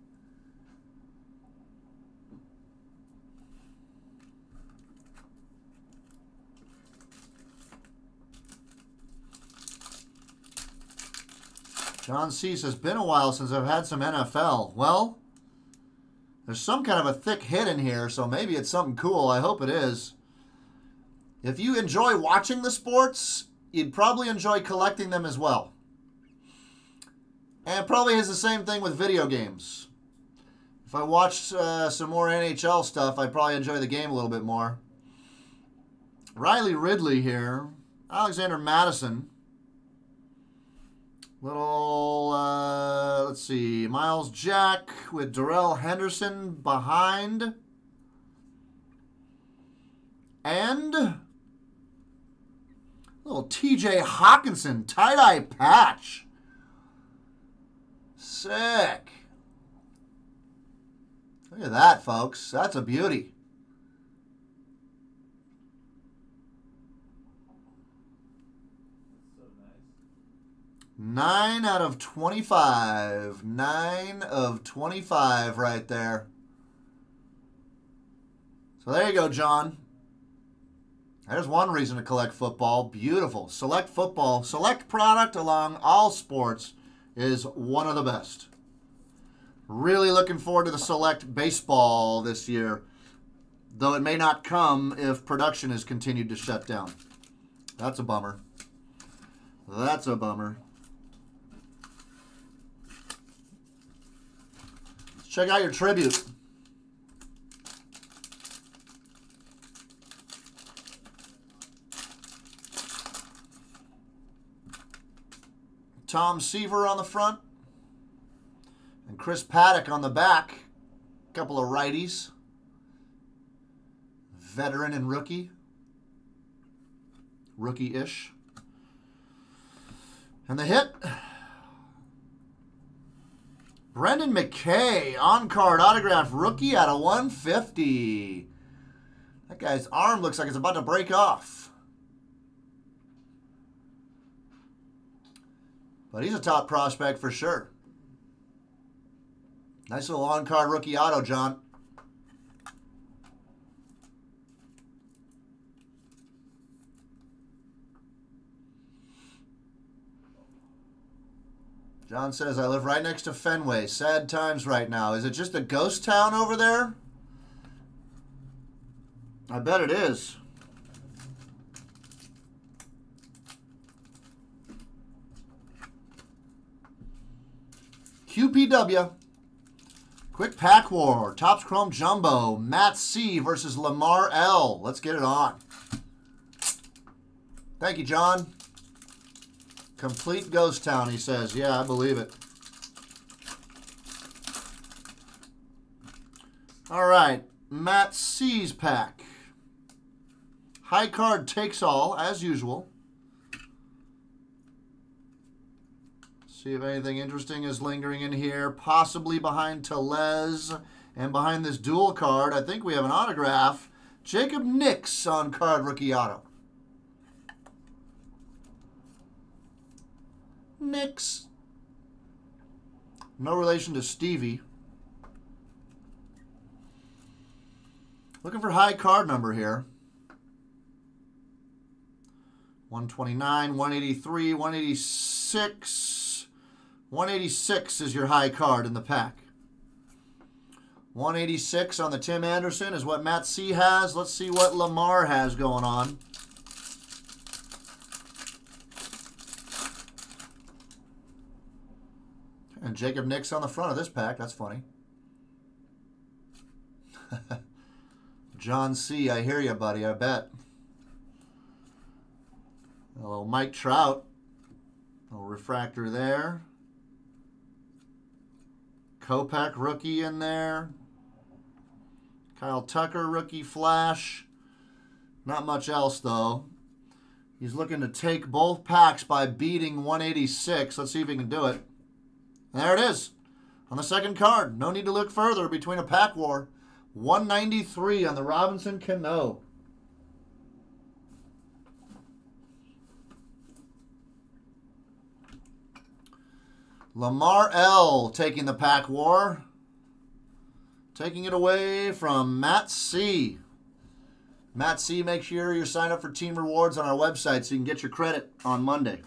Speaker 1: John C. says, been a while since I've had some NFL. Well, there's some kind of a thick hit in here, so maybe it's something cool. I hope it is. If you enjoy watching the sports, you'd probably enjoy collecting them as well. And it probably is the same thing with video games. If I watched some more NHL stuff, I'd probably enjoy the game a little bit more. Riley Ridley here. Alexander Madison. Little, let's see, Miles Jack with Darrell Henderson behind. And little TJ Hawkinson tie-dye patch. Sick. Look at that, folks. That's a beauty.
Speaker 2: So nice.
Speaker 1: 9 out of 25. 9 of 25 right there. So there you go, John. There's one reason to collect football. Beautiful. Select Football. Select product along all sports is one of the best. Really looking forward to the Select Baseball this year, though it may not come if production is continued to shut down. That's a bummer. That's a bummer. Let's check out your tribute. Tom Seaver on the front. And Chris Paddock on the back. Couple of righties. Veteran and rookie. Rookie-ish. And the hit. Brendan McKay, on-card autograph rookie out of 150. That guy's arm looks like it's about to break off. But he's a top prospect for sure. Nice little on-card rookie auto, John. John says, I live right next to Fenway. Sad times right now. Is it just a ghost town over there? I bet it is. QPW. Quick Pack War. Topps Chrome Jumbo. Matt C. versus Lamar L. Let's get it on. Thank you, John. Complete ghost town, he says. Yeah, I believe it. All right. Matt C's pack. High card takes all, as usual. See if anything interesting is lingering in here. Possibly behind Tellez and behind this dual card. I think we have an autograph. Jacob Nix on card rookie auto. Nix. No relation to Stevie. Looking for high card number here. 129, 183, 186. 186 is your high card in the pack. 186 on the Tim Anderson is what Matt C has. Let's see what Lamar has going on. And Jacob Nix on the front of this pack. That's funny. John C, I hear you, buddy. I bet. A little Mike Trout. A little refractor there. Kopech rookie in there. Kyle Tucker rookie flash. Not much else, though. He's looking to take both packs by beating 186. Let's see if he can do it. And there it is. On the second card. No need to look further between a pack war. 193 on the Robinson Cano. Lamar L taking the pack war. Taking it away from Matt C. Matt C, make sure you sign up for Team Rewards on our website so you can get your credit on Monday.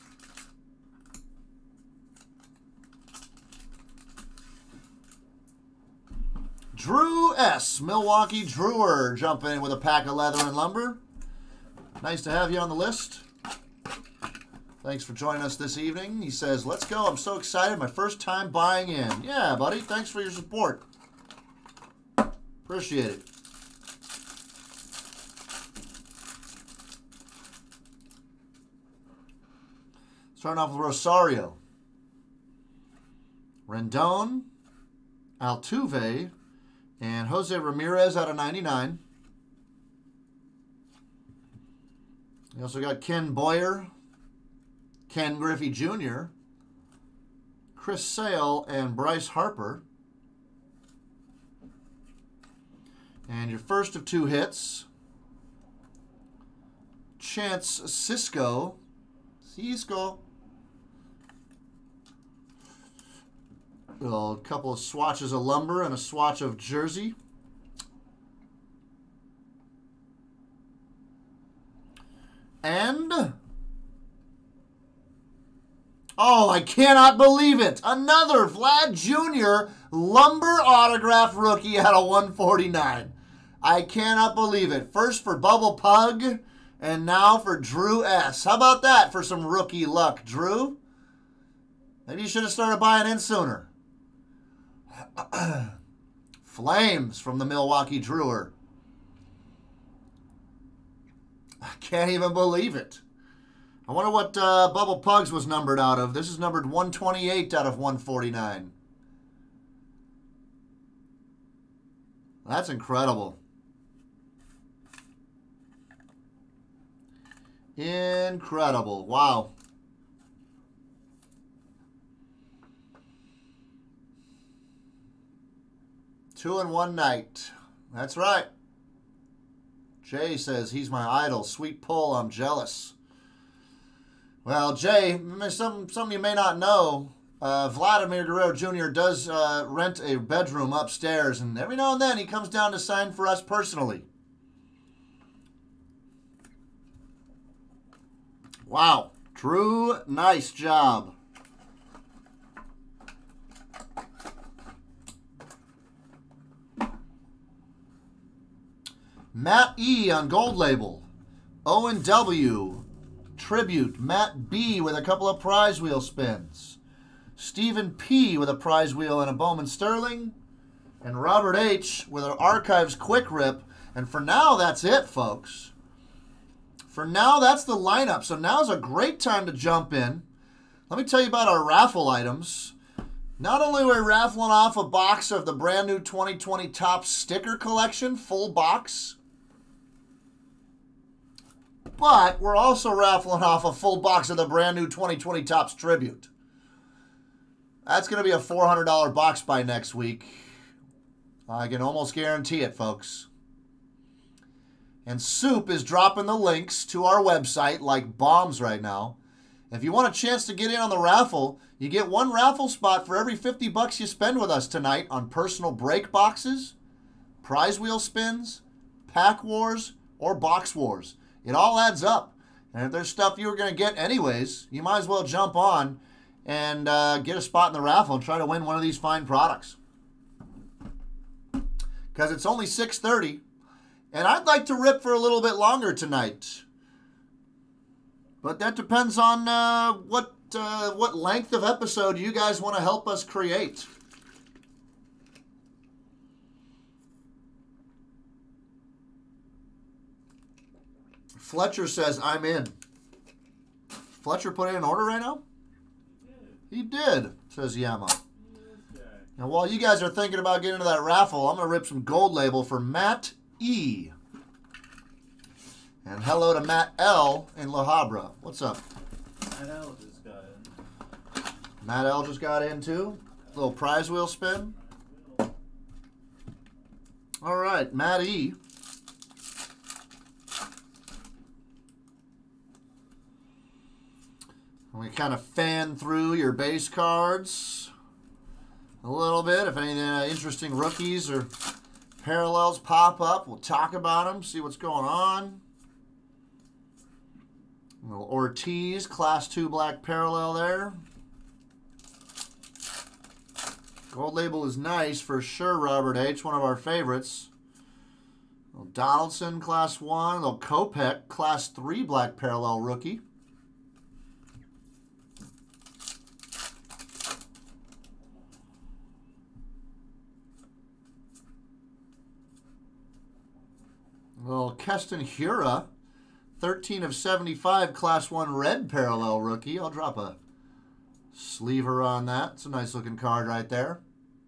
Speaker 1: Drew S. Milwaukee Drewer jumping in with a pack of leather and lumber. Nice to have you on the list. Thanks for joining us this evening. He says, let's go. I'm so excited. My first time buying in. Yeah, buddy. Thanks for your support. Appreciate it. Starting off with Rosario. Rendon. Altuve. And Jose Ramirez out of 99. We also got Ken Boyer. Ken Griffey Jr., Chris Sale, and Bryce Harper. And your first of two hits, Chance Sisco. A couple of swatches of lumber and a swatch of jersey. And... oh, I cannot believe it. Another Vlad Jr. lumber autograph rookie out of 149. I cannot believe it. First for Bubble Pug, and now for Drew S. How about that for some rookie luck, Drew? Maybe you should have started buying in sooner. Flames from the Milwaukee Drewer. I can't even believe it. I wonder what Bubble Pugs was numbered out of. This is numbered 128 out of 149. That's incredible. Incredible. Wow. Two in one night. That's right. Jay says he's my idol. Sweet pull. I'm jealous. Well, Jay, some of you may not know, Vladimir Guerrero Jr. does rent a bedroom upstairs, and every now and then he comes down to sign for us personally. Wow. True, nice job. Matt E. on Gold Label. Owen W. Tribute. Matt B. with a couple of prize wheel spins. Stephen P. with a prize wheel and a Bowman Sterling. And Robert H. with an Archives Quick Rip. And for now, that's it, folks. For now, that's the lineup. So now's a great time to jump in. Let me tell you about our raffle items. Not only are we raffling off a box of the brand new 2020 Topps sticker collection, full box, but we're also raffling off a full box of the brand new 2020 Topps Tribute. That's going to be a $400 box by next week. I can almost guarantee it, folks. And Soup is dropping the links to our website like bombs right now. If you want a chance to get in on the raffle, you get one raffle spot for every $50 you spend with us tonight on personal break boxes, prize wheel spins, pack wars, or box wars. It all adds up. And if there's stuff you were going to get anyways, you might as well jump on and get a spot in the raffle and try to win one of these fine products. Because it's only 6:30. And I'd like to rip for a little bit longer tonight. But that depends on what length of episode you guys want to help us create. Fletcher says, I'm in. Fletcher put in an order right now? He did, says Yama. Now, while you guys are thinking about getting into that raffle, I'm going to rip some Gold Label for Matt E. And hello to Matt L. in La Habra. What's up?
Speaker 2: Matt L just got in.
Speaker 1: Matt L. just got in too. Little prize wheel spin. All right, Matt E. And we kind of fan through your base cards a little bit. If any interesting rookies or parallels pop up, we'll talk about them, see what's going on. A little Ortiz, Class 2 black parallel there. Gold Label is nice for sure, Robert H., one of our favorites. A little Donaldson, Class 1. A little Kopech, Class 3 black parallel rookie. A little Keston Hiura, 13 of 75, Class 1 red parallel rookie. I'll drop a sleever on that. It's a nice looking card right there.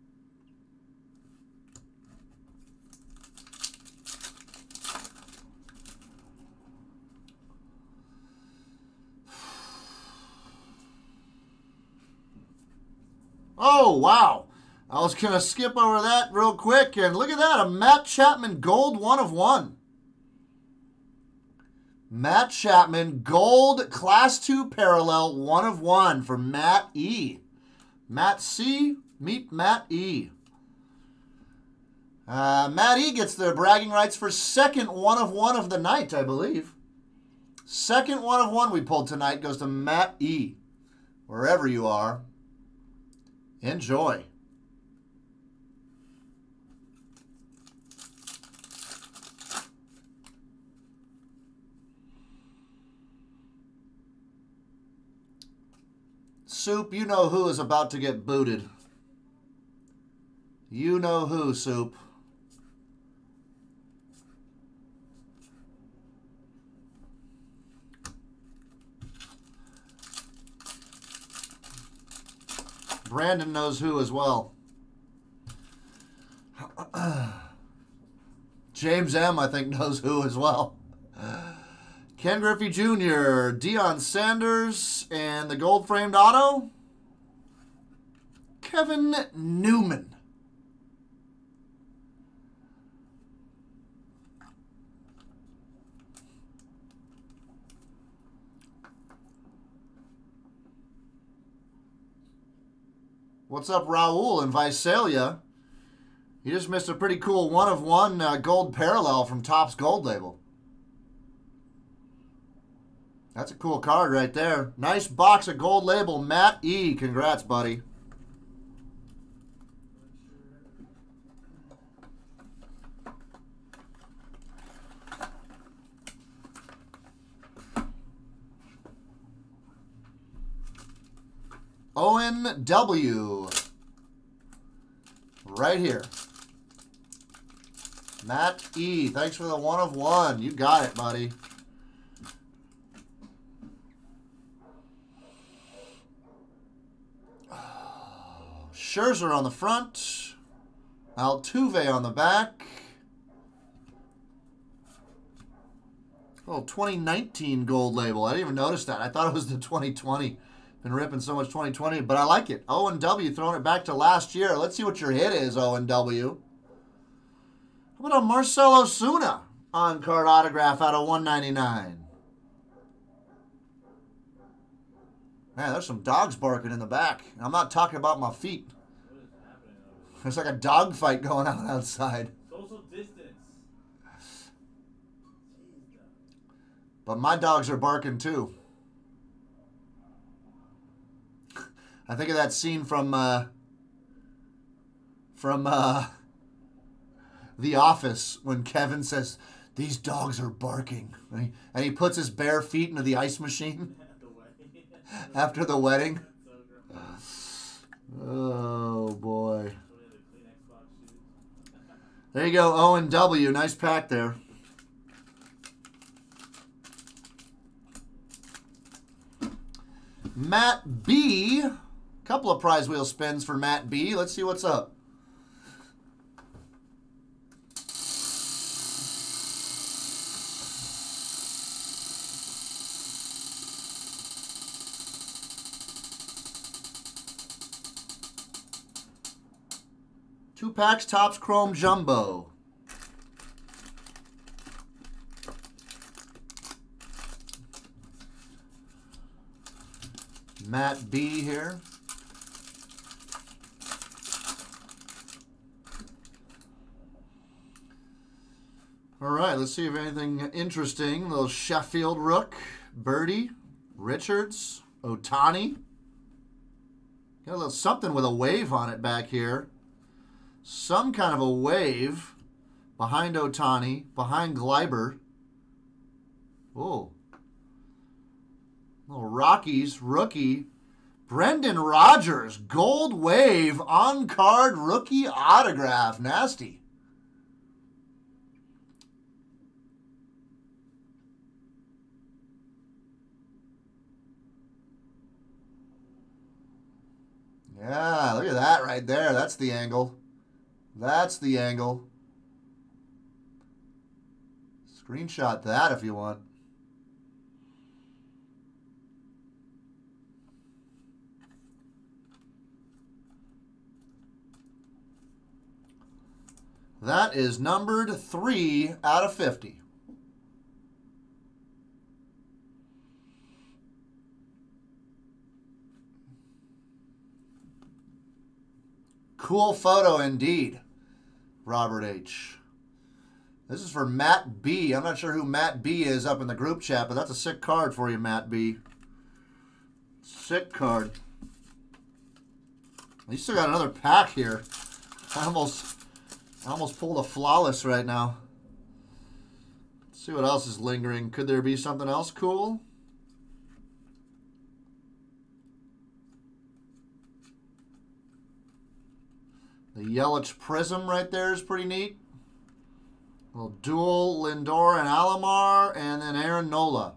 Speaker 1: Oh, wow. I was going to skip over that real quick. And look at that, a Matt Chapman gold 1 of 1. Matt Chapman, gold, Class 2 parallel, 1 of 1 for Matt E. Matt C, meet Matt E. Matt E gets the bragging rights for second 1 of 1 of the night, I believe. Second 1 of 1 we pulled tonight goes to Matt E. Wherever you are, enjoy. Soup, you know who is about to get booted. You know who, Soup. Brandon knows who as well. James M., I think, knows who as well. Ken Griffey Jr., Deion Sanders, and the gold-framed auto, Kevin Newman. What's up, Raul in Visalia? You just missed a pretty cool 1/1 gold parallel from Topps Gold Label. That's a cool card right there. Nice box of Gold Label, Matt E. Congrats, buddy. Owen W. Right here. Matt E. Thanks for the 1/1. You got it, buddy. Scherzer on the front. Altuve on the back. Oh, 2019 Gold Label. I didn't even notice that. I thought it was the 2020. Been ripping so much 2020, but I like it. Owen W. throwing it back to last year. Let's see what your hit is, Owen W. How about a Marcell Ozuna on-card autograph out of 199? Man, there's some dogs barking in the back. I'm not talking about my feet.
Speaker 2: What is happening over there?
Speaker 1: There's like a dog fight going on outside.
Speaker 2: Social distance.
Speaker 1: But my dogs are barking too. I think of that scene from The Office when Kevin says, "These dogs are barking," and he puts his bare feet into the ice machine after the wedding. Oh boy! There you go, Owen W. Nice pack there. Matt B. Couple of prize wheel spins for Matt B. Let's see what's up. Two packs, Topps Chrome Jumbo. Matt B here. All right, let's see if anything interesting. A little Sheffield Rook, Birdie, Richards, Ohtani. Got a little something with a wave on it back here. Some kind of a wave behind Ohtani, behind Gleiber. Oh. Little Rockies rookie. Brendan Rodgers, gold wave on-card rookie autograph. Nasty. Yeah, look at that right there. That's the angle. That's the angle. Screenshot that if you want. That is numbered 3 out of 50. Cool photo indeed, Robert H. This is for Matt B. I'm not sure who Matt B is up in the group chat, but that's a sick card for you, Matt B. Sick card. You still got another pack here. I almost pulled a flawless right now. Let's see what else is lingering. Could there be something else cool? The Yelich Prism right there is pretty neat. A little dual Lindor and Alomar, and then Aaron Nola.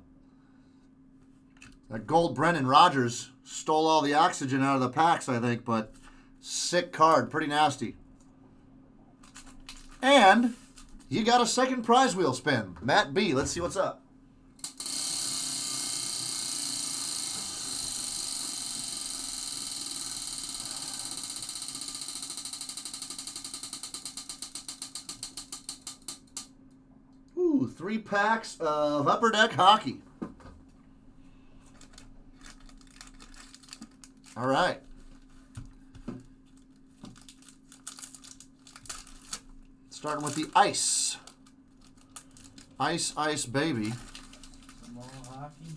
Speaker 1: That gold Brendan Rodgers stole all the oxygen out of the packs, I think, but sick card, pretty nasty. And you got a second prize wheel spin. Matt B, let's see what's up. Ooh, 3 packs of Upper Deck Hockey. All right. Starting with the Ice. Ice, Ice, baby.
Speaker 2: Small hockey.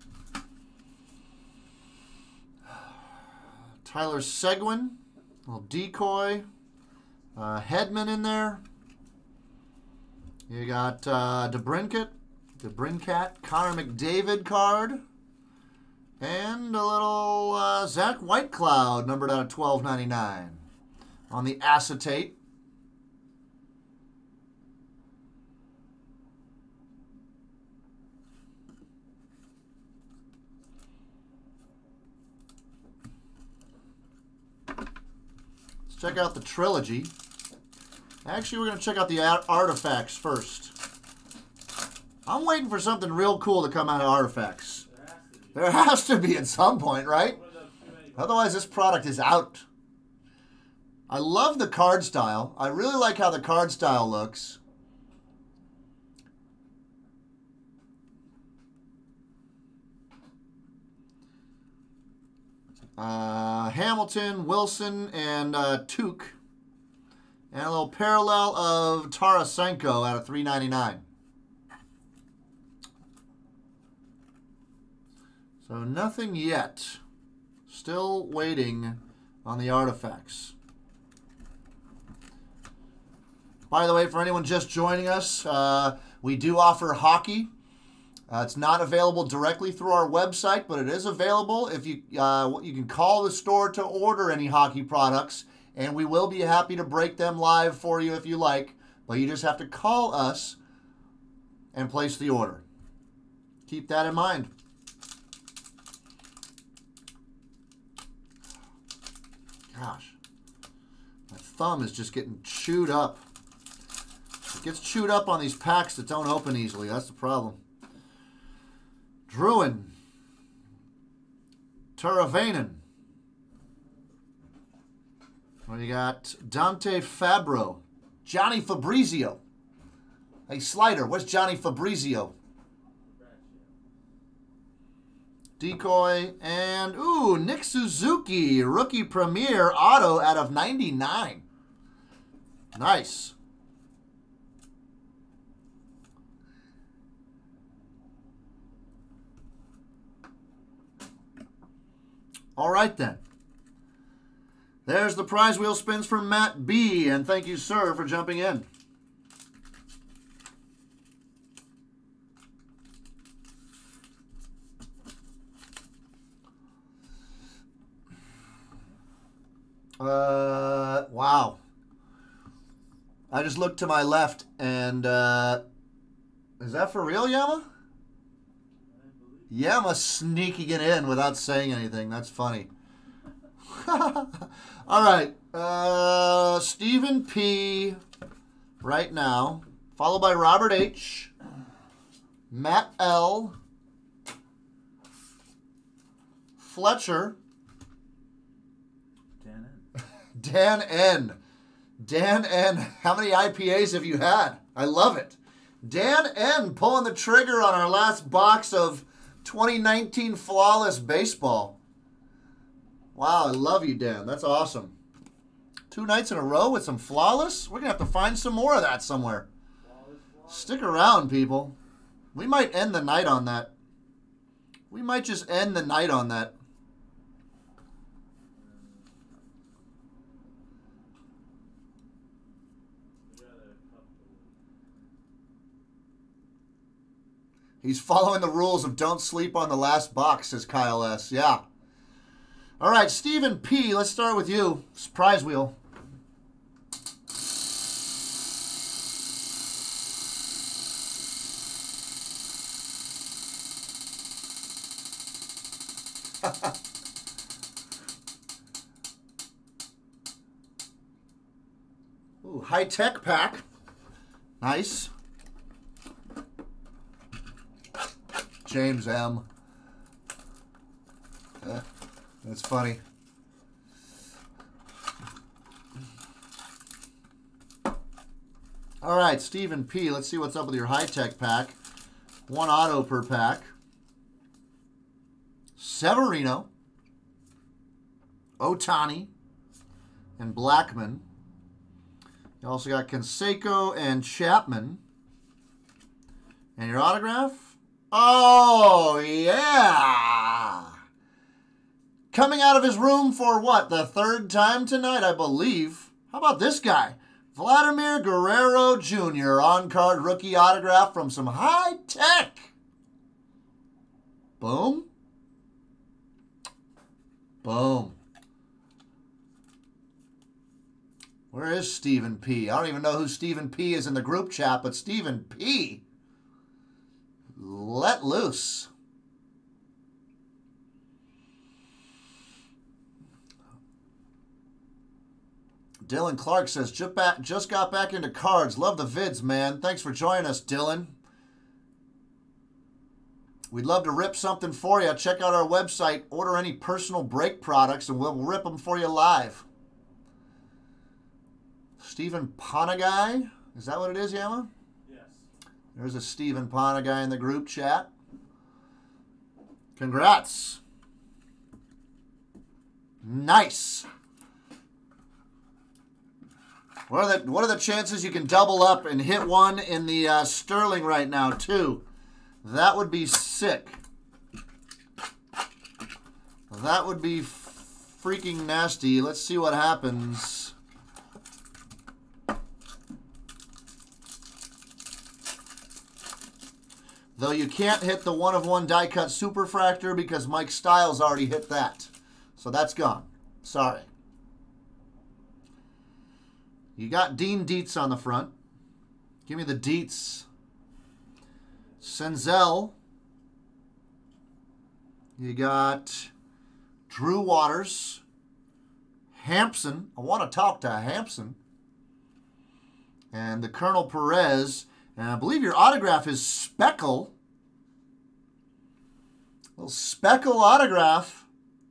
Speaker 1: Tyler Seguin. Little decoy. Hedman in there. You got DeBrincat, Connor McDavid card. And a little Zach Whitecloud, numbered out of $12.99 on the acetate. Let's check out the trilogy. Actually, we're going to check out the artifacts first. I'm waiting for something real cool to come out of artifacts. There has to be at some point, right? Otherwise, this product is out. I love the card style. I really like how the card style looks. Hamilton, Wilson, and Tuch. And a little parallel of Tarasenko out of $3.99. So nothing yet. Still waiting on the artifacts. By the way, for anyone just joining us, we do offer hockey. It's not available directly through our website, but it is available. If you can call the store to order any hockey products, and we will be happy to break them live for you if you like. But you just have to call us and place the order. Keep that in mind. Gosh, my thumb is just getting chewed up. It gets chewed up on these packs that don't open easily. That's the problem. Druin. Teravainen. Well, you got Dante Fabro. Johnny Fabrizio. Hey, Slider, where's Johnny Fabrizio? Decoy, and, ooh, Nick Suzuki, rookie premier auto out of 99. Nice. All right, then. There's the prize wheel spins for Matt B, and thank you, sir, for jumping in. Wow. I just looked to my left and, is that for real, Yama? Yama sneaking it in without saying anything. That's funny. All right. Stephen P. right now, followed by Robert H. Matt L. Fletcher. Dan N. Dan N. How many IPAs have you had? I love it. Dan N. pulling the trigger on our last box of 2019 Flawless Baseball. Wow, I love you, Dan. That's awesome. 2 nights in a row with some Flawless? We're going to have to find some more of that somewhere. Stick around, people. We might end the night on that. We might just end the night on that. He's following the rules of don't sleep on the last box, says Kyle S. Yeah. All right, Stephen P., let's start with you. Surprise wheel. Ooh, high-tech pack. Nice. James M. That's funny. All right, Stephen P. Let's see what's up with your high-tech pack. 1 auto per pack. Severino, Ohtani, and Blackman. You also got Canseco and Chapman. And your autograph? Oh, yeah! Coming out of his room for what? The third time tonight, I believe. How about this guy? Vladimir Guerrero Jr. on-card rookie autograph from some high tech. Boom. Boom. Where is Stephen P? I don't even know who Stephen P is in the group chat, but Stephen P. Let loose. Dylan Clark says, just got back into cards. Love the vids, man. Thanks for joining us, Dylan. We'd love to rip something for you. Check out our website. Order any personal break products, and we'll rip them for you live. Stephen Ponagai. Is that what it is, Yama?
Speaker 2: Yes.
Speaker 1: There's a Stephen Ponagai in the group chat. Congrats. Nice. What are the chances you can double up and hit one in the Sterling right now, too? That would be sick. That would be freaking nasty. Let's see what happens. Though you can't hit the 1/1 die-cut Superfractor because Mike Styles already hit that. So that's gone. Sorry. You got Dean Dietz on the front. Give me the Dietz. Senzel. You got Drew Waters. Hampson. I want to talk to Hampson. And the Colonel Perez. And I believe your autograph is Speckle. Little Speckle autograph.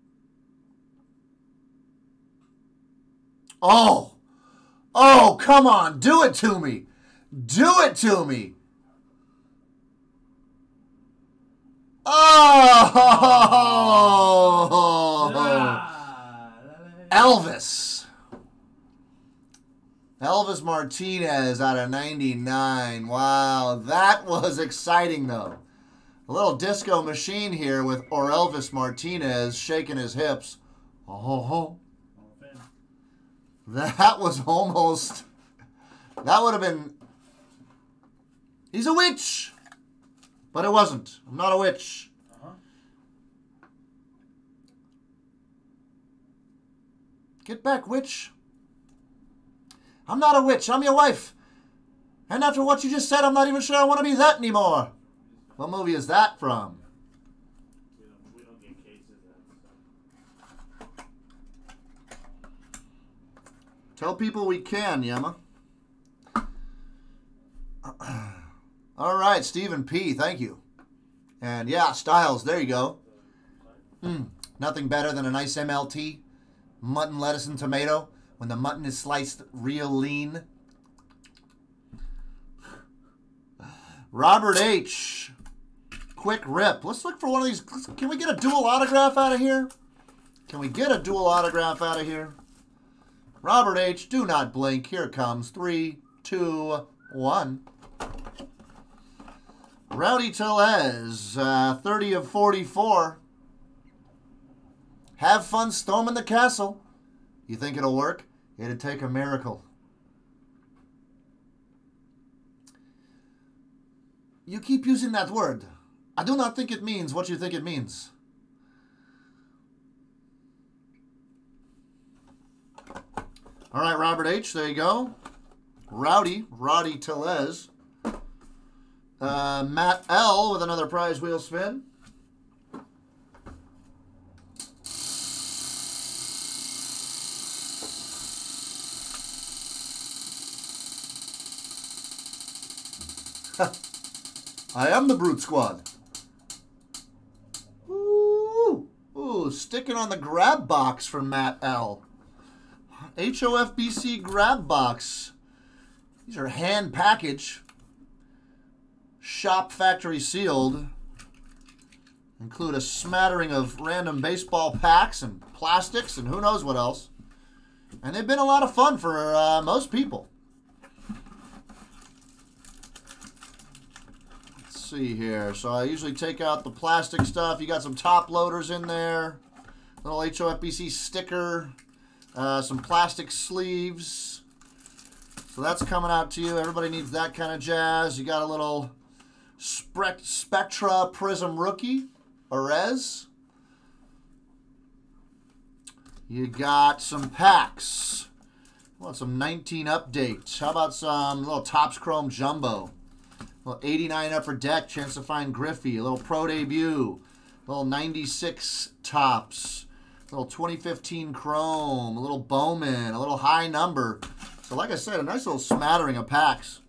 Speaker 1: Oh. Oh, come on. Do it to me. Do it to me. Oh. Elvis. Elvis Martinez out of 99. Wow, that was exciting, though. A little disco machine here with Elvis Martinez shaking his hips. Oh, that was almost... That would have been... He's a witch! But it wasn't. I'm not a witch. Get back, witch. I'm not a witch. I'm your wife. And after what you just said, I'm not even sure I want to be that anymore. What movie is that from?
Speaker 2: We don't get cases of that stuff.
Speaker 1: Tell people we can, Yema. All right, Stephen P. Thank you. And yeah, Styles. There you go. Nothing better than a nice MLT. Mutton, lettuce, and tomato. When the mutton is sliced real lean. Robert H. Quick rip. Let's look for one of these. Can we get a dual autograph out of here? Can we get a dual autograph out of here? Robert H. Do not blink. Here it comes. 3, 2, 1. Rowdy Tellez. 30 of 44. Have fun storming the castle. You think it'll work? It'd take a miracle. You keep using that word. I do not think it means what you think it means. All right, Robert H., there you go. Rowdy Tellez. Matt L. with another prize wheel spin. I am the Brute Squad. Ooh, sticking on the grab box from Matt L. HOFBC grab box. These are hand package. Shop factory sealed. Include a smattering of random baseball packs and plastics and who knows what else. And they've been a lot of fun for most people. see here. So I usually take out the plastic stuff. You got some top loaders in there. Little HOFBC sticker. Some plastic sleeves. So that's coming out to you. Everybody needs that kind of jazz. You got a little Spectra Prism Rookie. Arez. You got some packs. Well, some 19 updates. How about some little Topps Chrome Jumbo? A little 89 Upper Deck, chance to find Griffey. A little Pro Debut. A little 96 Topps. A little 2015 Chrome. A little Bowman. A little high number. So like I said, a nice little smattering of packs.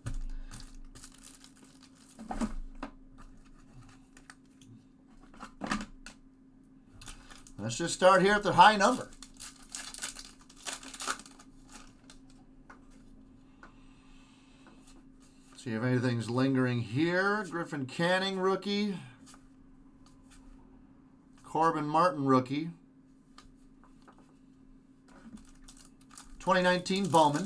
Speaker 1: Let's just start here at the high number. See if anything's lingering here. Griffin Canning rookie. Corbin Martin rookie. 2019 Bowman.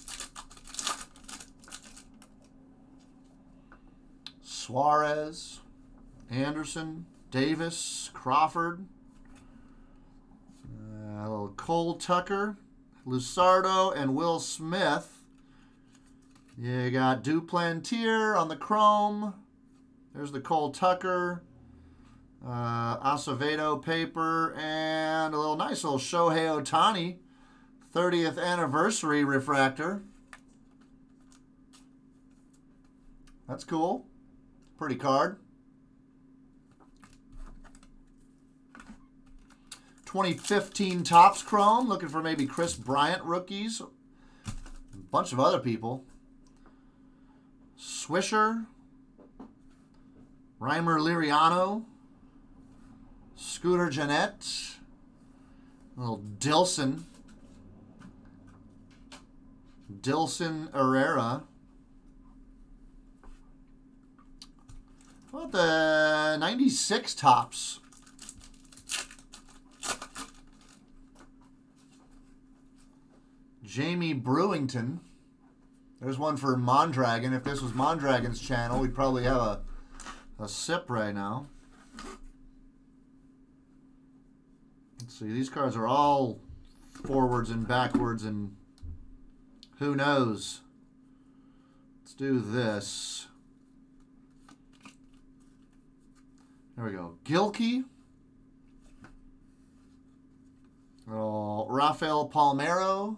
Speaker 1: Suarez. Anderson. Davis. Crawford. A little Cole Tucker. Lusardo and Will Smith. You got Duplantier on the Chrome. There's the Cole Tucker. Acevedo paper. And a little nice little Shohei Ohtani 30th anniversary refractor. That's cool. Pretty card. 2015 Topps Chrome. Looking for maybe Chris Bryant rookies. A bunch of other people. Swisher, Reimer Liriano, Scooter Gennett, little Dilson Herrera. How about the 96 Topps? Jamie Brewington. There's one for Mondragon. If this was Mondragon's channel, we'd probably have a sip right now. Let's see. These cards are all forwards and backwards, and who knows? Let's do this. There we go. Gilkey. Little Rafael Palmeiro.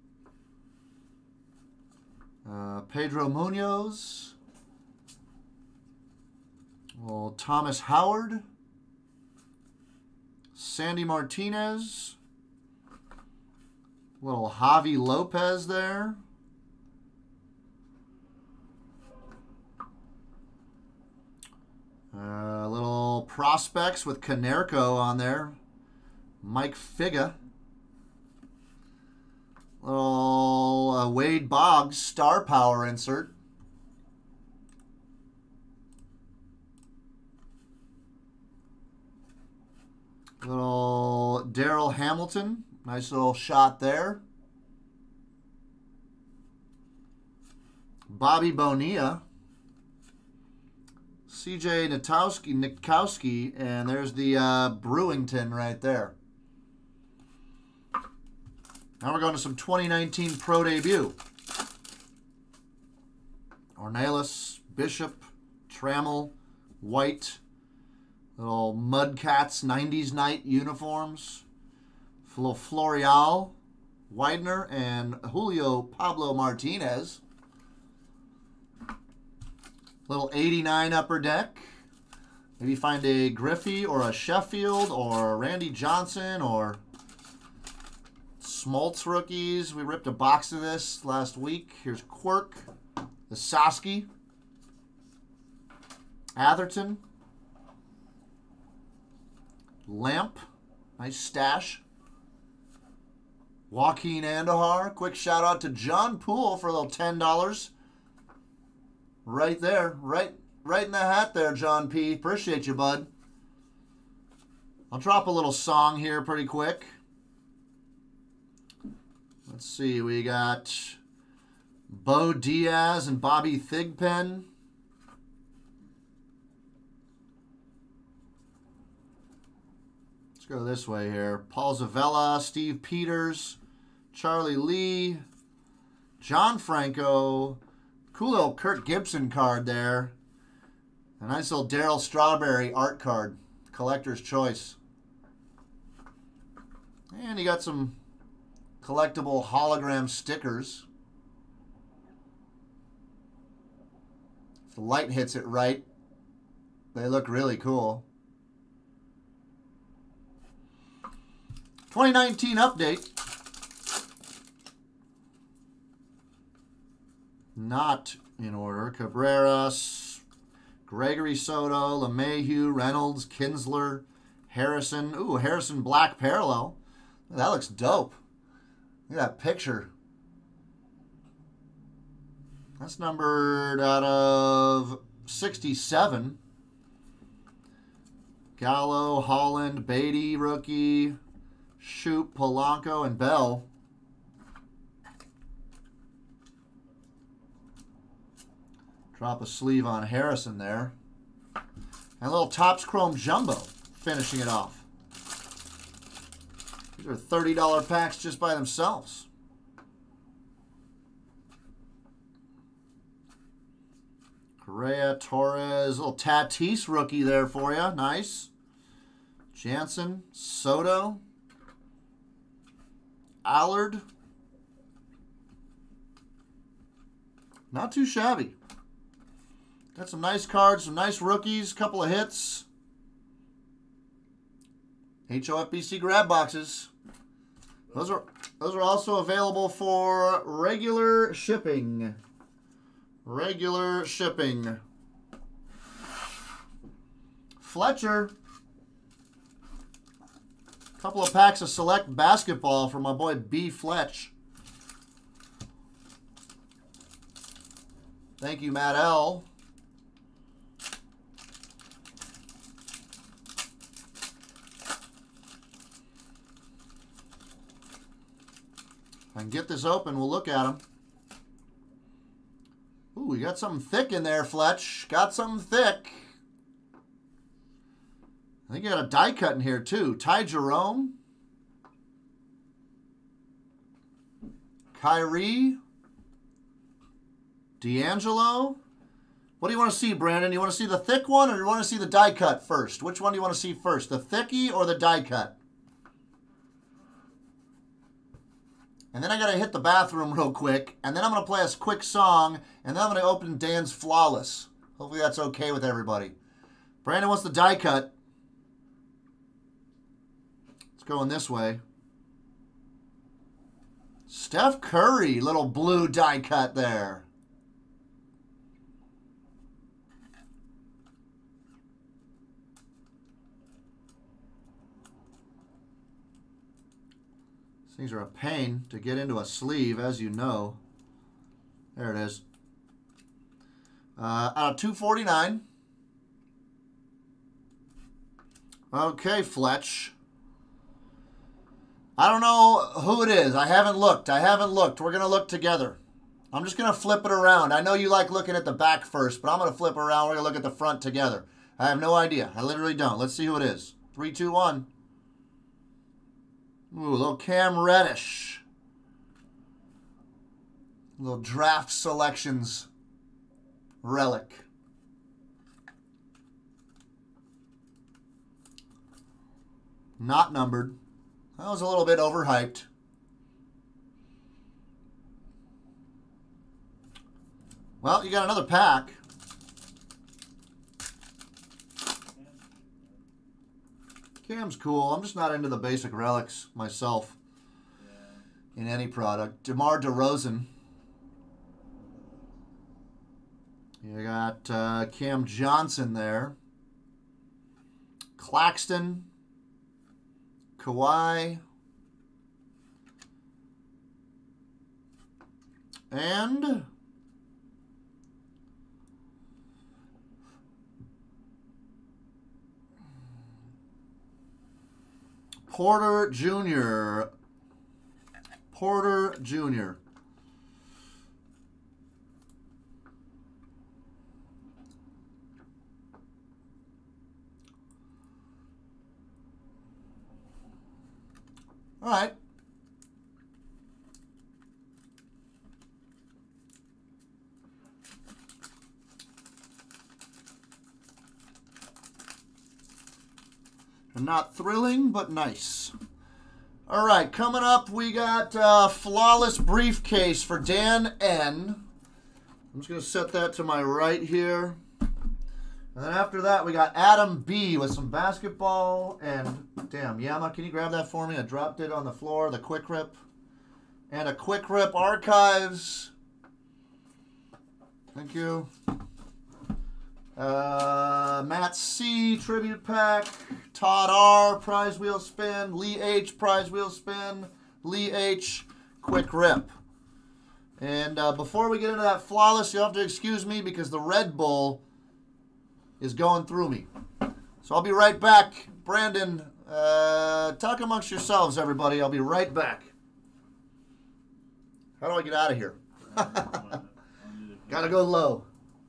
Speaker 1: Pedro Munoz. Well, Thomas Howard. Sandy Martinez. Little Javi Lopez there. Little prospects with Canerco on there. Mike Figa. Little Wade Boggs Star Power insert. Little Darryl Hamilton. Nice little shot there. Bobby Bonilla. CJ Nitkowski. And there's the Brewington right there. Now we're going to some 2019 Pro Debut. Ornelas, Bishop, Trammell, White, little Mudcats 90s night uniforms, little Florial, Widener, and Julio Pablo Martinez. Little 89 Upper Deck. Maybe find a Griffey or a Sheffield or a Randy Johnson or Smoltz rookies. We ripped a box of this last week. Here's Quirk, the Sasky, Atherton, Lamp, nice stash, Joaquin Andujar. Quick shout out to John Poole for a little $10. Right there, right in the hat there, John P. Appreciate you, bud. I'll drop a little song here pretty quick. Let's see, we got Bo Diaz and Bobby Thigpen. go this way here. Paul Zavella, Steve Peters, Charlie Lee, John Franco, cool little Kirk Gibson card there. A nice little Darryl Strawberry art card, collector's choice. And you got some collectible hologram stickers. If the light hits it right, they look really cool. 2019 update. Not in order. Cabrera, Gregory Soto, LeMahieu, Reynolds, Kinsler, Harrison. Ooh, Harrison black parallel. That looks dope. Look at that picture. That's numbered out of 67. Gallo, Holland, Beatty, rookie, Shoop, Polanco, and Bell. Drop a sleeve on Harrison there. And a little Topps Chrome Jumbo finishing it off. These are $30 packs just by themselves. Correa, Torres, little Tatis rookie there for you. Nice. Jansen, Soto, Allard. Not too shabby. Got some nice cards, some nice rookies, couple of hits. HOFBC grab boxes. Those are also available for regular shipping. Regular shipping. Fletcher. Couple of packs of select basketball for my boy B. Fletch. Thank you, Matt L. If I can get this open, we'll look at them. Ooh, you got something thick in there, Fletch. Got something thick. I think you got a die cut in here, too. Ty Jerome. Kyrie. D'Angelo. What do you want to see, Brandon? You want to see the thick one or you want to see the die cut first? Which one do you want to see first? The thickie or the die cut? And then I got to hit the bathroom real quick. And then I'm going to play a quick song. And then I'm going to open Dan's Flawless. Hopefully that's okay with everybody. Brandon wants the die cut. It's going this way. Steph Curry, little blue die cut there. These are a pain to get into a sleeve, as you know. There it is. Out of 249. Okay, Fletch. I don't know who it is. I haven't looked. We're going to look together. I'm just going to flip it around. I know you like looking at the back first, but I'm going to flip around. We're going to look at the front together. I have no idea. I literally don't. Let's see who it is. 3, 2, 1. Ooh, a little Cam Reddish. A little draft selections relic. Not numbered. That was a little bit overhyped. Well, you got another pack. Cam's cool. I'm just not into the basic relics myself in any product. DeMar DeRozan. You got Cam Johnson there. Claxton. Kawhi. And Porter Jr. Porter Jr. All right. Not thrilling, but nice. All right, coming up, we got Flawless Briefcase for Dan N. I'm just going to set that to my right here. And then after that, we got Adam B with some basketball. And, damn, Yama, can you grab that for me? I dropped it on the floor, the Quick Rip. And a Quick Rip Archives. Thank you. Matt C, Tribute Pack. Todd R, Prize Wheel Spin. Lee H, Prize Wheel Spin. Lee H, Quick Rip. And before we get into that Flawless, you'll have to excuse me because the Red Bull is going through me. So I'll be right back. Brandon, talk amongst yourselves, everybody. I'll be right back. How do I get out of here? Gotta go low.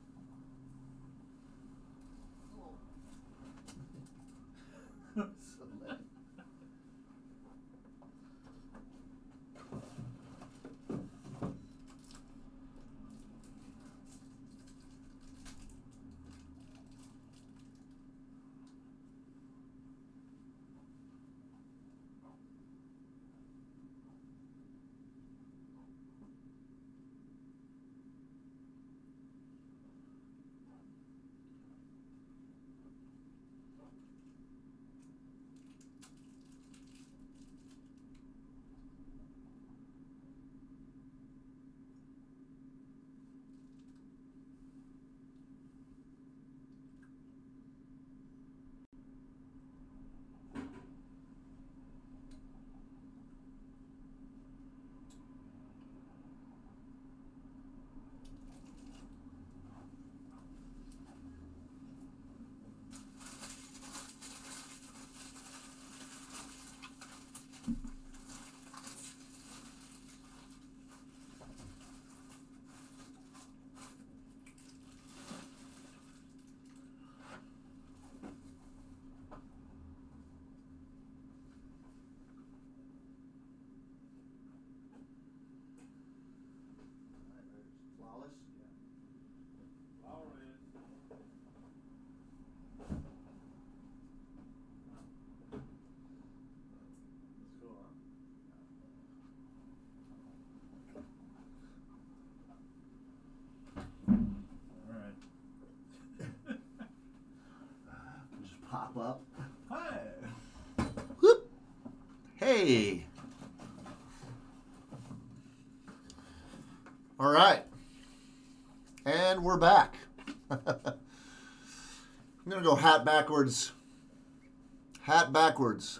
Speaker 1: Pop up.
Speaker 2: Hi.
Speaker 1: Whoop. Hey. All right. And we're back. I'm going to go hat backwards. Hat backwards.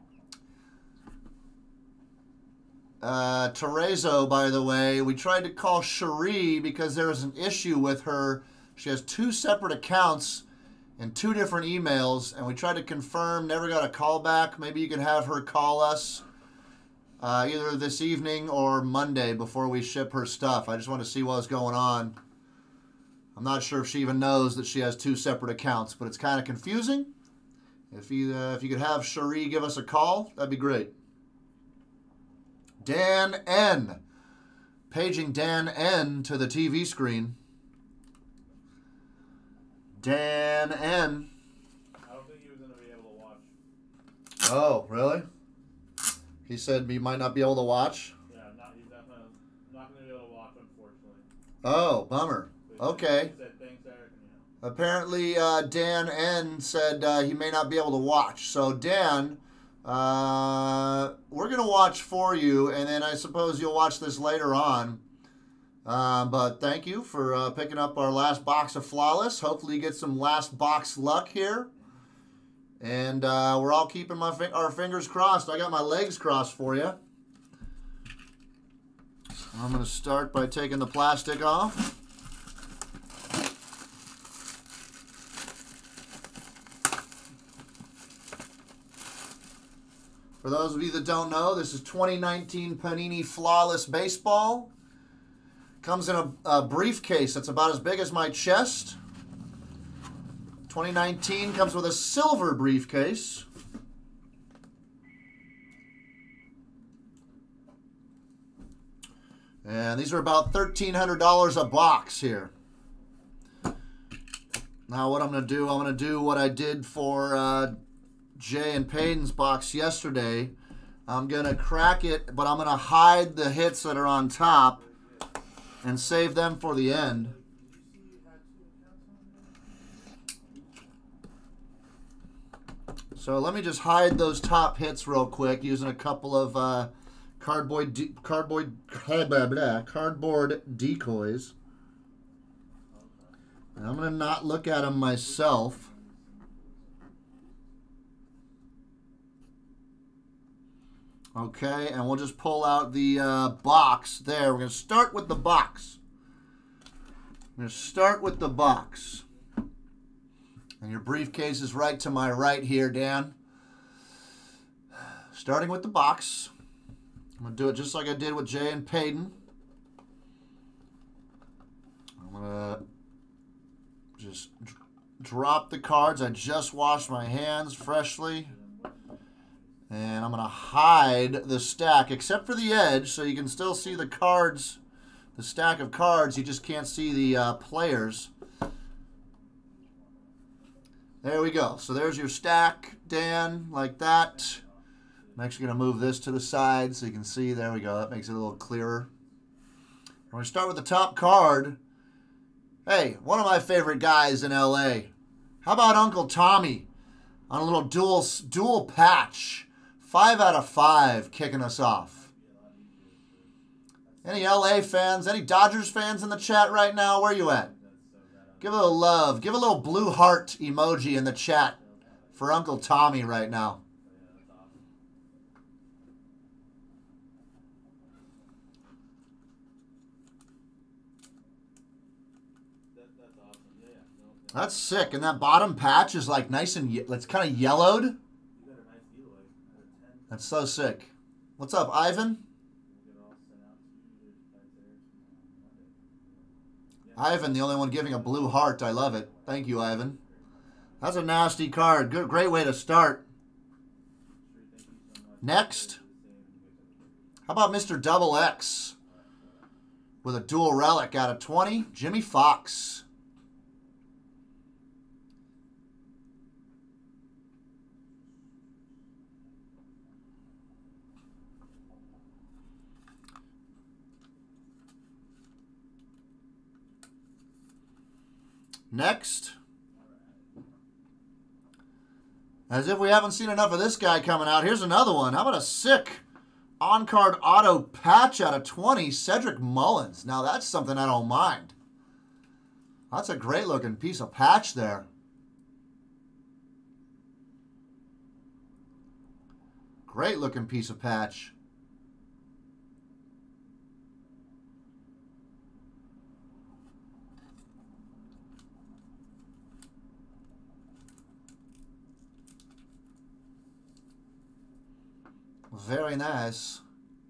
Speaker 1: Terezo, by the way, we tried to call Cherie because there was an issue with her. She has 2 separate accounts and 2 different emails, and we tried to confirm, never got a call back. Maybe you can have her call us either this evening or Monday before we ship her stuff. I just want to see what's going on. I'm not sure if she even knows that she has 2 separate accounts, but it's kind of confusing. If you could have Cherie give us a call, that'd be great. Dan N. Paging Dan N to the TV screen. Dan N.
Speaker 2: I don't think he was going to be able to watch.
Speaker 1: Oh, really? He said he might not be able to watch?
Speaker 2: Yeah, he's definitely not going to be able to watch, unfortunately.
Speaker 1: Oh, bummer. Okay.
Speaker 2: He said, thanks, Eric.
Speaker 1: Apparently, Dan N said he may not be able to watch. So, Dan, we're going to watch for you, and then I suppose you'll watch this later on. But thank you for picking up our last box of Flawless. Hopefully you get some last box luck here. And we're all keeping our fingers crossed. I got my legs crossed for you. I'm going to start by taking the plastic off. For those of you that don't know, this is 2019 Panini Flawless Baseball. Comes in a briefcase that's about as big as my chest. 2019 comes with a silver briefcase. And these are about $1,300 a box here. Now what I'm going to do, I'm going to do what I did for Jay and Payton's box yesterday. I'm going to crack it, but I'm going to hide the hits that are on top and save them for the end. So let me just hide those top hits real quick using a couple of cardboard decoys. And I'm going to not look at them myself. Okay, and we'll just pull out the box there. We're going to start with the box. I'm going to start with the box. And your briefcase is right to my right here, Dan. Starting with the box. I'm going to do it just like I did with Jay and Payton. I'm going to just drop the cards. I just washed my hands freshly. And I'm going to hide the stack, except for the edge, so you can still see the cards, the stack of cards. You just can't see the players. There we go. So there's your stack, Dan, like that. I'm actually going to move this to the side so you can see. There we go. That makes it a little clearer. We're going to start with the top card. Hey, one of my favorite guys in LA. How about Uncle Tommy on a little dual patch? 5 out of 5 kicking us off. Any LA fans, any Dodgers fans in the chat right now? Where you at? Give a little love. Give a little blue heart emoji in the chat for Uncle Tommy right now. That's sick. And that bottom patch is like nice and it's kind of yellowed. That's so sick. What's up, Ivan? Ivan, the only one giving a blue heart. I love it. Thank you, Ivan. That's a nasty card. Good, great way to start. Next. How about Mr. Double X with a dual relic out of 20? Jimmy Fox. Next. As if we haven't seen enough of this guy coming out. Here's another one. How about a sick on-card auto patch out of 20, Cedric Mullins. Now that's something I don't mind. That's a great looking piece of patch there. Great looking piece of patch. Very nice.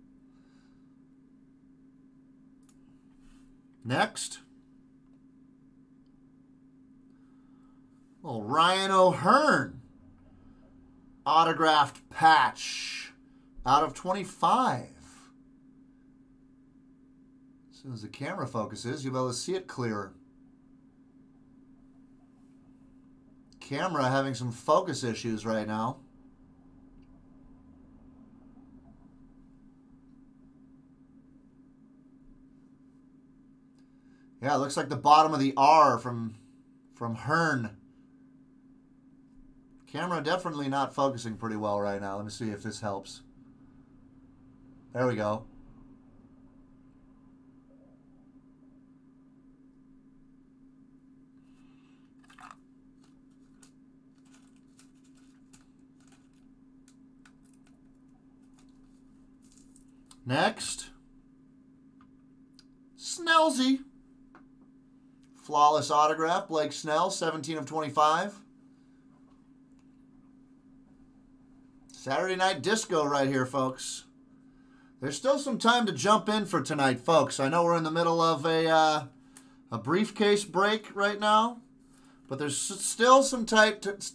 Speaker 1: Next. Oh, Ryan O'Hearn. Autographed patch out of 25. As soon as the camera focuses, you'll be able to see it clearer. Camera having some focus issues right now. Yeah, it looks like the bottom of the R from Hearn. Camera definitely not focusing pretty well right now. Let me see if this helps. There we go. Next. Snellsy. Flawless autograph, Blake Snell, 17 of 25. Saturday Night Disco right here, folks. There's still some time to jump in for tonight, folks. I know we're in the middle of a briefcase break right now, but there's still some time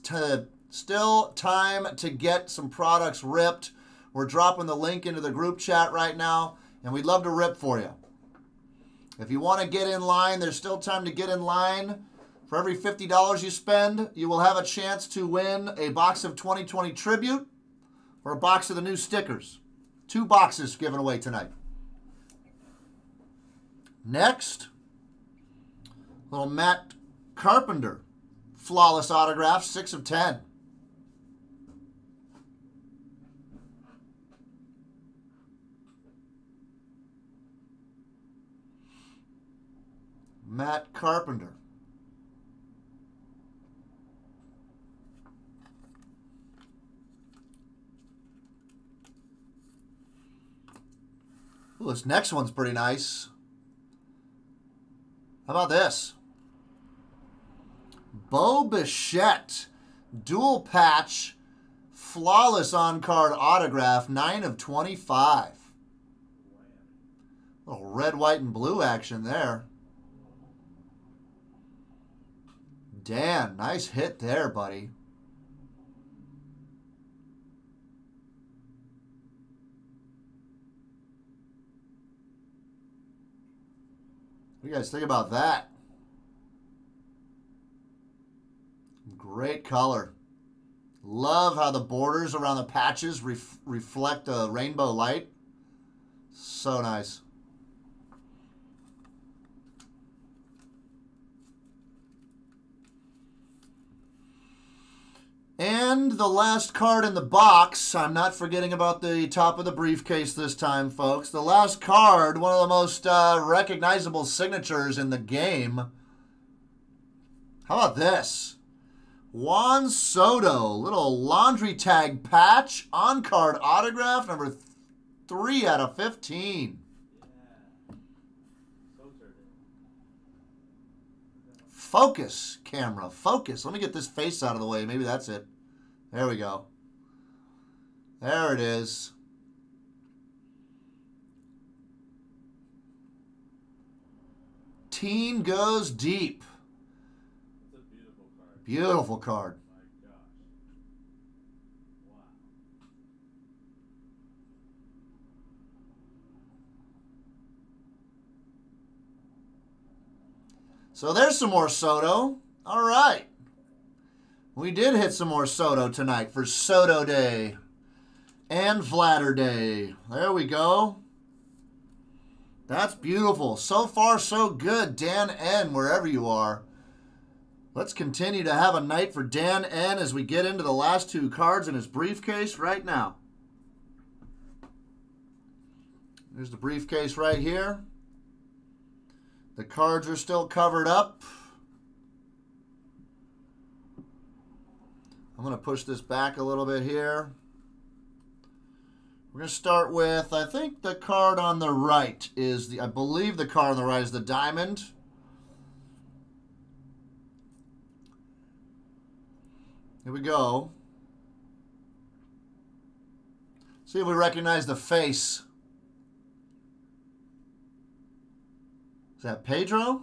Speaker 1: to get some products ripped. We're dropping the link into the group chat right now, and we'd love to rip for you. If you want to get in line, there's still time to get in line. For every $50 you spend, you will have a chance to win a box of 2020 Tribute or a box of the new stickers. 2 boxes given away tonight. Next, little Matt Carpenter. Flawless autograph, 6 of 10. Matt Carpenter. Ooh, this next one's pretty nice. How about this? Bo Bichette. Dual patch. Flawless on-card autograph. 9 of 25. Little red, white, and blue action there. Dan, nice hit there, buddy. What do you guys think about that? Great color. Love how the borders around the patches reflect the rainbow light. So nice. And the last card in the box, I'm not forgetting about the top of the briefcase this time, folks. The last card, one of the most recognizable signatures in the game. How about this? Juan Soto, little laundry tag patch, on-card autograph, number 3 out of 15. Focus, camera, focus. Let me get this face out of the way. Maybe that's it. There we go. There it is. Teen goes deep.
Speaker 2: It's a beautiful card.
Speaker 1: Beautiful card.
Speaker 2: My gosh. Wow.
Speaker 1: So there's some more Soto. All right. We did hit some more Soto tonight for Soto Day and Vladder Day. There we go. That's beautiful. So far, so good. Dan N, wherever you are. Let's continue to have a night for Dan N as we get into the last 2 cards in his briefcase right now. There's the briefcase right here. The cards are still covered up. I'm going to push this back a little bit here. We're going to start with, I think the card on the right is the, I believe the card on the right is the diamond. Here we go. See if we recognize the face. Is that Pedro?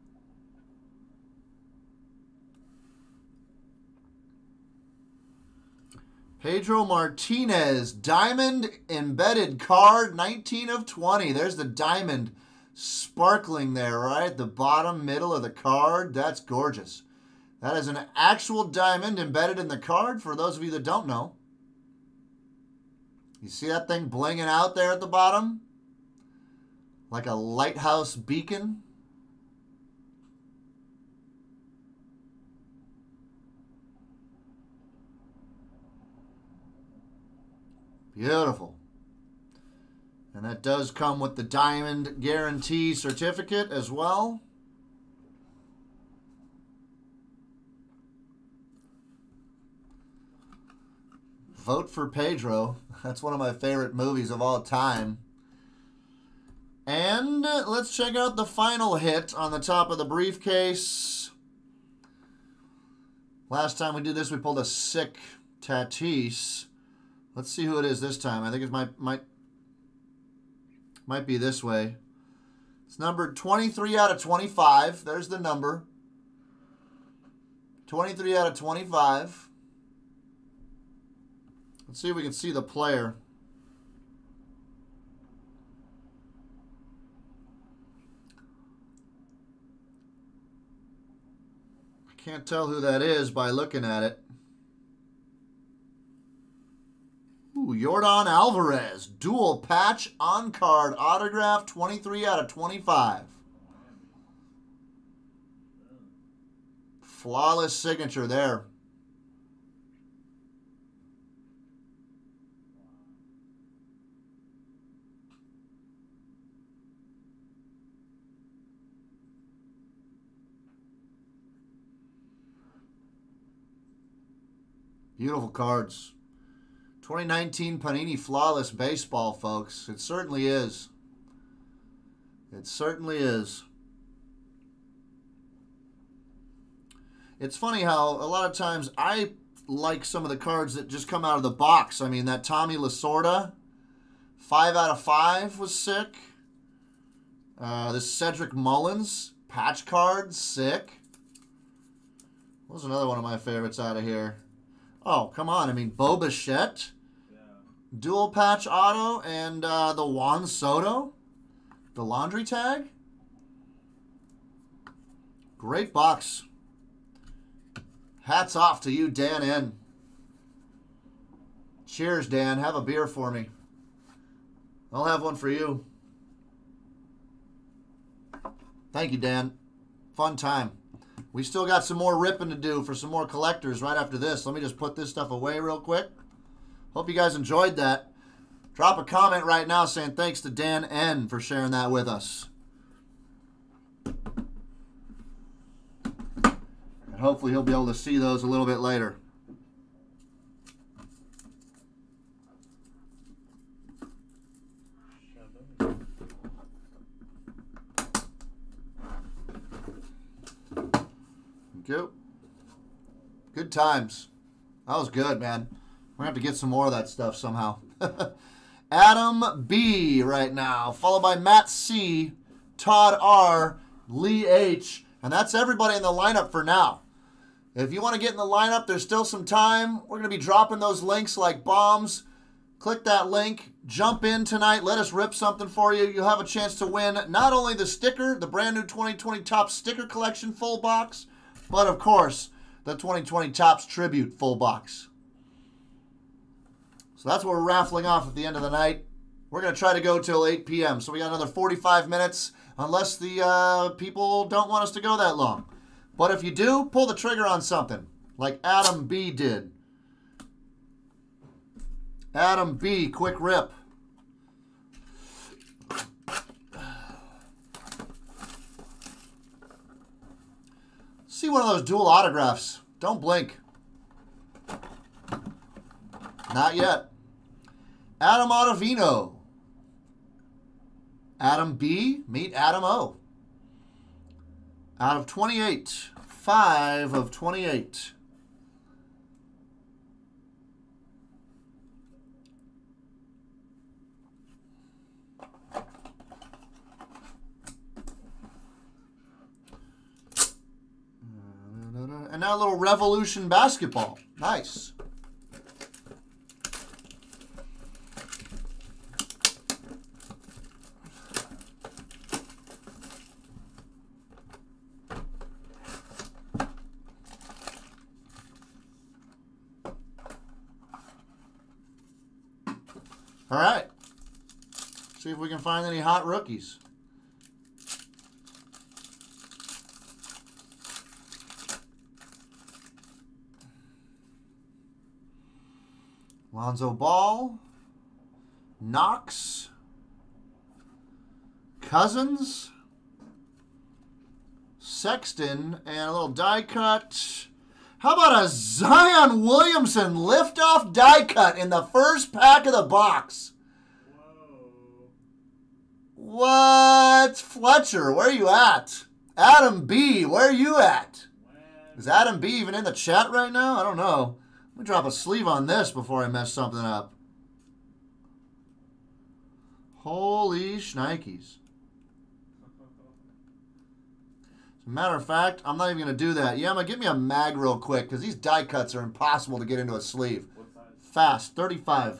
Speaker 1: Pedro Martinez, diamond embedded card, 19 of 20. There's the diamond sparkling there, right at the bottom middle of the card. That's gorgeous. That is an actual diamond embedded in the card, for those of you that don't know. You see that thing blinging out there at the bottom? Like a lighthouse beacon. Beautiful. And that does come with the Diamond Guarantee Certificate as well. Vote for Pedro. That's one of my favorite movies of all time. And let's check out the final hit on the top of the briefcase. Last time we did this, we pulled a sick Tatis. Let's see who it is this time. I think it might be this way. It's numbered 23 out of 25. There's the number. 23 out of 25. Let's see if we can see the player. Can't tell who that is by looking at it. Ooh, Yordan Alvarez. Dual patch on card autograph 23 out of 25. Flawless signature there. Beautiful cards. 2019 Panini Flawless Baseball, folks. It certainly is. It certainly is. It's funny how a lot of times I like some of the cards that just come out of the box. I mean, that Tommy Lasorda, 5 out of 5 was sick. This Cedric Mullins patch card, sick. What was another one of my favorites out of here? Oh, come on. I mean, Bo Bichette, dual patch auto, and the Juan Soto, the laundry tag. Great box. Hats off to you, Dan N. Cheers, Dan. Have a beer for me. I'll have one for you. Thank you, Dan. Fun time. We still got some more ripping to do for some more collectors right after this. Let me just put this stuff away real quick. Hope you guys enjoyed that. Drop a comment right now saying thanks to Dan N for sharing that with us. And hopefully he'll be able to see those a little bit later. Thank you. Good times. That was good, man. We're going to have to get some more of that stuff somehow. Adam B right now, followed by Matt C, Todd R, Lee H, and that's everybody in the lineup for now. If you want to get in the lineup, there's still some time. We're going to be dropping those links like bombs. Click that link. Jump in tonight. Let us rip something for you. You'll have a chance to win not only the sticker, the brand new 2020 Topps Sticker Collection full box, but of course, the 2020 Topps Tribute full box. So that's what we're raffling off at the end of the night. We're going to try to go till 8 p.m. So we got another 45 minutes, unless the people don't want us to go that long. But if you do, pull the trigger on something, like Adam B did. Adam B, quick rip. See one of those dual autographs. Don't blink. Not yet. Adam Ottavino. Adam B, meet Adam O. Out of 28. 5 of 28. And now a little Revolution basketball. Nice. All right. See if we can find any hot rookies. Lonzo Ball, Knox, Cousins, Sexton, and a little die cut. How about a Zion Williamson liftoff die cut in the first pack of the box?
Speaker 2: Whoa.
Speaker 1: What? Fletcher, where are you at? Adam B, where are you at? Is Adam B even in the chat right now? I don't know. Let me drop a sleeve on this before I mess something up. Holy shnikes. As a matter of fact, I'm not even going to do that. Yeah, I'm going to give me a mag real quick because these die cuts are impossible to get into a sleeve.
Speaker 2: What size?
Speaker 1: Fast, 35.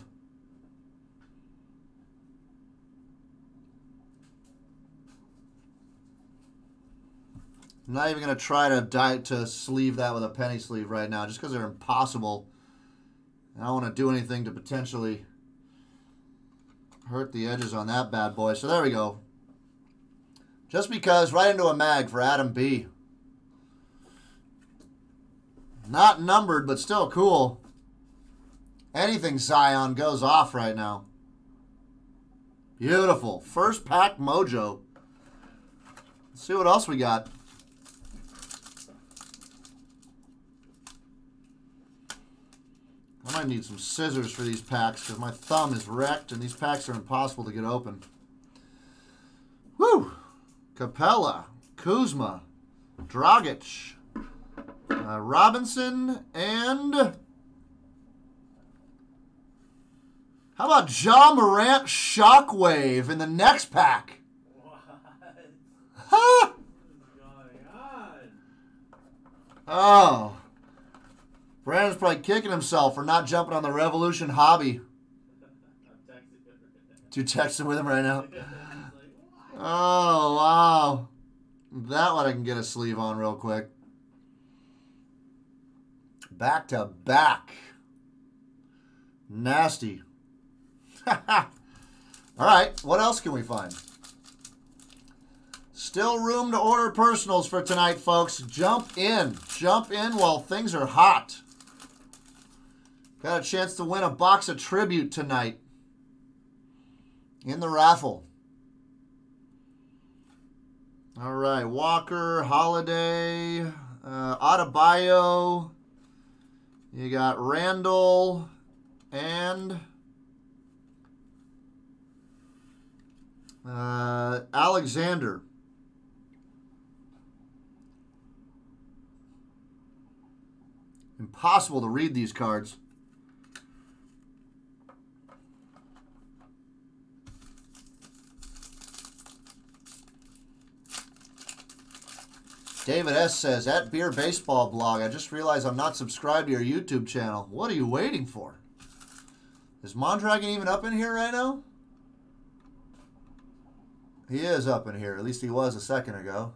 Speaker 1: I'm not even going to try to sleeve that with a penny sleeve right now, just because they're impossible. I don't want to do anything to potentially hurt the edges on that bad boy. So there we go. Just because, right into a mag for Adam B. Not numbered, but still cool. Anything Zion goes off right now. Beautiful. First pack mojo. Let's see what else we got. I might need some scissors for these packs because my thumb is wrecked and these packs are impossible to get open. Woo! Capella, Kuzma, Dragic, Robinson, and how about Ja Morant Shockwave in the next pack?
Speaker 2: What?
Speaker 1: Huh?
Speaker 2: What is going on?
Speaker 1: Oh. Brandon's probably kicking himself for not jumping on the Revolution hobby.
Speaker 2: I'm texting him.
Speaker 1: You texting with him right now?
Speaker 2: He's like, what?
Speaker 1: Oh, wow. That one I can get a sleeve on real quick. Back to back. Nasty. All right, what else can we find? Still room to order personals for tonight, folks. Jump in. Jump in while things are hot. Got a chance to win a box of Tribute tonight in the raffle. All right, Walker, Holiday, Adebayo. You got Randall and Alexander. Impossible to read these cards. David S. says, at Beer Baseball Blog, I just realized I'm not subscribed to your YouTube channel. What are you waiting for? Is Mondragon even up in here right now? He is up in here. At least he was a second ago.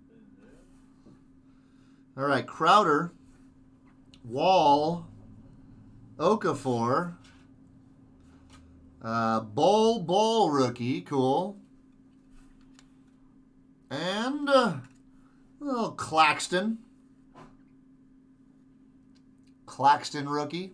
Speaker 1: All right, Crowder, Wall, Okafor, Bull rookie, cool. And little Claxton. Claxton rookie.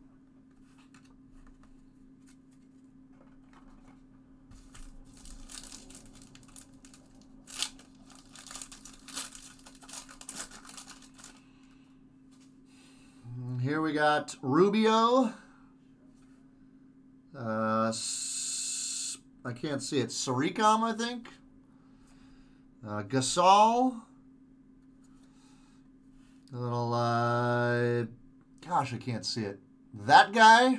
Speaker 1: Here we got Rubio. I can't see it. Sarikam, I think. Gasol. A little, gosh, I can't see it. That guy.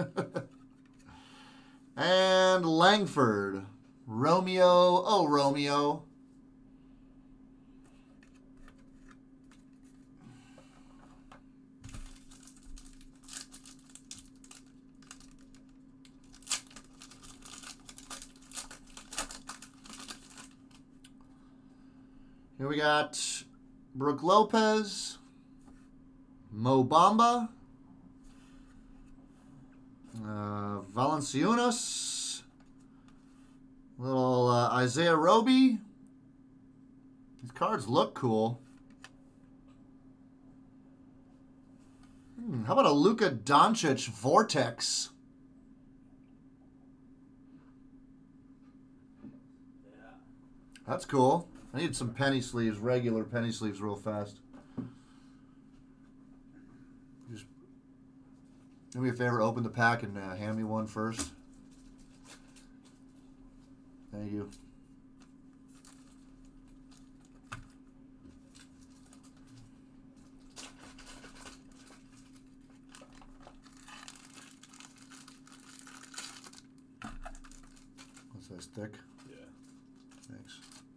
Speaker 1: And Langford. Romeo. Oh, Romeo. Here we got Brook Lopez, Mo Bamba, Valanciunas, little Isaiah Roby. These cards look cool. How about a Luka Doncic Vortex?
Speaker 2: Yeah.
Speaker 1: That's cool. I need some penny sleeves, regular penny sleeves real fast. Just do me a favor, open the pack and hand me one first. Thank you. What's that, thick?
Speaker 2: Yeah.
Speaker 1: Thanks.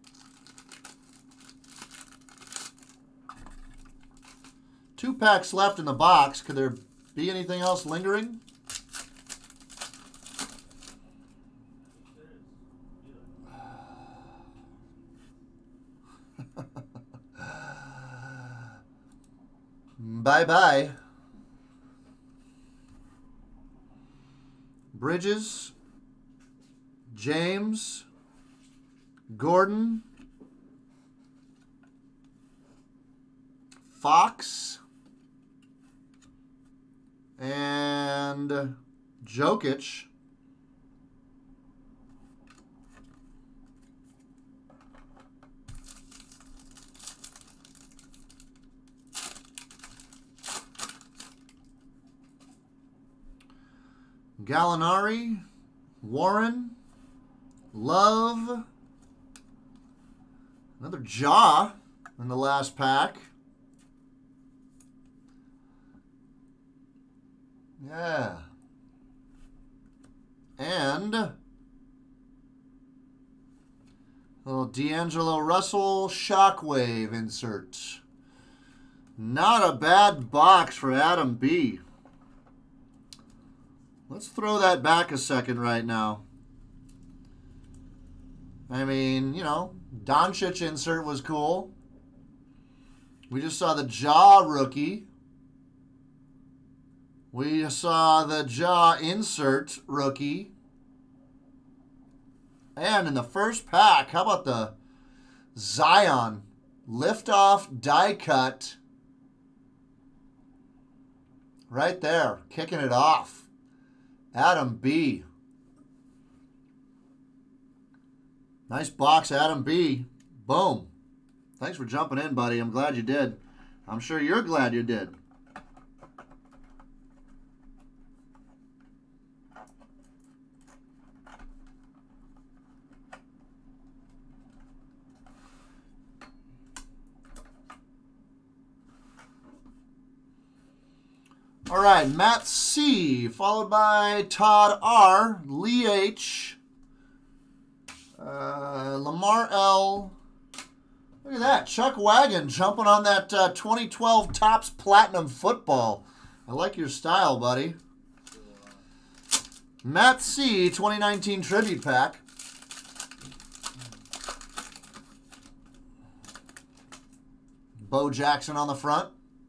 Speaker 1: Two packs left in the box. Could there be anything else lingering? Bye-bye. Bridges, James, Gordon, Fox, and Jokic. Gallinari, Warren, Love, another Ja in the last pack. Yeah. And a little D'Angelo Russell Shockwave insert. Not a bad box for Adam B. Let's throw that back a second right now. I mean, you know, Doncic insert was cool. We just saw the Ja rookie. We saw the Ja insert rookie. And in the first pack, how about the Zion liftoff die cut? Right there, kicking it off. Adam B. Nice box, Adam B. Boom. Thanks for jumping in, buddy. I'm glad you did. I'm sure you're glad you did. All right, Matt C, followed by Todd R, Lee H, Lamar L. Look at that, Chuck Wagon jumping on that 2012 Topps Platinum Football. I like your style, buddy. Matt C, 2019 Tribute Pack. Bo Jackson on the front.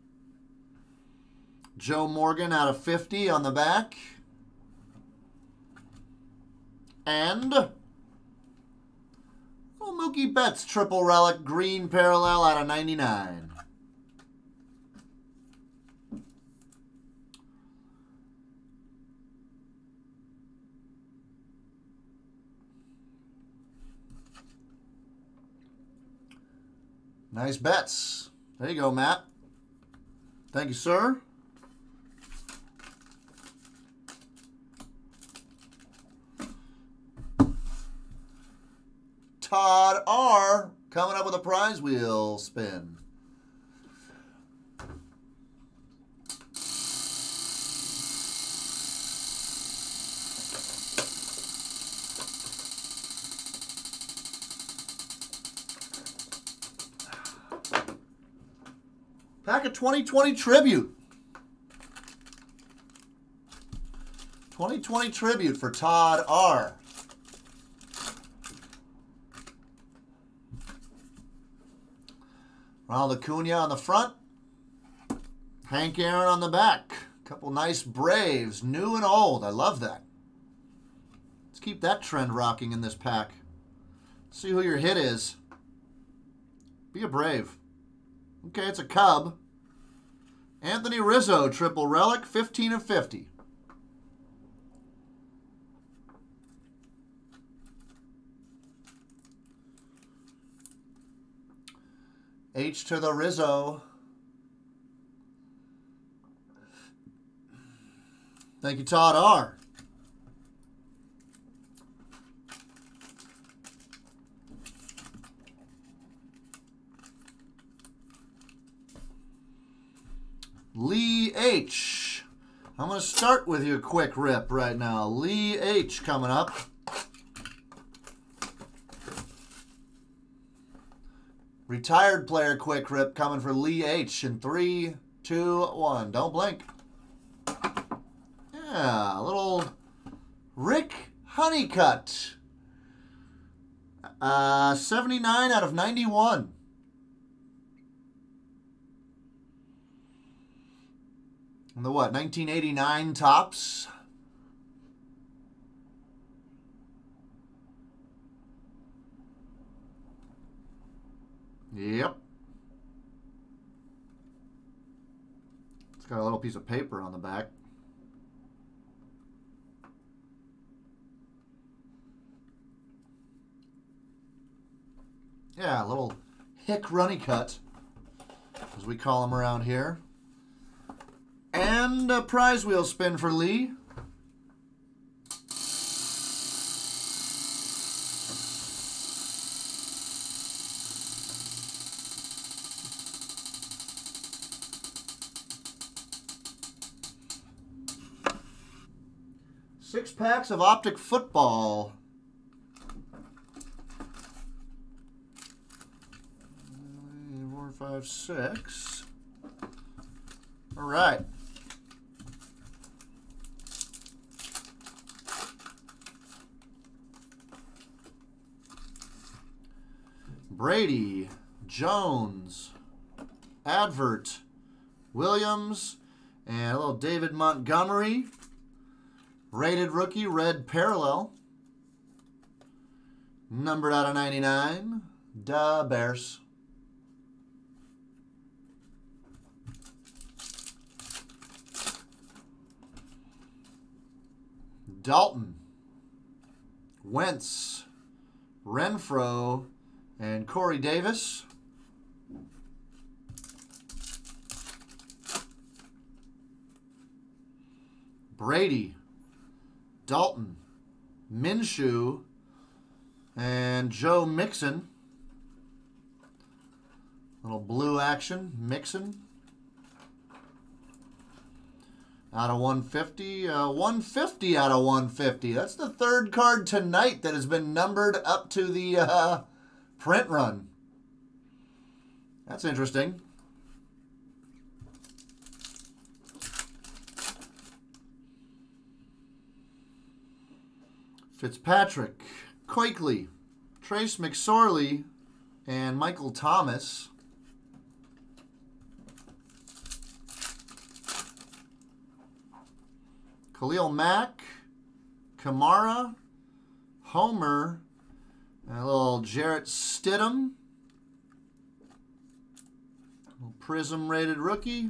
Speaker 1: Joe Morgan out of 50 on the back. And Mookie Betts triple relic green parallel out of 99. Nice bets. There you go, Matt. Thank you, sir. Todd R. coming up with a prize wheel spin. Pack of 2020 Tribute. 2020 Tribute for Todd R. Ronald Acuna on the front. Hank Aaron on the back. Couple nice Braves, new and old. I love that. Let's keep that trend rocking in this pack. See who your hit is. Be a Brave. Okay, it's a Cub. Anthony Rizzo, triple relic, 15 of 50. H to the Rizzo. Thank you, Todd R. Lee H. I'm going to start with your quick rip right now. Lee H coming up. Retired player quick rip coming for Lee H in 3, 2, 1. Don't blink. Yeah, a little Rick Honeycutt. 79 out of 91. And the what? 1989 Topps. Yep. It's got a little piece of paper on the back. Yeah, a little hick runny cut, as we call them around here. And a prize wheel spin for Lee. Six packs of Optic Football. 4, 5, 6. All right. Brady, Jones, Advert, Williams, and a little David Montgomery. Rated rookie, red parallel. Numbered out of 99. Da Bears. Dalton, Wentz, Renfro, and Corey Davis. Brady, Dalton, Minshew, and Joe Mixon. Little blue action, Mixon. Out of 150, 150 out of 150. That's the third card tonight that has been numbered up to the print run. That's interesting. Fitzpatrick, Quakely, Trace McSorley, and Michael Thomas. Khalil Mack, Kamara, Homer, and a little Jarrett Stidham. Little Prism rated rookie.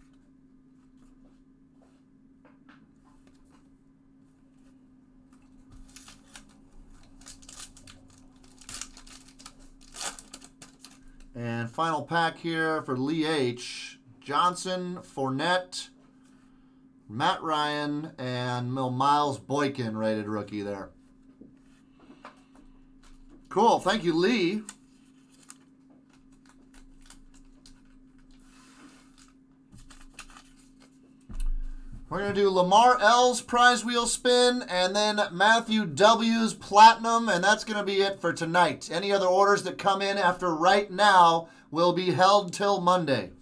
Speaker 1: And final pack here for Lee H. Johnson, Fournette, Matt Ryan, and Miles Boykin rated rookie there. Cool. Thank you, Lee. We're going to do Lamar L's prize wheel spin and then Matthew W's platinum, and that's going to be it for tonight. Any other orders that come in after right now will be held till Monday.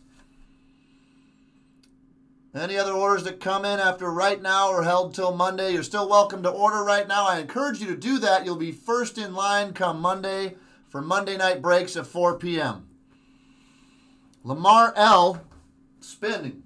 Speaker 1: Any other orders that come in after right now are held till Monday. You're still welcome to order right now. I encourage you to do that. You'll be first in line come Monday for Monday night breaks at 4 p.m. Lamar L. spinning.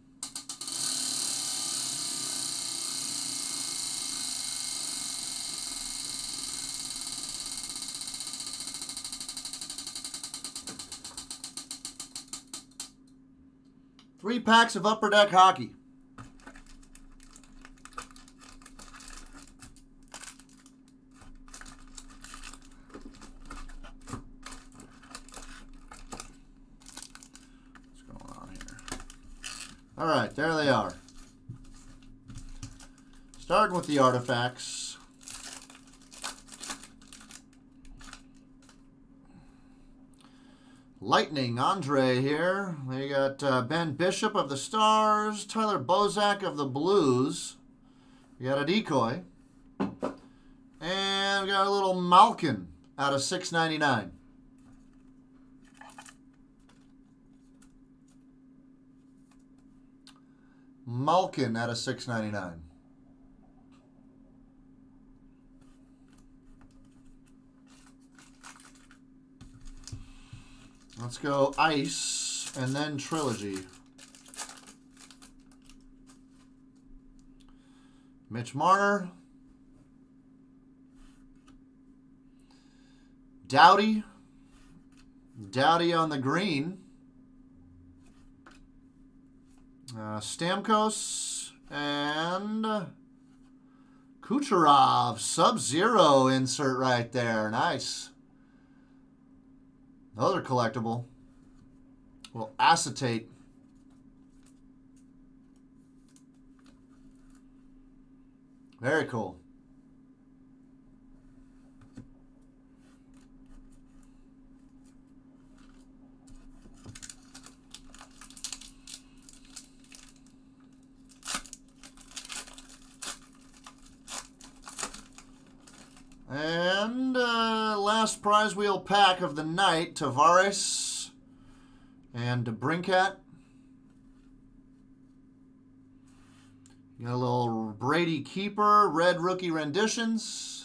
Speaker 1: Three packs of Upper Deck Hockey. What's going on here? All right, there they are. Starting with the artifacts. Lightning, Andre here. They got Ben Bishop of the Stars, Tyler Bozak of the Blues. We got a decoy. And we got a little Malkin out of $6.99. Malkin out of $6.99. Let's go Ice and then Trilogy. Mitch Marner. Doughty. Doughty on the green. Stamkos and Kucherov. Sub-Zero insert right there. Nice. Another collectible. Well, acetate. Very cool. And last prize wheel pack of the night, Tavares and Brinkat. You got a little Brady Keeper, red rookie renditions.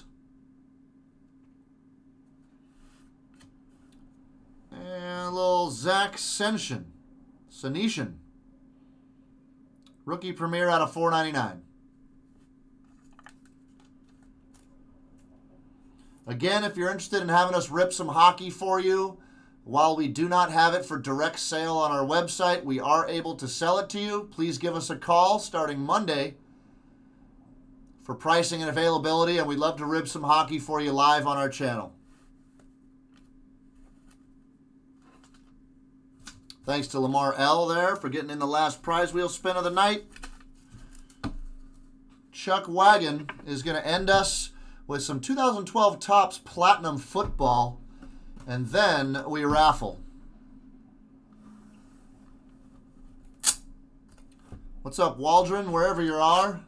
Speaker 1: And a little Zach Senyshyn. Rookie premiere out of $4.99. Again, if you're interested in having us rip some hockey for you, while we do not have it for direct sale on our website, we are able to sell it to you. Please give us a call starting Monday for pricing and availability, and we'd love to rip some hockey for you live on our channel. Thanks to Lamar L. there for getting in the last prize wheel spin of the night. Chuck Wagon is going to end us with some 2012 Topps Platinum Football, and then we raffle. What's up, Waldron, wherever you are?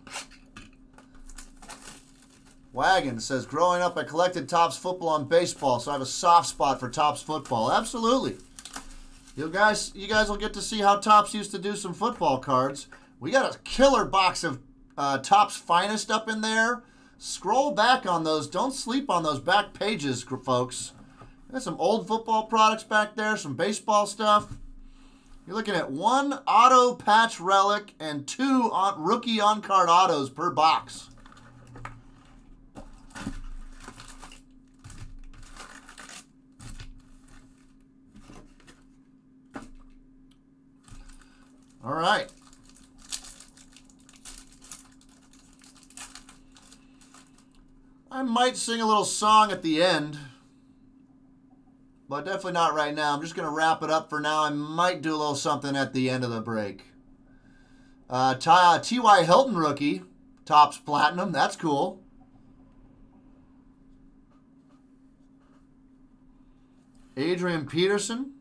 Speaker 1: Wagon says, growing up, I collected Topps Football and baseball, so I have a soft spot for Topps Football. Absolutely. You guys will get to see how Topps used to do some football cards. We got a killer box of Topps Finest up in there. Scroll back on those. Don't sleep on those back pages, folks. There's some old football products back there, some baseball stuff. You're looking at 1 auto patch relic and 2 rookie on-card autos per box. All right. I might sing a little song at the end, but definitely not right now. I'm just going to wrap it up for now. I might do a little something at the end of the break. T.Y. Hilton rookie, Topps Platinum. That's cool. Adrian Peterson.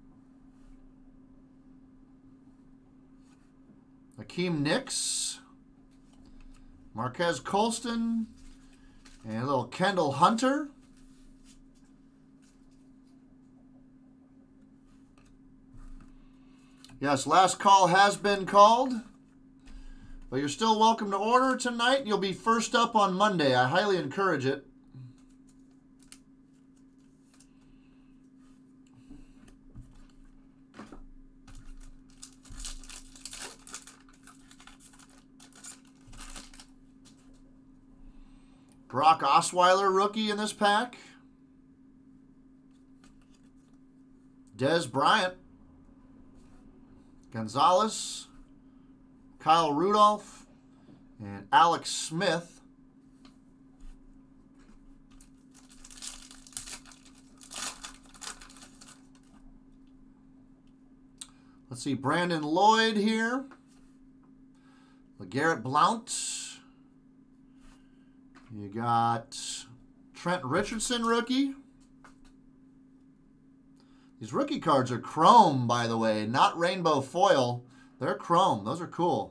Speaker 1: Akeem Nicks. Marquez Colston. And a little Kendall Hunter. Yes, last call has been called. But you're still welcome to order tonight. You'll be first up on Monday. I highly encourage it. Brock Osweiler rookie in this pack. Dez Bryant. Gonzalez. Kyle Rudolph. And Alex Smith. Let's see, Brandon Lloyd here. LeGarrette Blount. You got Trent Richardson rookie. These rookie cards are chrome, by the way, not rainbow foil. They're chrome. Those are cool.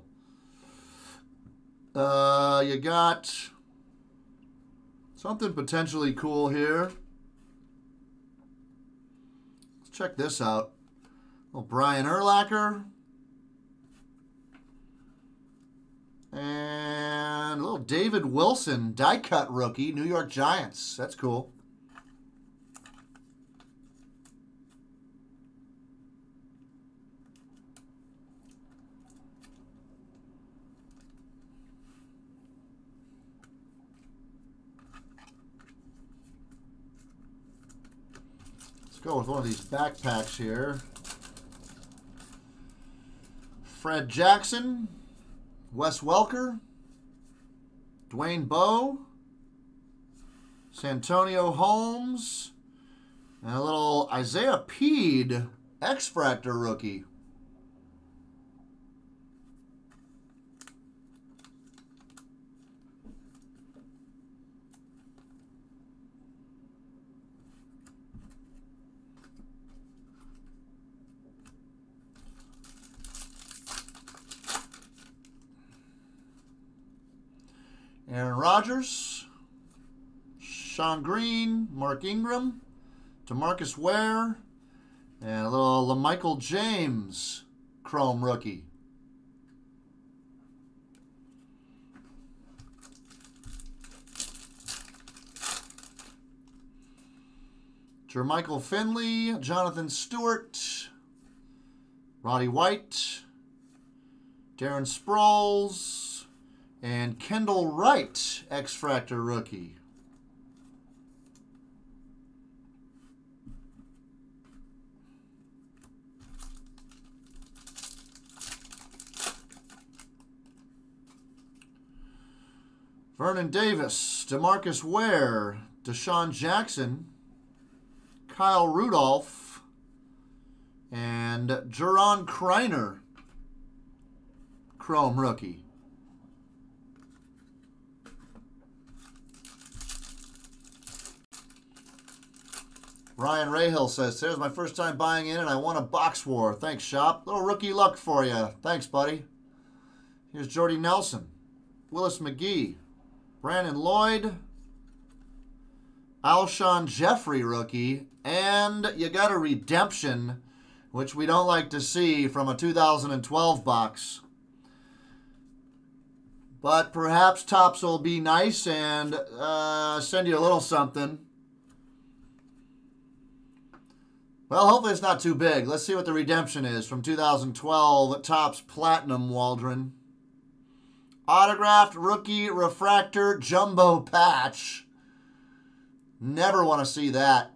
Speaker 1: You got something potentially cool here. Let's check this out. Little Brian Urlacher. And a little David Wilson, die cut rookie, New York Giants. That's cool. Let's go with one of these backpacks here. Fred Jackson, Wes Welker, Dwayne Bowe, Santonio Holmes, and a little Isaiah Peed X-Fractor rookie. Aaron Rodgers, Sean Green, Mark Ingram, DeMarcus Ware, and a little LaMichael James Chrome rookie. Jermichael Finley, Jonathan Stewart, Roddy White, Darren Sproles, and Kendall Wright, X-Fractor rookie. Vernon Davis, DeMarcus Ware, Deshaun Jackson, Kyle Rudolph, and Jaron Kreiner, Chrome rookie. Ryan Rahill says, "There's my first time buying in and I won a box war. Thanks, Shop. Little rookie luck for you. Thanks, buddy." Here's Jordy Nelson, Willis McGee, Brandon Lloyd, Alshon Jeffrey rookie, and you got a redemption, which we don't like to see from a 2012 box. But perhaps Topps will be nice and send you a little something. Well, hopefully it's not too big. Let's see what the redemption is from 2012 Topps Platinum Waldron. Autographed rookie refractor jumbo patch. Never want to see that.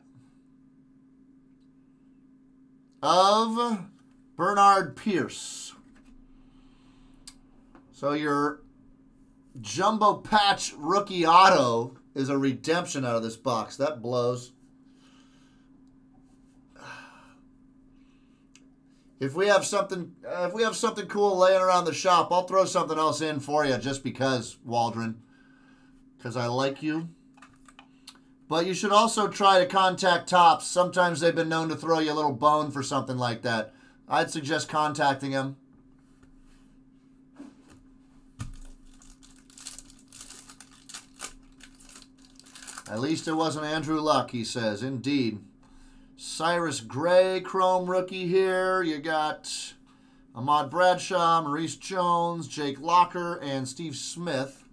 Speaker 1: Of Bernard Pierce. So your jumbo patch rookie auto is a redemption out of this box. That blows. If we have something cool laying around the shop, I'll throw something else in for you just because, Waldron. Because I like you. But you should also try to contact Topps. Sometimes they've been known to throw you a little bone for something like that. I'd suggest contacting them. At least it wasn't Andrew Luck, he says. Indeed. Cyrus Gray, Chrome rookie here. You got Ahmad Bradshaw, Maurice Jones, Jake Locker, and Steve Smith.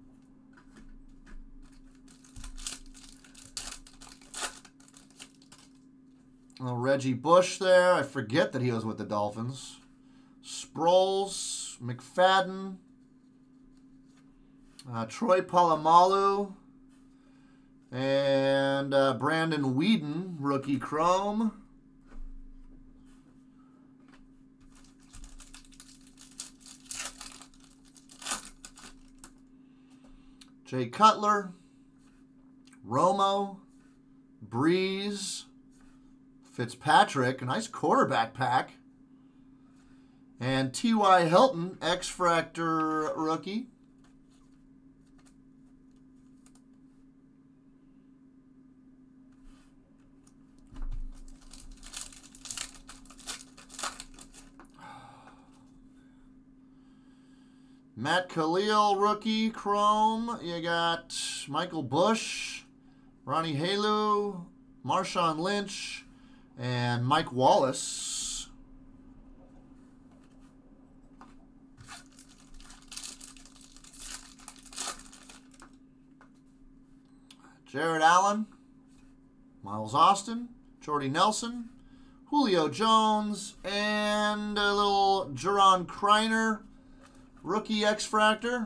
Speaker 1: Little Reggie Bush there. I forget that he was with the Dolphins. Sproles, McFadden, Troy Polamalu, and Brandon Whedon, rookie Chrome. Jay Cutler, Romo, Breeze, Fitzpatrick, a nice quarterback pack, and T.Y. Hilton, X-Fractor rookie. Matt Khalil, rookie, Chrome. You got Michael Bush, Ronnie Halu, Marshawn Lynch, and Mike Wallace. Jared Allen, Miles Austin, Jordy Nelson, Julio Jones, and a little Jaron Kreiner, rookie X-Fractor.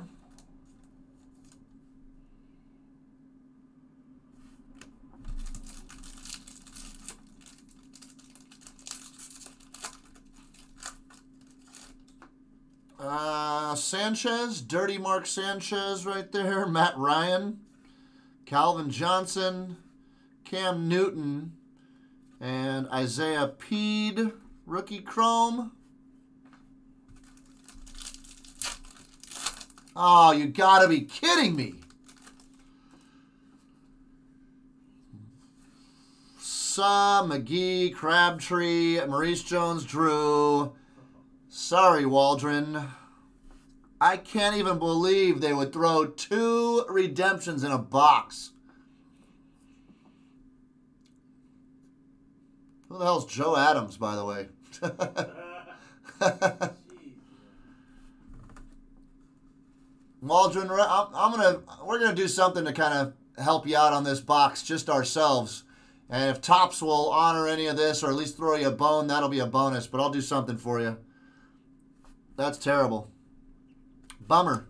Speaker 1: Sanchez, Dirty Mark Sanchez right there. Matt Ryan, Calvin Johnson, Cam Newton, and Isaiah Peed, rookie chrome. Oh, you gotta be kidding me. McGee, Crabtree, Maurice Jones-Drew. Sorry, Waldron. I can't even believe they would throw 2 redemptions in a box. Who the hell's Joe Adams, by the way? Waldron, we're gonna do something to kind of help you out on this box, just ourselves. And if Topps will honor any of this, or at least throw you a bone, that'll be a bonus. But I'll do something for you. That's terrible. Bummer.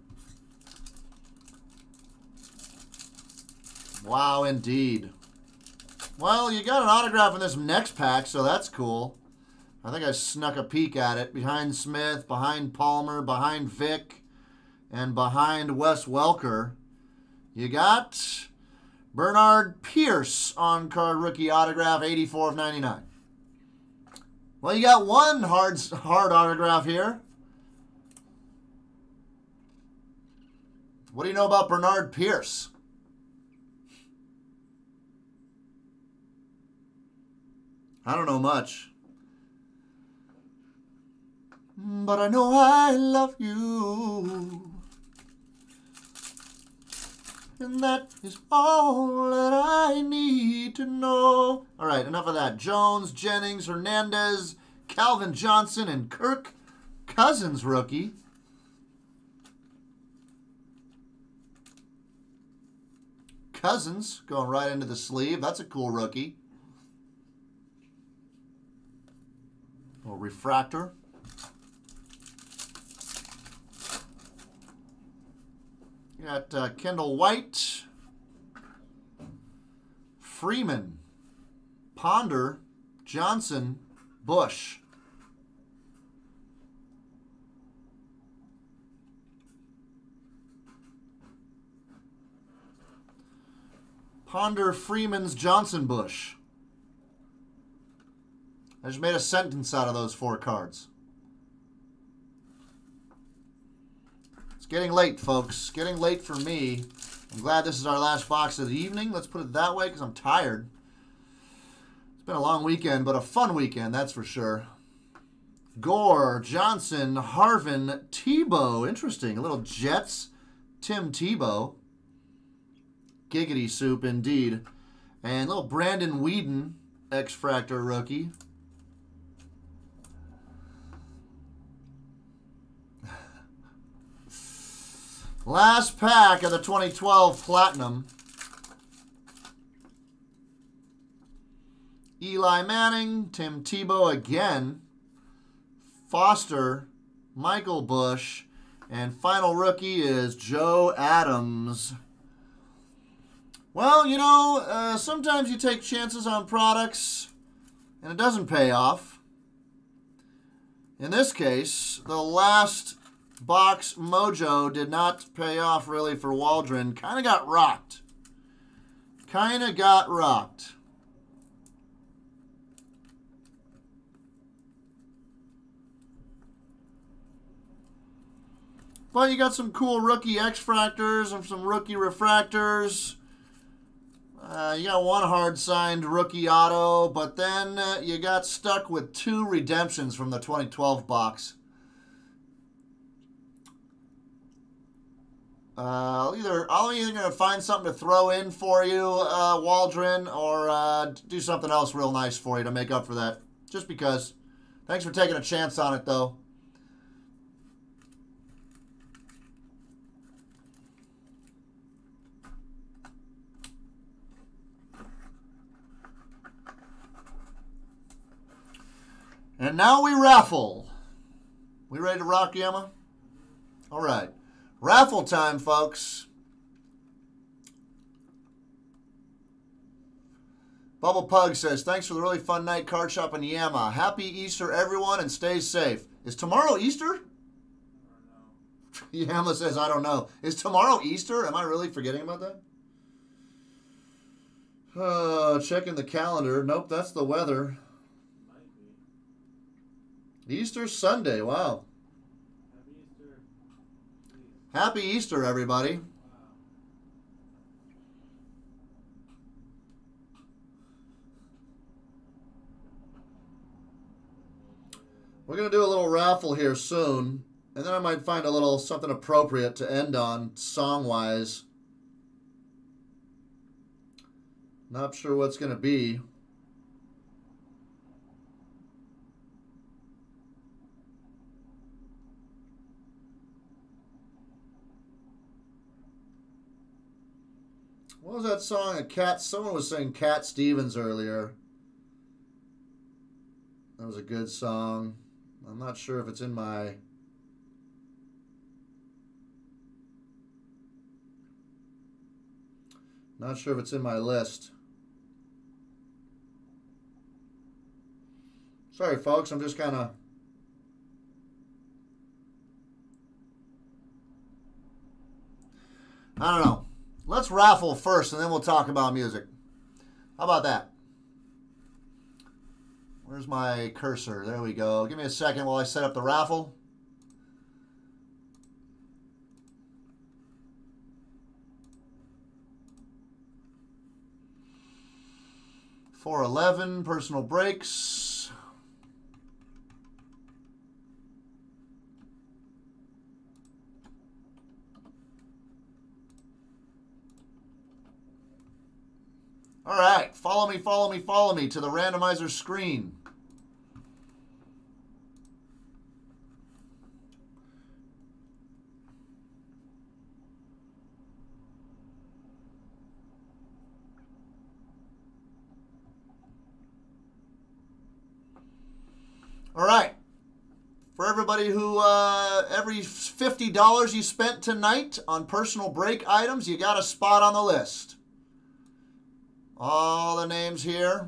Speaker 1: Wow, indeed. Well, you got an autograph in this next pack, so that's cool. I think I snuck a peek at it. Behind Smith, behind Palmer, behind Vic, and behind Wes Welker. You got Bernard Pierce on-card rookie autograph, 84 of 99. Well, you got one hard autograph here. What do you know about Bernard Pierce? I don't know much. But I know I love you. And that is all that I need to know. All right, enough of that. Jones, Jennings, Hernandez, Calvin Johnson, and Kirk Cousins rookie. Cousins going right into the sleeve. That's a cool rookie. A little refractor. You got Kendall White, Freeman, Ponder, Johnson, Bush. Ponder, Freeman's, Johnson, Bush. I just made a sentence out of those 4 cards. It's getting late, folks. Getting late for me. I'm glad this is our last box of the evening. Let's put it that way because I'm tired. It's been a long weekend, but a fun weekend, that's for sure. Gore, Johnson, Harvin, Tebow. Interesting. A little Jets. Tim Tebow. Giggity soup, indeed. And little Brandon Whedon, X-Fractor rookie. Last pack of the 2012 Platinum. Eli Manning, Tim Tebow again, Foster, Michael Bush, and final rookie is Joe Adams. Well, you know, sometimes you take chances on products and it doesn't pay off. In this case, the last box mojo did not pay off really for Waldron. Kind of got rocked. But you got some cool rookie X-Fractors and some rookie refractors. You got one hard-signed rookie auto, but then you got stuck with 2 redemptions from the 2012 box. I'm either going to find something to throw in for you, Waldron, or do something else real nice for you to make up for that. Just because. Thanks for taking a chance on it, though. And now we raffle. We ready to rock, Yama? All right. Raffle time, folks. Bubble Pug says, thanks for the really fun night card shop in Yama. Happy Easter, everyone, and stay safe. Is tomorrow Easter? Yamla says, I don't know. Is tomorrow Easter? Am I really forgetting about that? Checking the calendar. Nope, that's the weather.
Speaker 2: Might be.
Speaker 1: Easter Sunday. Wow.
Speaker 2: Happy Easter. Please.
Speaker 1: Happy Easter, everybody.
Speaker 2: Wow.
Speaker 1: We're going to do a little raffle here soon. And then I might find a little something appropriate to end on song-wise. Not sure what's going to be. What was that song? Someone was saying Cat Stevens earlier. That was a good song. I'm not sure if it's in my... Not sure if it's in my list. Sorry, folks. I'm just kind of... I don't know. Let's raffle first, and then we'll talk about music. How about that? Where's my cursor? There we go. Give me a second while I set up the raffle. $4.11 personal breaks. All right, follow me, follow me, follow me to the randomizer screen. All right. For everybody who, every $50 you spent tonight on personal break items, you got a spot on the list. All the names here.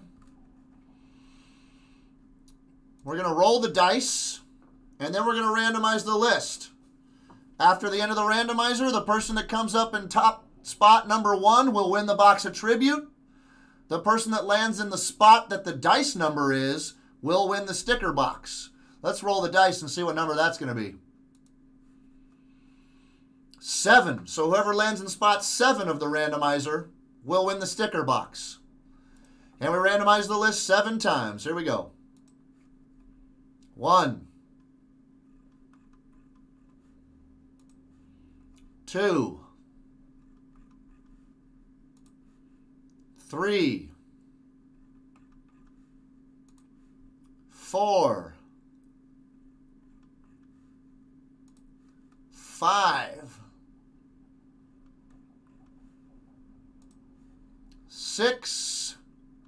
Speaker 1: We're going to roll the dice, and then we're going to randomize the list. After the end of the randomizer, the person that comes up in top spot number 1 will win the box of tribute. The person that lands in the spot that the dice number is will win the sticker box. Let's roll the dice and see what number that's going to be. 7. So whoever lands in spot 7 of the randomizer will win the sticker box. And we randomize the list 7 times. Here we go. 1, 2, 3, 4, 5, 6,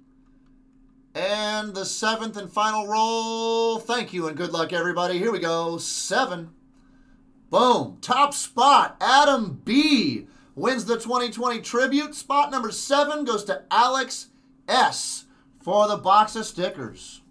Speaker 1: and the 7th and final roll. Thank you and good luck, everybody. Here we go. 7. Boom. Top spot. Adam B. wins the 2020 tribute. Spot number 7 goes to Alex S. for the box of stickers.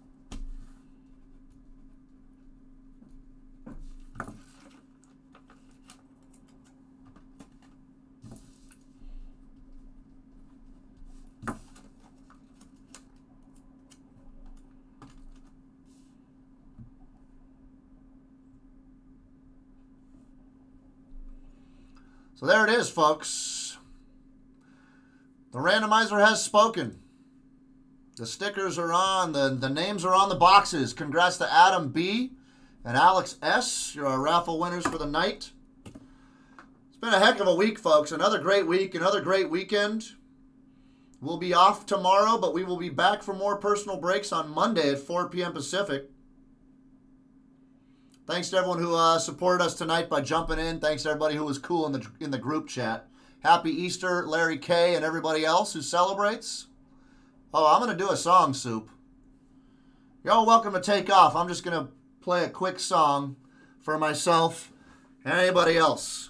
Speaker 1: So there it is, folks. The randomizer has spoken. The stickers are on. The names are on the boxes. Congrats to Adam B. and Alex S. You're our raffle winners for the night. It's been a heck of a week, folks. Another great week, another great weekend. We'll be off tomorrow, but we will be back for more personal breaks on Monday at 4 p.m. Pacific. Thanks to everyone who supported us tonight by jumping in. Thanks to everybody who was cool in the group chat. Happy Easter, Larry K. and everybody else who celebrates. Oh, I'm going to do a song, Soup. You're all welcome to take off. I'm just going to play a quick song for myself and anybody else.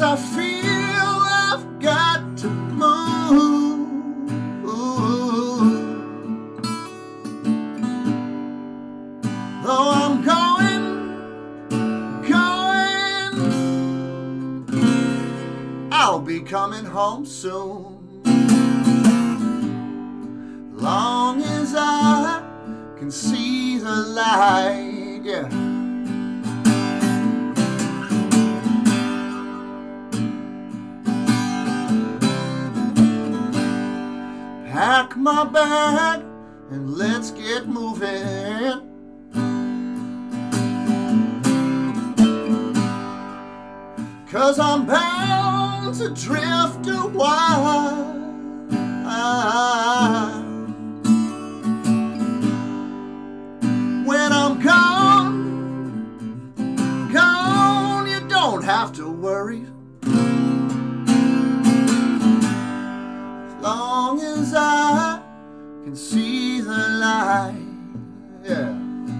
Speaker 1: 'cause I feel I've got to move. Though I'm going, I'll be coming home soon. Long as I can see the light, yeah. Pack my bag and let's get moving. 'Cause I'm bound to drift a while. When I'm gone, you don't have to worry. As long as I can see the light, yeah.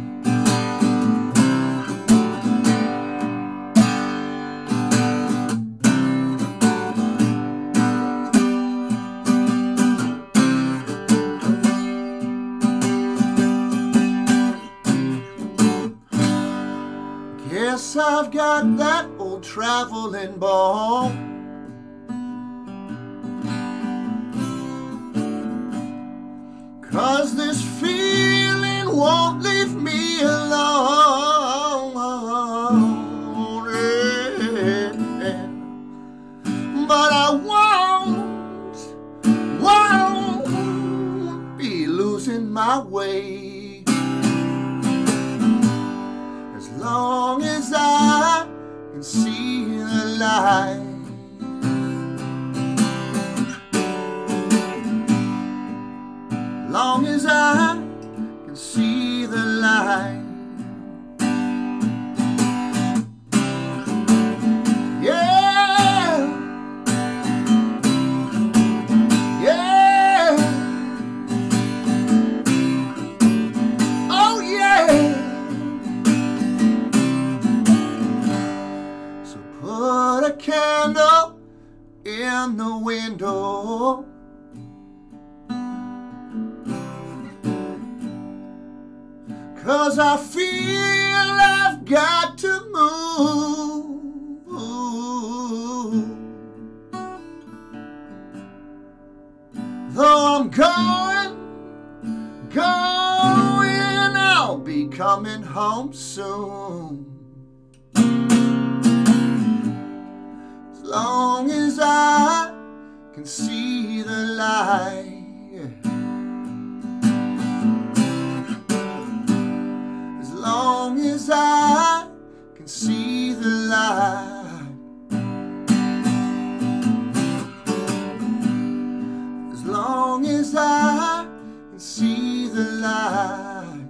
Speaker 1: Guess I've got that old traveling ball. 'Cause this feeling won't leave me alone, yeah. But I won't be losing my way. As long as I can see the light. Long as I can see the light. Yeah, yeah, oh yeah. So put a candle in the window. 'Cause I feel I've got to move. Though I'm going, I'll be coming home soon. As long as I can see the light. As long as I can see the light. As long as I can see the light.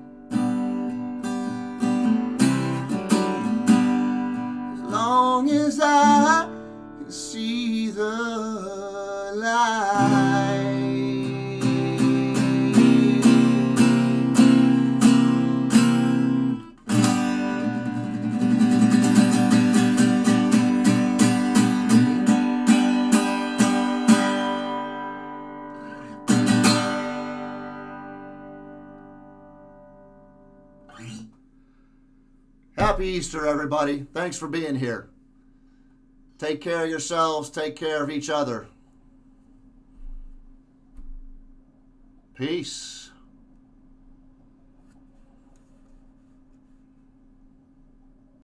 Speaker 1: As long as I can see the light. Happy Easter, everybody. Thanks for being here. Take care of yourselves. Take care of each other. Peace.